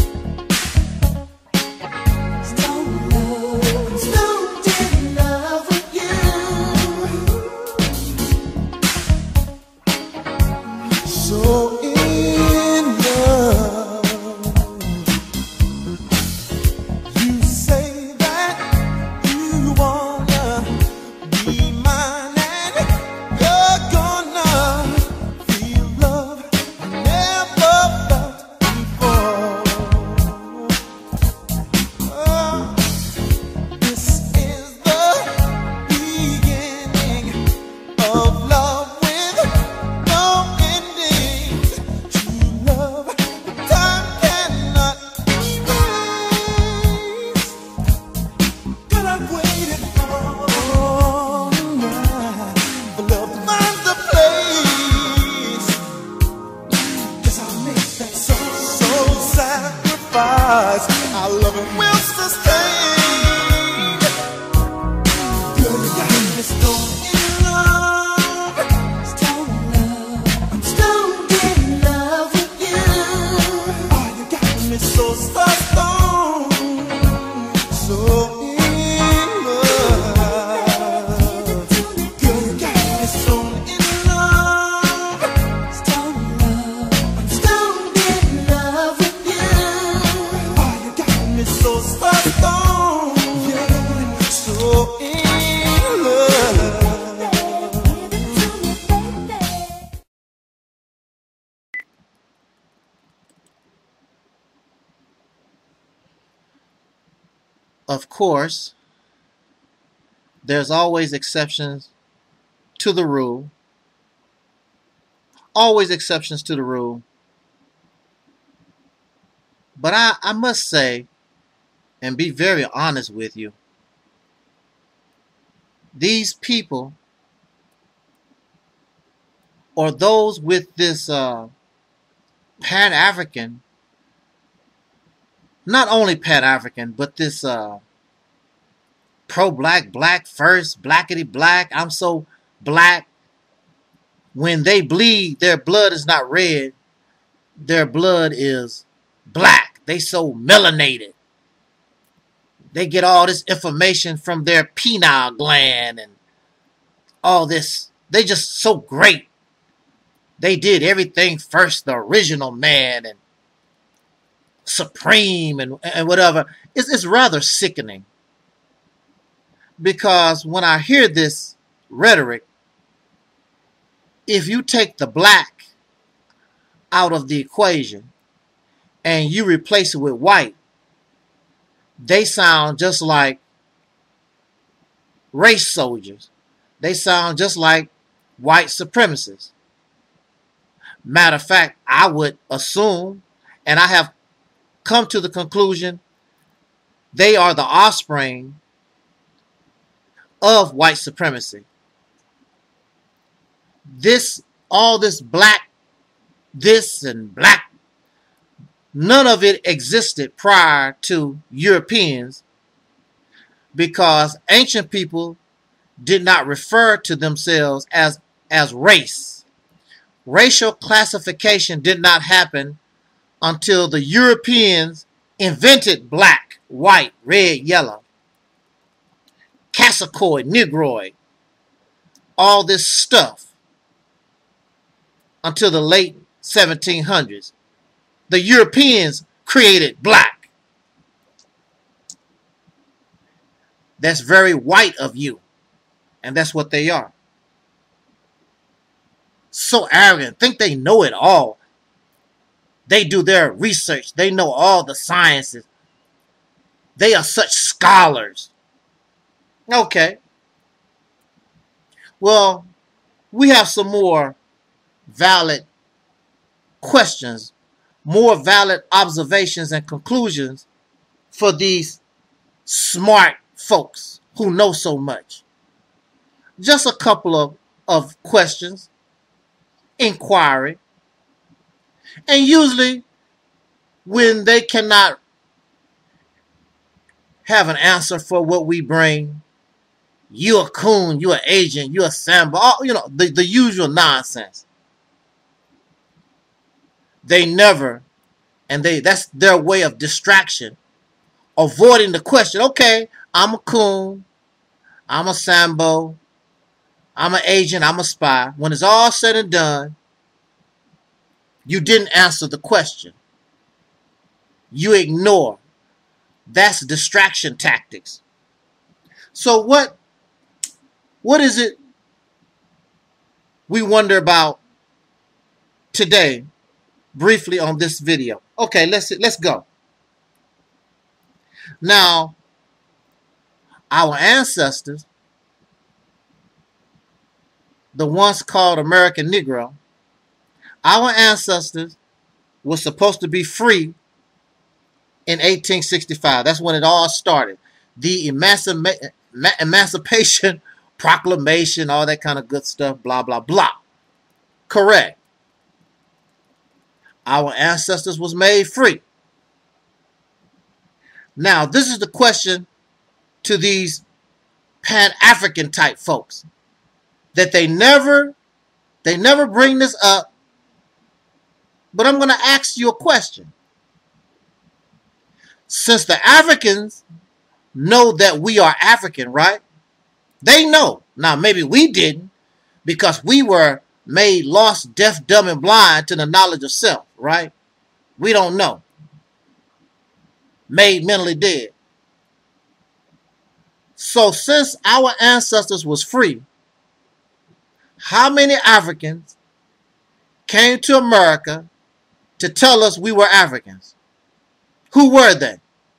So in love, you say that you wanna be mine, and you're gonna feel love you never felt before. waited all night for love to find the place. Guess I'll make that soul, soul sacrifice. Our love and will sustain. Girl, you got me stoned in love. Stoned in love. I'm stoned in love with you. Oh, you got me so so stoned, so in love. Girl, you got me stoned in love. Stoned in love. I'm stoned in love with you. Oh, you got me so so stoned, yeah, so in love. Of course, there's always exceptions to the rule. Always exceptions to the rule. But I, I must say, and be very honest with you, these people, or those with this uh, Pan-African, not only Pan-African, but this uh, pro-black, black first, blackity black, I'm so black. When they bleed, their blood is not red. Their blood is black. They so melanated. They get all this information from their pineal gland and all this. They just so great. They did everything first, the original man and supreme and, and whatever. It's, it's rather sickening. Because when I hear this rhetoric, if you take the black out of the equation and you replace it with white, they sound just like race soldiers. They sound just like white supremacists. Matter of fact, I would assume, and I have come to the conclusion, they are the offspring of white supremacy. This, all this black, this and black, none of it existed prior to Europeans, because ancient people did not refer to themselves as, as race. Racial classification did not happen until the Europeans invented black, white, red, yellow, Cassacoid, Negroid, all this stuff until the late seventeen hundreds. The Europeans created black. That's very white of you. And that's what they are. So arrogant. Think they know it all. They do their research. They know all the sciences. They are such scholars. Okay. Well, we have some more valid questions, more valid observations and conclusions for these smart folks who know so much. Just a couple of, of questions, inquiry, and usually when they cannot have an answer for what we bring, you a coon, you an agent, you a Sambo, all, you know, the, the usual nonsense. They never, and they that's their way of distraction, avoiding the question. Okay, I'm a coon, I'm a Sambo, I'm an agent, I'm a spy. When it's all said and done, you didn't answer the question. You ignore. That's distraction tactics. So what, what is it we wonder about today, briefly on this video? Okay, let's let's go. Now, our ancestors, the once called American Negro, our ancestors were supposed to be free in eighteen sixty-five. That's when it all started. The emancipa- Emancipation Proclamation, all that kind of good stuff, blah, blah, blah. Correct. Our ancestors was made free. Now, this is the question to these Pan-African type folks, that they never, they never bring this up, but I'm going to ask you a question. Since the Africans know that we are African, right? They know. Now, maybe we didn't, because we were made lost, deaf, dumb, and blind to the knowledge of self, right? We don't know. Made mentally dead. So since our ancestors was free, how many Africans came to America to tell us we were Africans? Who were they?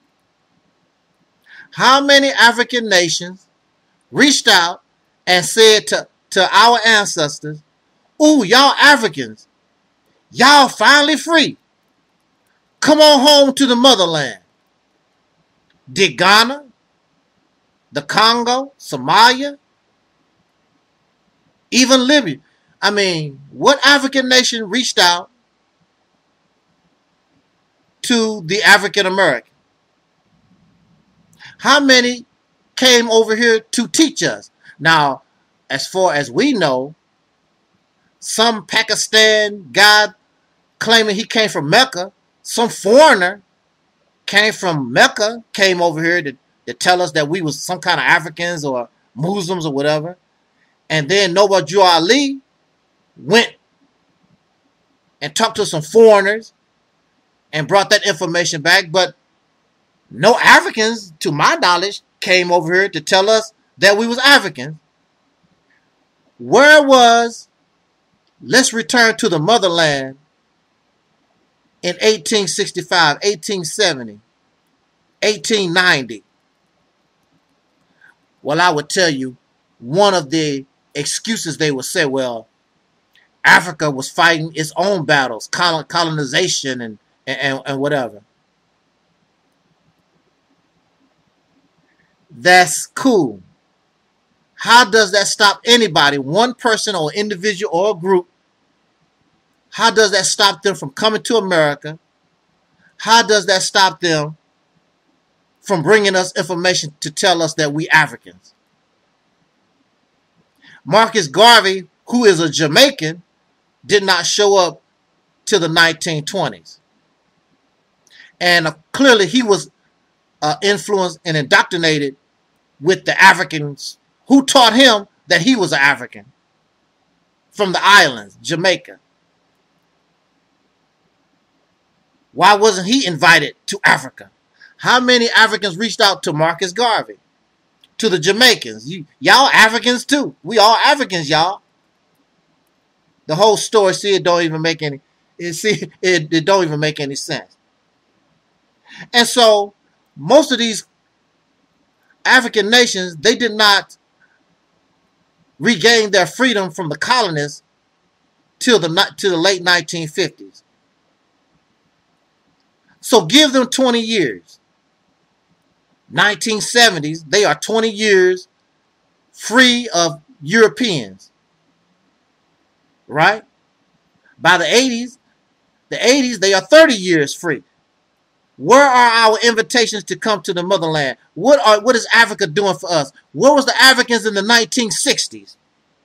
How many African nations reached out and said to, to our ancestors, ooh, y'all Africans, y'all finally free. Come on home to the motherland. Did Ghana, the Congo, Somalia, even Libya? I mean, what African nation reached out to the African American? How many came over here to teach us? Now, as far as we know, some Pakistan guy claiming he came from Mecca, some foreigner came from Mecca, came over here to, to tell us that we was some kind of Africans or Muslims or whatever. And then Noble Drew Ali went and talked to some foreigners and brought that information back. But no Africans, to my knowledge, came over here to tell us that we was Africans. Where was, let's return to the motherland in eighteen sixty-five, eighteen seventy, eighteen ninety. Well, I would tell you, one of the excuses they would say, well, Africa was fighting its own battles, colonization and, and, and whatever. That's cool. How does that stop anybody, one person or individual or a group? How does that stop them from coming to America? How does that stop them from bringing us information to tell us that we Africans? Marcus Garvey, who is a Jamaican, did not show up till the nineteen twenties. And uh, clearly he was uh, influenced and indoctrinated with the Africans who taught him that he was an African from the islands, Jamaica. Why wasn't he invited to Africa? How many Africans reached out to Marcus Garvey? To the Jamaicans? You, y'all Africans too. We all Africans, y'all. The whole story, see, it don't even make any, it, see, it, it don't even make any sense. And so, most of these African nations, they did not regain their freedom from the colonists till the, till the late nineteen fifties. So give them twenty years. nineteen seventies, they are twenty years free of Europeans. Right? By the eighties, the eighties, they are thirty years free. Where are our invitations to come to the motherland? What are what is Africa doing for us? Where was the Africans in the nineteen sixties?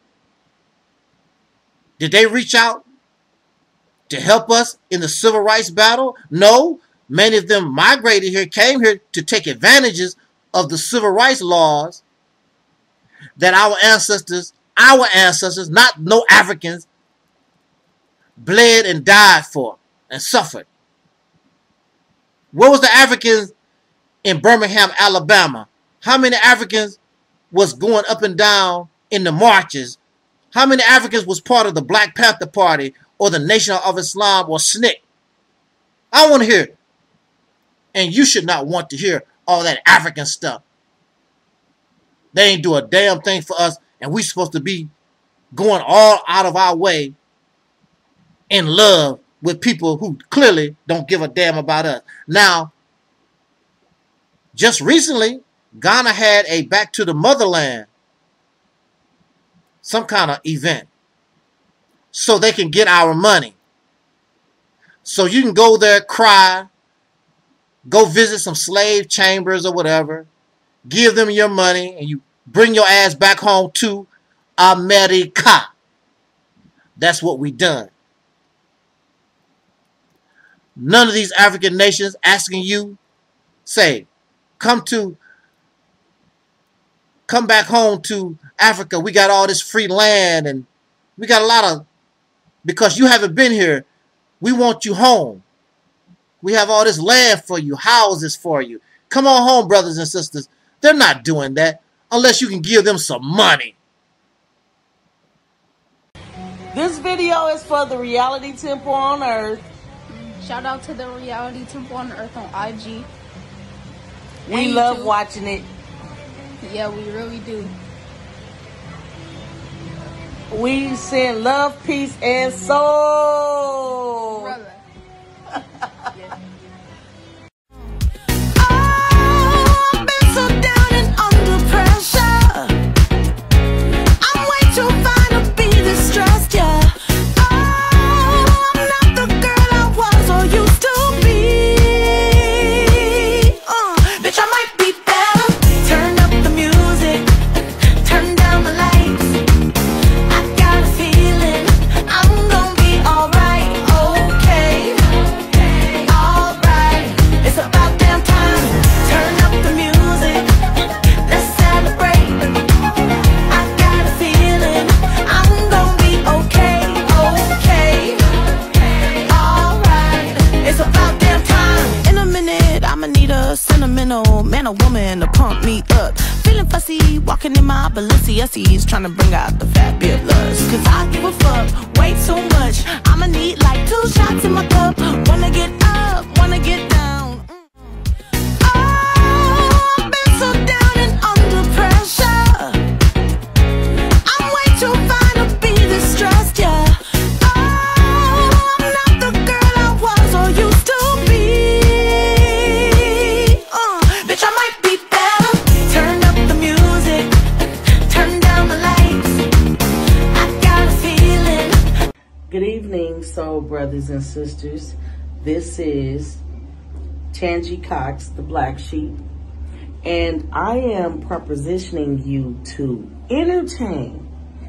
Did they reach out to help us in the civil rights battle? No. Many of them migrated here, came here to take advantages of the civil rights laws that our ancestors, our ancestors, not no Africans, bled and died for and suffered. Where was the Africans in Birmingham, Alabama? How many Africans was going up and down in the marches? How many Africans was part of the Black Panther Party or the Nation of Islam or S N C C? I want to hear it. And you should not want to hear all that African stuff. They ain't do a damn thing for us, and we supposed to be going all out of our way in love with people who clearly don't give a damn about us. Now, just recently, Ghana had a back to the motherland, some kind of event, so they can get our money. So you can go there, cry, go visit some slave chambers or whatever, give them your money, and you bring your ass back home to America. That's what we done. None of these African nations asking you, say, come to, come back home to Africa. We got all this free land and we got a lot of, because you haven't been here, we want you home. We have all this land for you, houses for you. Come on home, brothers and sisters. They're not doing that unless you can give them some money. This video is for the Reality Temple on Earth. Shout out to the Reality Temple on Earth on I G. We and love YouTube. watching it. Yeah, we really do. We send love, peace, and soul. Brother. Man or woman to pump me up. Feeling fussy, walking in my Balenciennes, trying to bring out the fat bit lust. Cause I give a fuck way too much. I'ma need like two shots in my cup. Wanna get up, wanna get down. Oh, I've been so down and under pressure. I'm way too fine to be this stressed, yeah. Oh, I'm not the girl I was or used to be. Bitch, I might be better. Turn up the music, turn down the lights. I got a feeling. Good evening, soul brothers and sisters. This is Tangie Cox, the Black Sheep, and I am propositioning you to entertain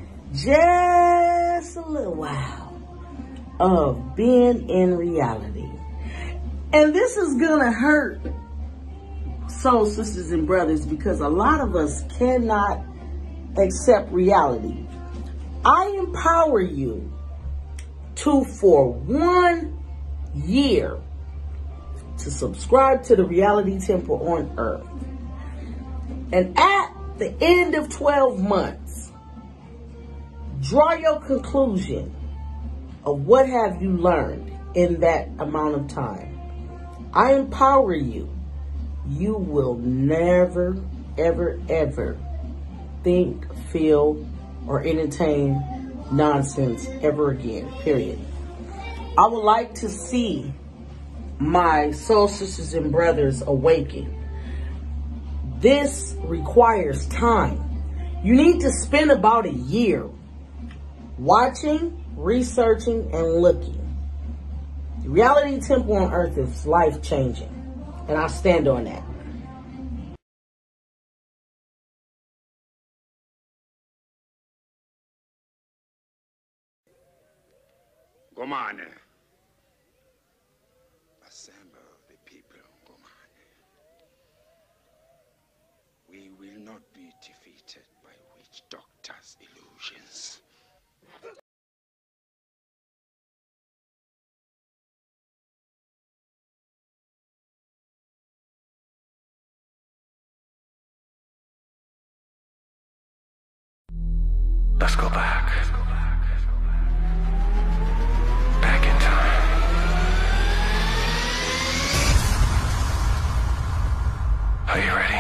just a little while of being in reality. And this is gonna hurt soul sisters and brothers because a lot of us cannot accept reality. I empower you to, for one year, to subscribe to the Reality Temple on Earth. And at the end of twelve months, draw your conclusion of what have you learned in that amount of time. I empower you. You will never, ever, ever think, feel, or entertain nonsense ever again, period. I would like to see my soul sisters and brothers awaken. This requires time. You need to spend about a year watching, researching, and looking. The Reality Temple on Earth is life-changing, and I stand on that. Gomane. Assemble the people, Gomane. We will not be defeated by witch doctors' illusions. Let's go back. Back in time. Are you ready?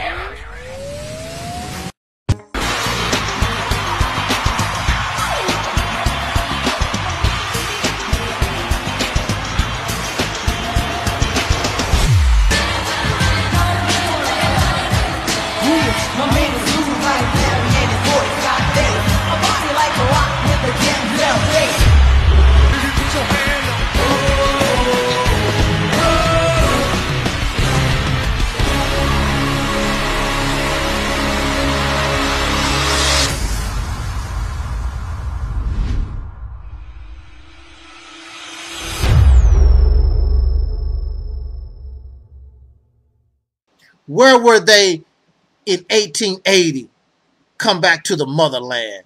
Ooh. Where were they in eighteen eighty? Come back to the motherland.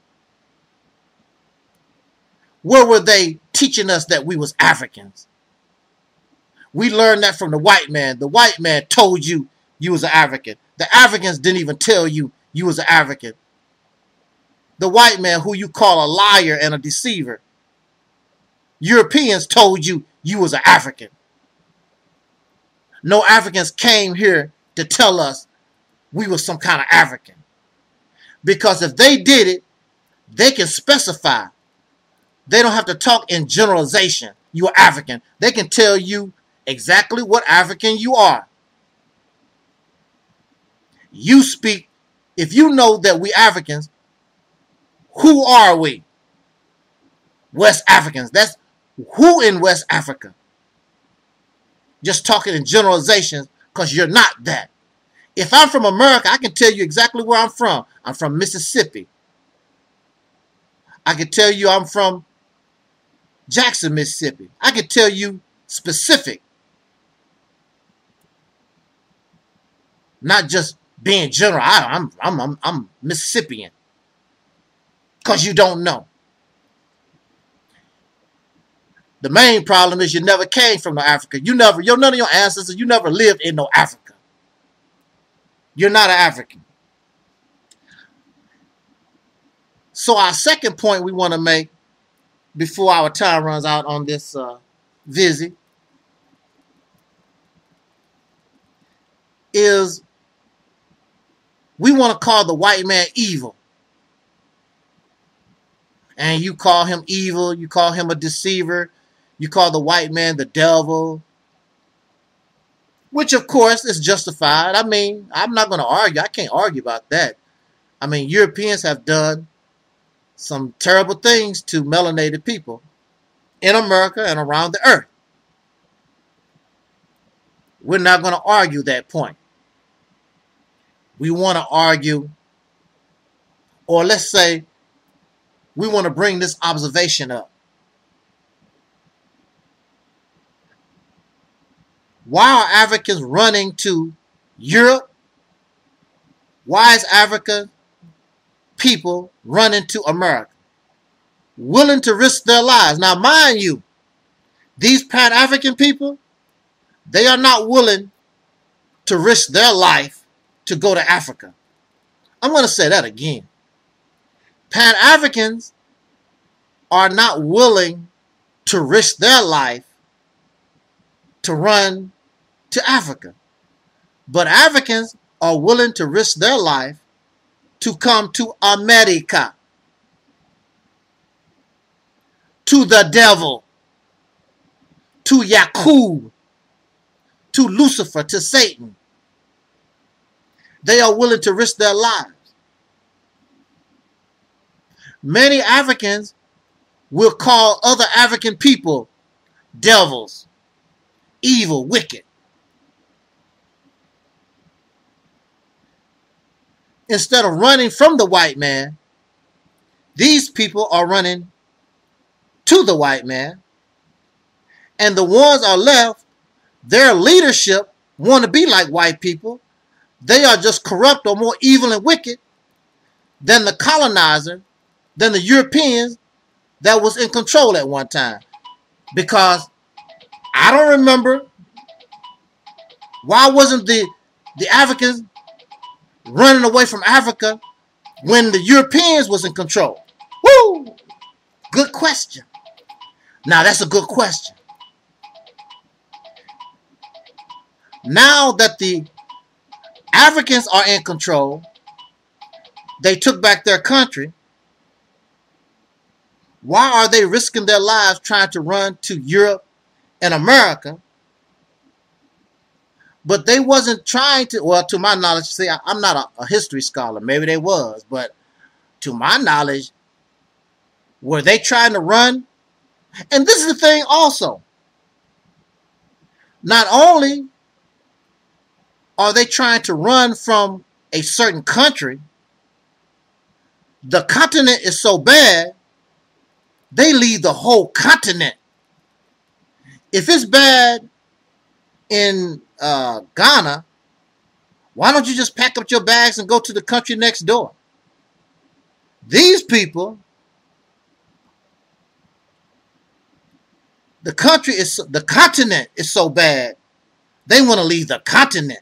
Where were they teaching us that we was Africans? We learned that from the white man. The white man told you you was an African. The Africans didn't even tell you you was an African. The white man, who you call a liar and a deceiver, Europeans told you you was an African. No Africans came here to tell us we were some kind of African. Because if they did it, they can specify. They don't have to talk in generalization. You are African. They can tell you exactly what African you are. You speak, if you know that we Africans, who are we? West Africans. That's who in West Africa. Just talking in generalizations, because you're not that. If I'm from America, I can tell you exactly where I'm from. I'm from Mississippi. I can tell you I'm from Jackson, Mississippi. I can tell you specific. Not just being general. I, I'm, I'm, I'm, I'm Mississippian. Because you don't know. The main problem is you never came from no Africa. You never, you're none of your ancestors, you never lived in no Africa. You're not an African. So our second point we want to make before our time runs out on this uh, visit is we want to call the white man evil. And you call him evil, you call him a deceiver, you call the white man the devil, which of course is justified. I mean, I'm not going to argue. I can't argue about that. I mean, Europeans have done some terrible things to melanated people in America and around the earth. We're not going to argue that point. We want to argue, or let's say, we want to bring this observation up. Why are Africans running to Europe? Why is Africa people running to America? Willing to risk their lives. Now, mind you, these Pan-African people, they are not willing to risk their life to go to Africa. I'm going to say that again. Pan-Africans are not willing to risk their life to run to Africa. But Africans are willing to risk their life to come to America, to the devil, to Yakub, to Lucifer, to Satan. They are willing to risk their lives. Many Africans will call other African people devils, evil, wicked. Instead of running from the white man, these people are running to the white man. And the ones are left, their leadership want to be like white people. They are just corrupt or more evil and wicked than the colonizer, than the Europeans that was in control at one time. Because I don't remember, why wasn't the, the Africans running away from Africa when the Europeans was in control? Woo! Good question. Now that's a good question. Now that the Africans are in control, they took back their country, why are they risking their lives trying to run to Europe and America? But they wasn't trying to, well, to my knowledge, see, I, I'm not a, a history scholar. Maybe they was, but to my knowledge, were they trying to run? And this is the thing also. Not only are they trying to run from a certain country, the continent is so bad, they leave the whole continent. If it's bad in uh, Ghana, Why don't you just pack up your bags and go to the country next door? These people, the country is, the continent is so bad, they want to leave the continent.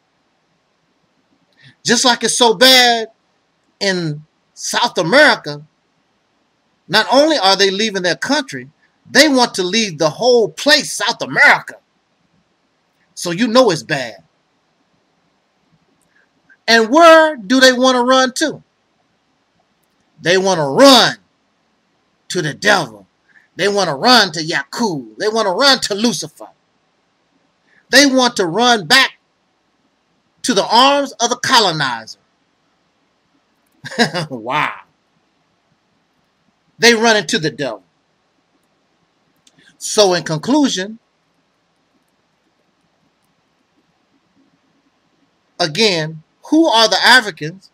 Just like it's so bad in South America, not only are they leaving their country, they want to leave the whole place, South America. So you know it's bad. And where do they want to run to? They want to run to the devil. They want to run to Yakub. They want to run to Lucifer. They want to run back to the arms of the colonizer. Wow. They run into the devil. So in conclusion, again, who are the Africans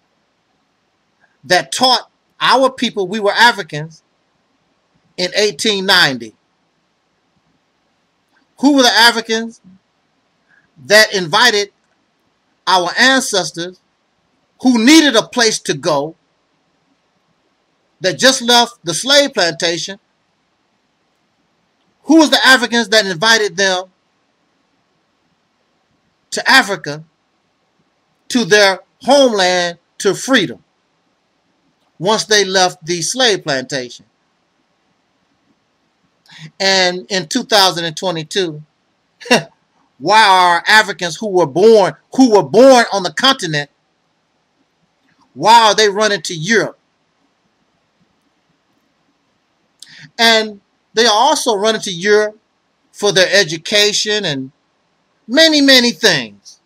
that taught our people we were Africans in eighteen ninety? Who were the Africans that invited our ancestors who needed a place to go, that just left the slave plantation? Who was the Africans that invited them to Africa, to their homeland, to freedom, once they left the slave plantation? And in two thousand twenty-two, why are Africans who were born, who were born on the continent, why are they running to Europe? And they are also running to Europe for their education and many, many things.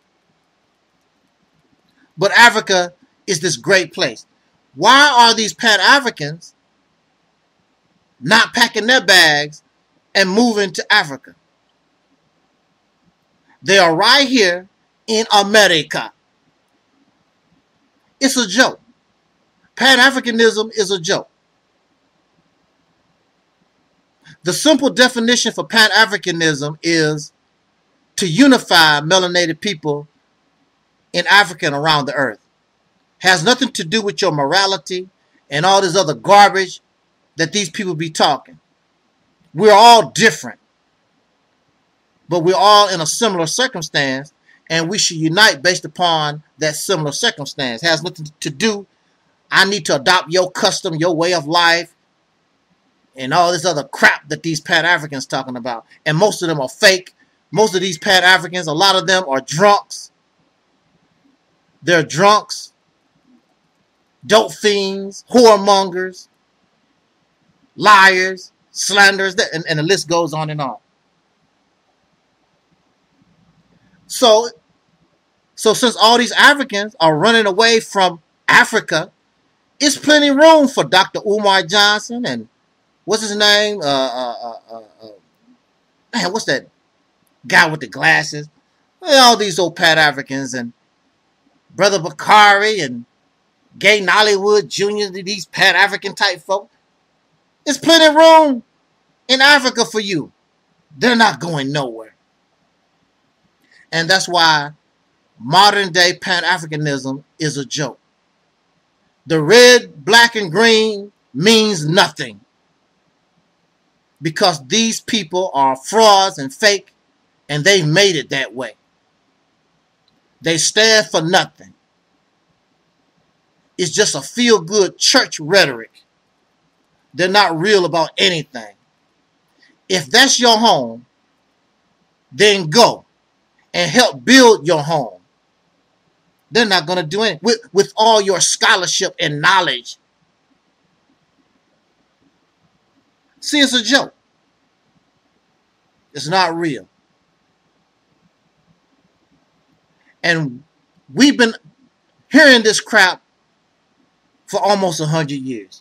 But Africa is this great place. Why are these Pan-Africans not packing their bags and moving to Africa? They are right here in America. It's a joke. Pan-Africanism is a joke. The simple definition for Pan-Africanism is to unify melanated people in Africa and around the earth. Has nothing to do with your morality and all this other garbage that these people be talking. We're all different, but we're all in a similar circumstance, and we should unite based upon that similar circumstance. It has nothing to do, I need to adopt your custom, your way of life, and all this other crap that these Pan-Africans talking about. And most of them are fake. Most of these Pan-Africans, a lot of them are drunks. They're drunks, dope fiends, whoremongers, liars, slanderers, and, and the list goes on and on. So, so since all these Africans are running away from Africa, it's plenty room for Doctor Umar Johnson and what's his name? Uh, uh, uh, uh, uh, man, what's that guy with the glasses? All these old Pan-Africans and Brother Bakari and Gay Nollywood Junior, these Pan-African type folk. There's plenty of room in Africa for you. They're not going nowhere. And that's why modern day Pan-Africanism is a joke. The red, black, and green means nothing, because these people are frauds and fake, and they made it that way. They stand for nothing. It's just a feel-good church rhetoric. They're not real about anything. If that's your home, then go and help build your home. They're not going to do anything with, with all your scholarship and knowledge. See, it's a joke. It's not real. And we've been hearing this crap for almost a hundred years.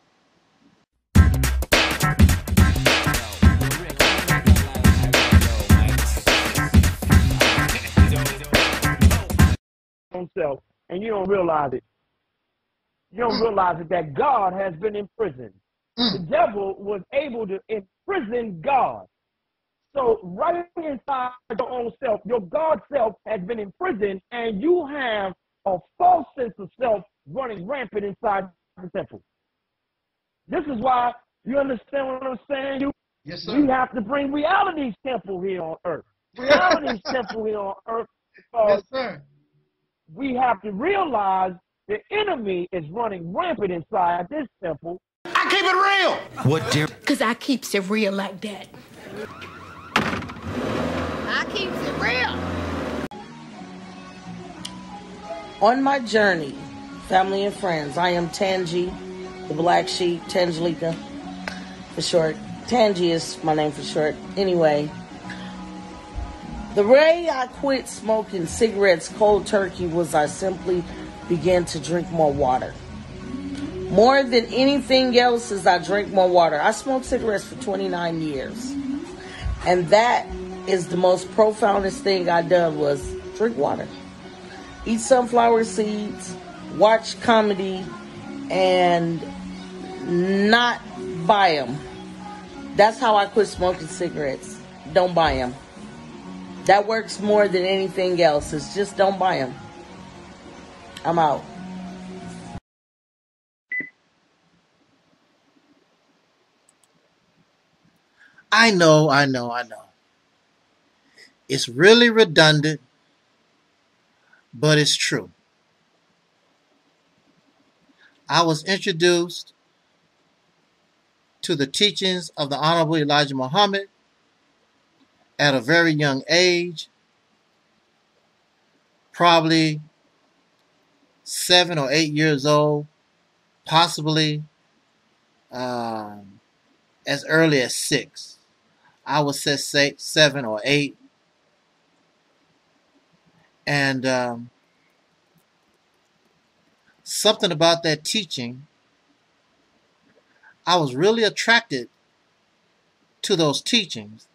Self, and you don't realize it. You don't realize it that God has been imprisoned. The devil was able to imprison God So right inside your own self, your God self has been imprisoned, and you have a false sense of self running rampant inside the temple. This is why, you understand what I'm saying? You, yes, sir. We have to bring reality's temple here on earth. Reality's temple here on earth. Because yes, sir. We have to realize the enemy is running rampant inside this temple. I keep it real. What, dear? Because I keeps it real like that. I keeps it real. On my journey, family and friends, I am Tangi, the Black Sheep, Tangelica for short. Tangi is my name for short. Anyway, the way I quit smoking cigarettes cold turkey was I simply began to drink more water. More than anything else is I drink more water. I smoked cigarettes for twenty-nine years. And that is the most profoundest thing I done was drink water. Eat sunflower seeds, watch comedy, and not buy them. That's how I quit smoking cigarettes. Don't buy them. That works more than anything else. It's just don't buy them. I'm out. I know, I know, I know. It's really redundant, but it's true. I was introduced to the teachings of the Honorable Elijah Muhammad at a very young age, probably seven or eight years old, possibly um, as early as six. I would say, say seven or eight. And um, something about that teaching, I was really attracted to those teachings.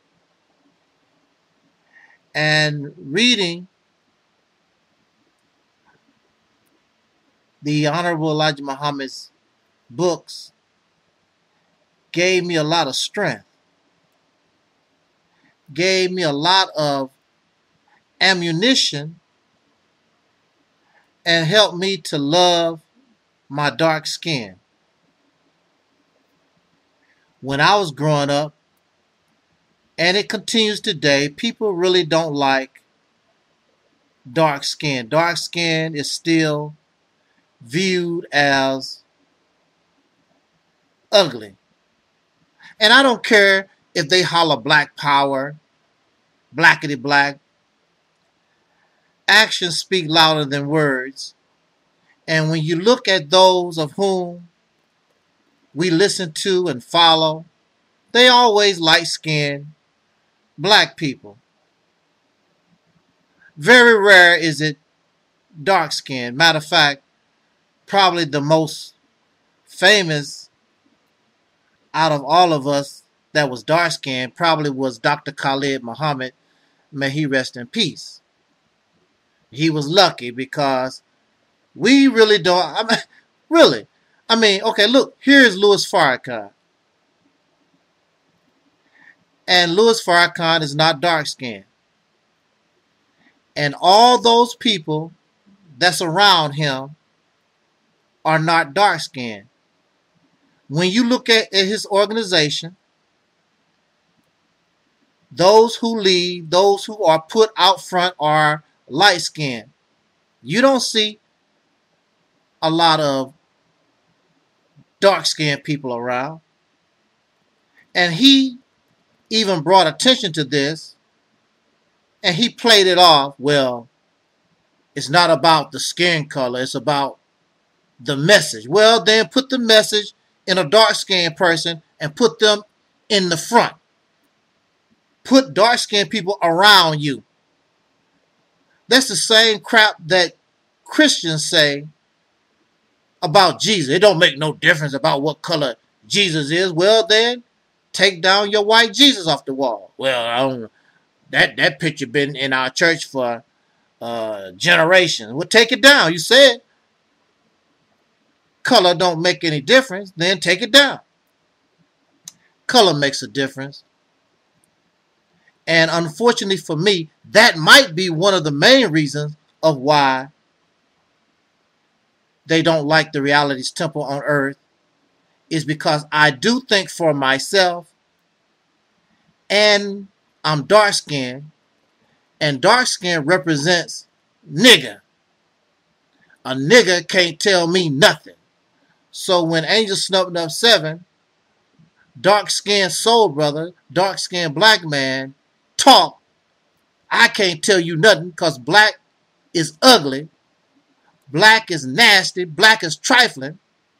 And reading the Honorable Elijah Muhammad's books gave me a lot of strength, gave me a lot of ammunition, and helped me to love my dark skin. When I was growing up, and it continues today, people really don't like dark skin. Dark skin is still viewed as ugly. And I don't care if they holler black power, blackity black. Actions speak louder than words. And when you look at those of whom we listen to and follow, they always light-skinned black people. Very rare is it dark-skinned. Matter of fact, probably the most famous out of all of us that was dark-skinned probably was Doctor Khalid Muhammad. May he rest in peace. He was lucky because we really don't, I mean, really. I mean, okay, look, here's Louis Farrakhan. And Louis Farrakhan is not dark-skinned. And all those people that's around him are not dark-skinned. When you look at, at his organization, those who lead, those who are put out front are light-skinned. You don't see a lot of dark-skinned people around. And he even brought attention to this, and he played it off. Well, it's not about the skin color, it's about the message. Well, then put the message in a dark-skinned person and put them in the front. Put dark-skinned people around you. That's the same crap that Christians say about Jesus. It don't make no difference about what color Jesus is. Well, then, take down your white Jesus off the wall. Well, I don't know. That, that picture been in our church for uh, generations. Well, take it down. You said color don't make any difference. Then take it down. Color makes a difference. And unfortunately for me, that might be one of the main reasons of why they don't like the Reality's Temple on Earth, is because I do think for myself, and I'm dark skinned, and dark skin represents nigger. A nigger can't tell me nothing. So when Angel Snub Nub seven, dark skinned soul brother, dark skinned black man, talk, I can't tell you nothing because black is ugly, black is nasty, black is trifling,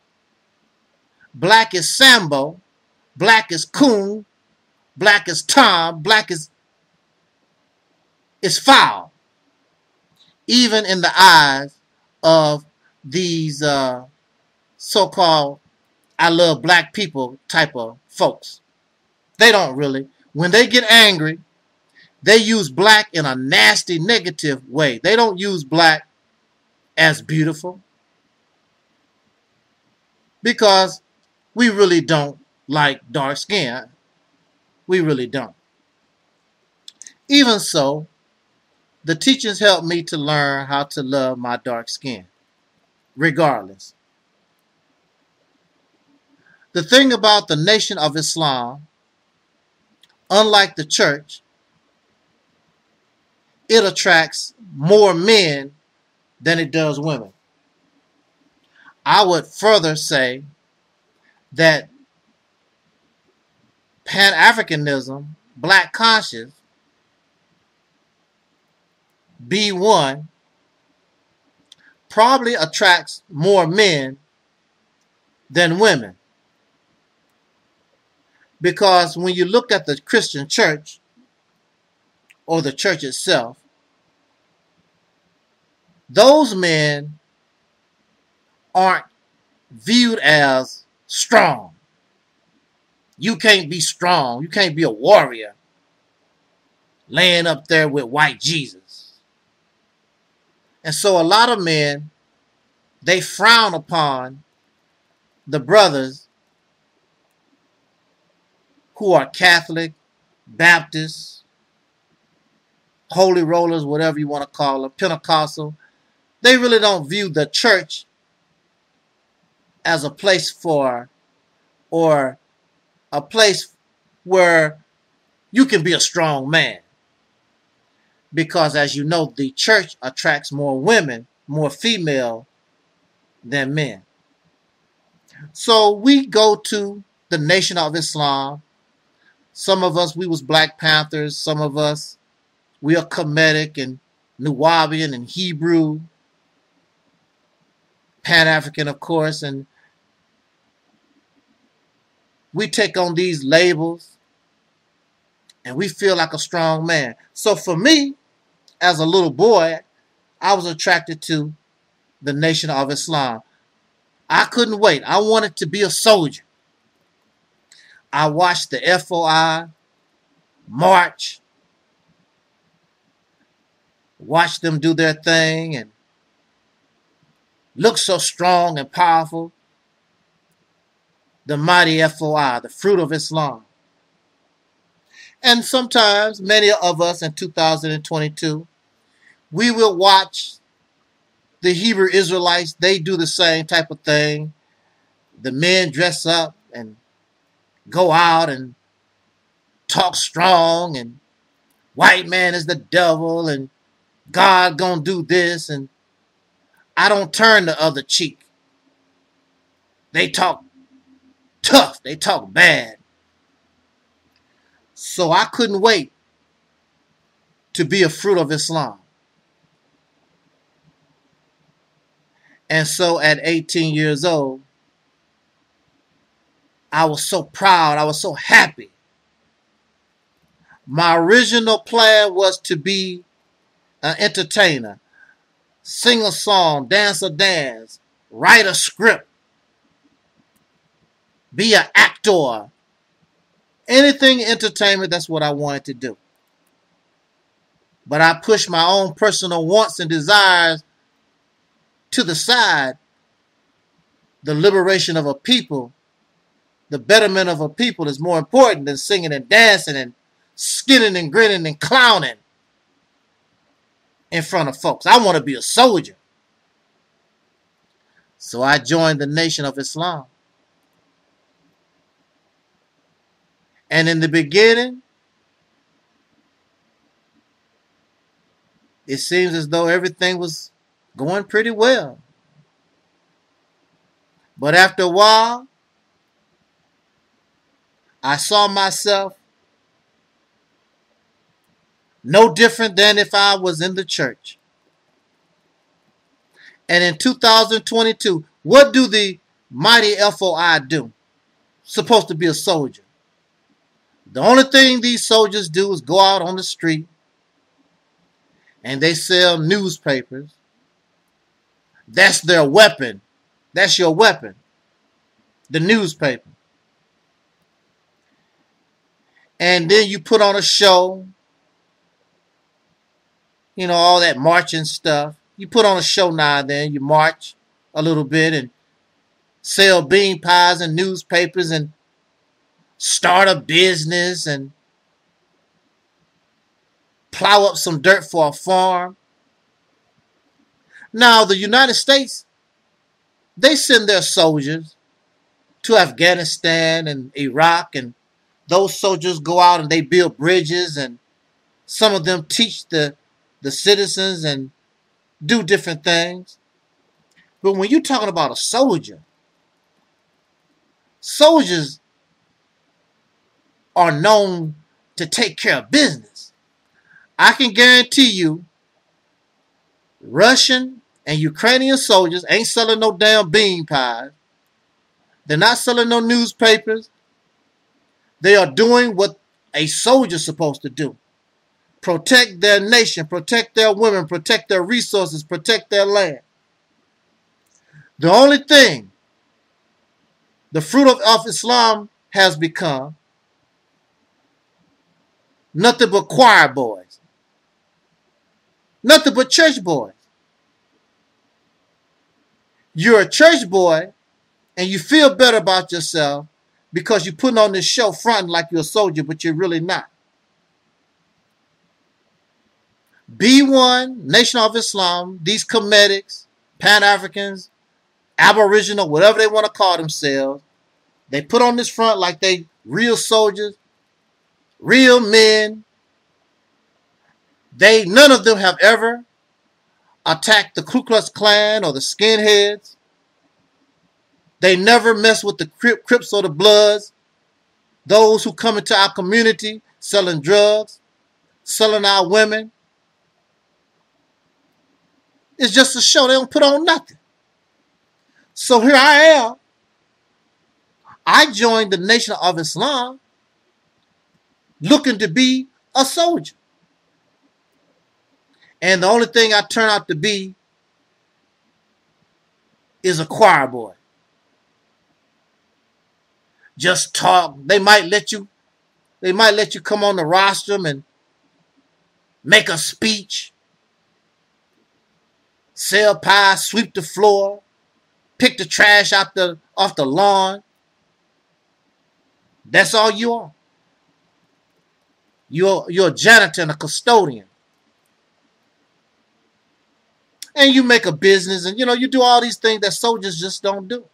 black is Sambo, black is coon, black is Tom, black is is foul, even in the eyes of these uh, so-called I love black people type of folks. They don't really. When they get angry, they use black in a nasty, negative way. They don't use black as beautiful, because we really don't like dark skin. We really don't. Even so, the teachings helped me to learn how to love my dark skin, regardless. The thing about the Nation of Islam, unlike the church, it attracts more men than it does women. I would further say that Pan-Africanism, black conscience, B one, probably attracts more men than women. Because when you look at the Christian church, or the church itself, those men aren't viewed as strong. You can't be strong. You can't be a warrior laying up there with white Jesus. And so a lot of men, they frown upon the brothers who are Catholic, Baptist, Holy Rollers, whatever you want to call them, Pentecostal. They really don't view the church as a place for, or a place where you can be a strong man. Because as you know, the church attracts more women, more female than men. So we go to the Nation of Islam. Some of us, we was Black Panthers. Some of us, we are Kemetic and Nuwabian and Hebrew. Pan-African, of course. And we take on these labels and we feel like a strong man. So for me, as a little boy, I was attracted to the Nation of Islam. I couldn't wait. I wanted to be a soldier. I watched the F O I march, watched them do their thing and look so strong and powerful. The mighty F O I, the fruit of Islam. And sometimes, many of us in two thousand twenty-two, we will watch the Hebrew Israelites. They do the same type of thing. The men dress up and go out and talk strong, and white man is the devil, and God gonna do this, and I don't turn the other cheek. They talk tough. They talk bad. So I couldn't wait to be a fruit of Islam. And so at eighteen years old, I was so proud. I was so happy. My original plan was to be an entertainer, sing a song, dance a dance, write a script, be an actor. Anything entertainment, that's what I wanted to do. But I pushed my own personal wants and desires to the side. The liberation of a people, the betterment of a people is more important than singing and dancing and skinning and grinning and clowning in front of folks. I want to be a soldier. So I joined the Nation of Islam. And in the beginning, it seems as though everything was going pretty well. But after a while, I saw myself no different than if I was in the church. And in two thousand twenty-two, what do the mighty F O I do? Supposed to be a soldier. The only thing these soldiers do is go out on the street and they sell newspapers. That's their weapon. That's your weapon. The newspaper. And then you put on a show. You know, all that marching stuff. You put on a show now and then. You march a little bit and sell bean pies and newspapers and start a business and plow up some dirt for a farm. Now, the United States, they send their soldiers to Afghanistan and Iraq, and those soldiers go out and they build bridges, and some of them teach the, the citizens and do different things. But when you're talking about a soldier, soldiers are known to take care of business. I can guarantee you Russian and Ukrainian soldiers ain't selling no damn bean pies. They're not selling no newspapers. They are doing what a soldier's supposed to do. Protect their nation, protect their women, protect their resources, protect their land. The only thing the fruit of, of Islam has become nothing but choir boys. Nothing but church boys. You're a church boy and you feel better about yourself because you're putting on this show fronting like you're a soldier, but you're really not. B one, Nation of Islam, these Comedics, Pan-Africans, Aboriginal, whatever they want to call themselves, they put on this front like they real soldiers, real men. They, none of them have ever attacked the Ku Klux Klan or the skinheads. They never mess with the Crips or the Bloods, those who come into our community selling drugs, selling our women. It's just a show. They don't put on nothing. So here I am. I joined the Nation of Islam looking to be a soldier. And the only thing I turn out to be is a choir boy. Just talk. They might let you, they might let you come on the rostrum and make a speech, sell pie, sweep the floor, pick the trash out the off the lawn. That's all you are. You're, you're a janitor and a custodian. And you make a business and, you know, you do all these things that soldiers just don't do.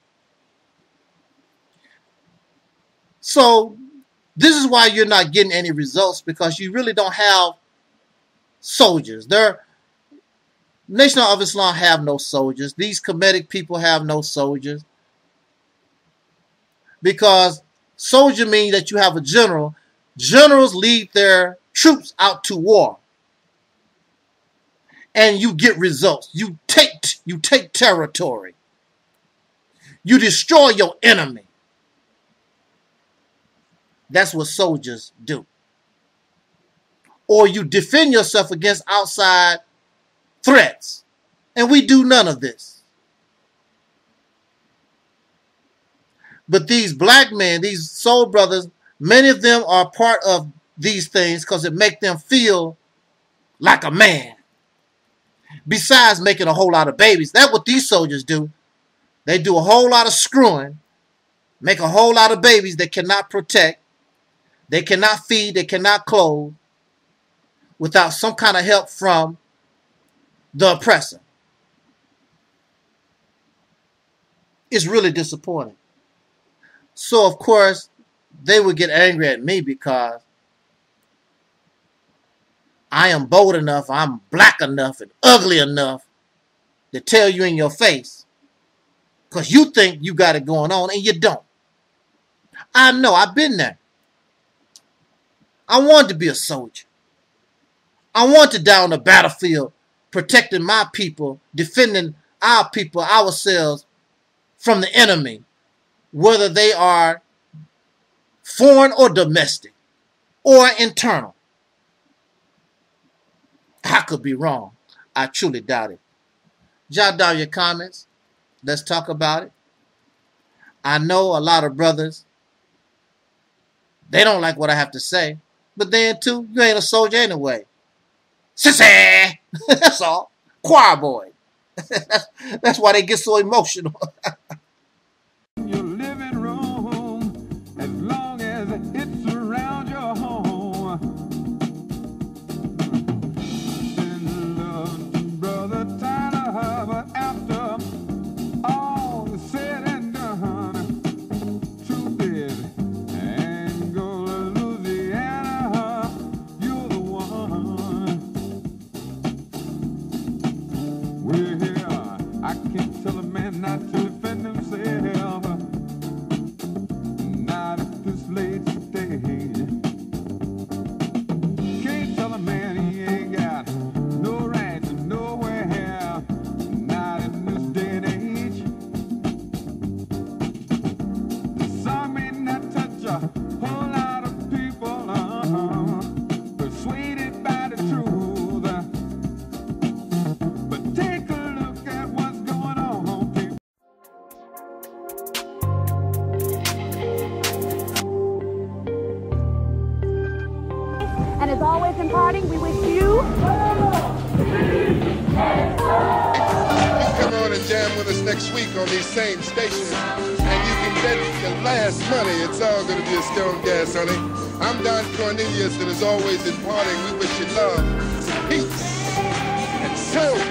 So this is why you're not getting any results, because you really don't have soldiers. There, Nation of Islam have no soldiers. These Kemetic people have no soldiers. Because soldier means that you have a general. Generals lead their troops out to war. And you get results. You take, you take territory. You destroy your enemy. That's what soldiers do. Or you defend yourself against outside threats. And we do none of this. But these black men, these soul brothers, many of them are part of these things because it makes them feel like a man. Besides making a whole lot of babies. That's what these soldiers do. They do a whole lot of screwing, make a whole lot of babies they cannot protect. They cannot feed, they cannot clothe without some kind of help from the oppressor. It's really disappointing. So, of course, they would get angry at me because I am bold enough, I'm black enough and ugly enough to tell you in your face because you think you got it going on and you don't. I know, I've been there. I wanted to be a soldier. I wanted to die on the battlefield protecting my people, defending our people, ourselves from the enemy, whether they are foreign or domestic or internal. I could be wrong. I truly doubt it. Jot down your comments. Let's talk about it. I know a lot of brothers, they don't like what I have to say. But then, too, you ain't a soldier anyway. Sissy! That's all. Choir boy. that's, that's why they get so emotional. Your living room, as long as it's around your home. Send love to Brother Tyler, but after all is said and done, truth is, Angola, Louisiana, you're the one. We're here. I can't tell a man not to defend himself. Not at this late stage. Can't tell a man he ain't got no rights nowhere. Not in this day and age. The song may not touch a whole lot of people, uh-huh, persuaded by the truth. But take a look at what's going on, people. And as always in parting, we wish you Come on and jam with us next week on these same stations, and you can bet your last money it's all going to be a Stone Gas, honey. I'm Don Cornelius, and as always in parting, we wish you love, peace, and silver.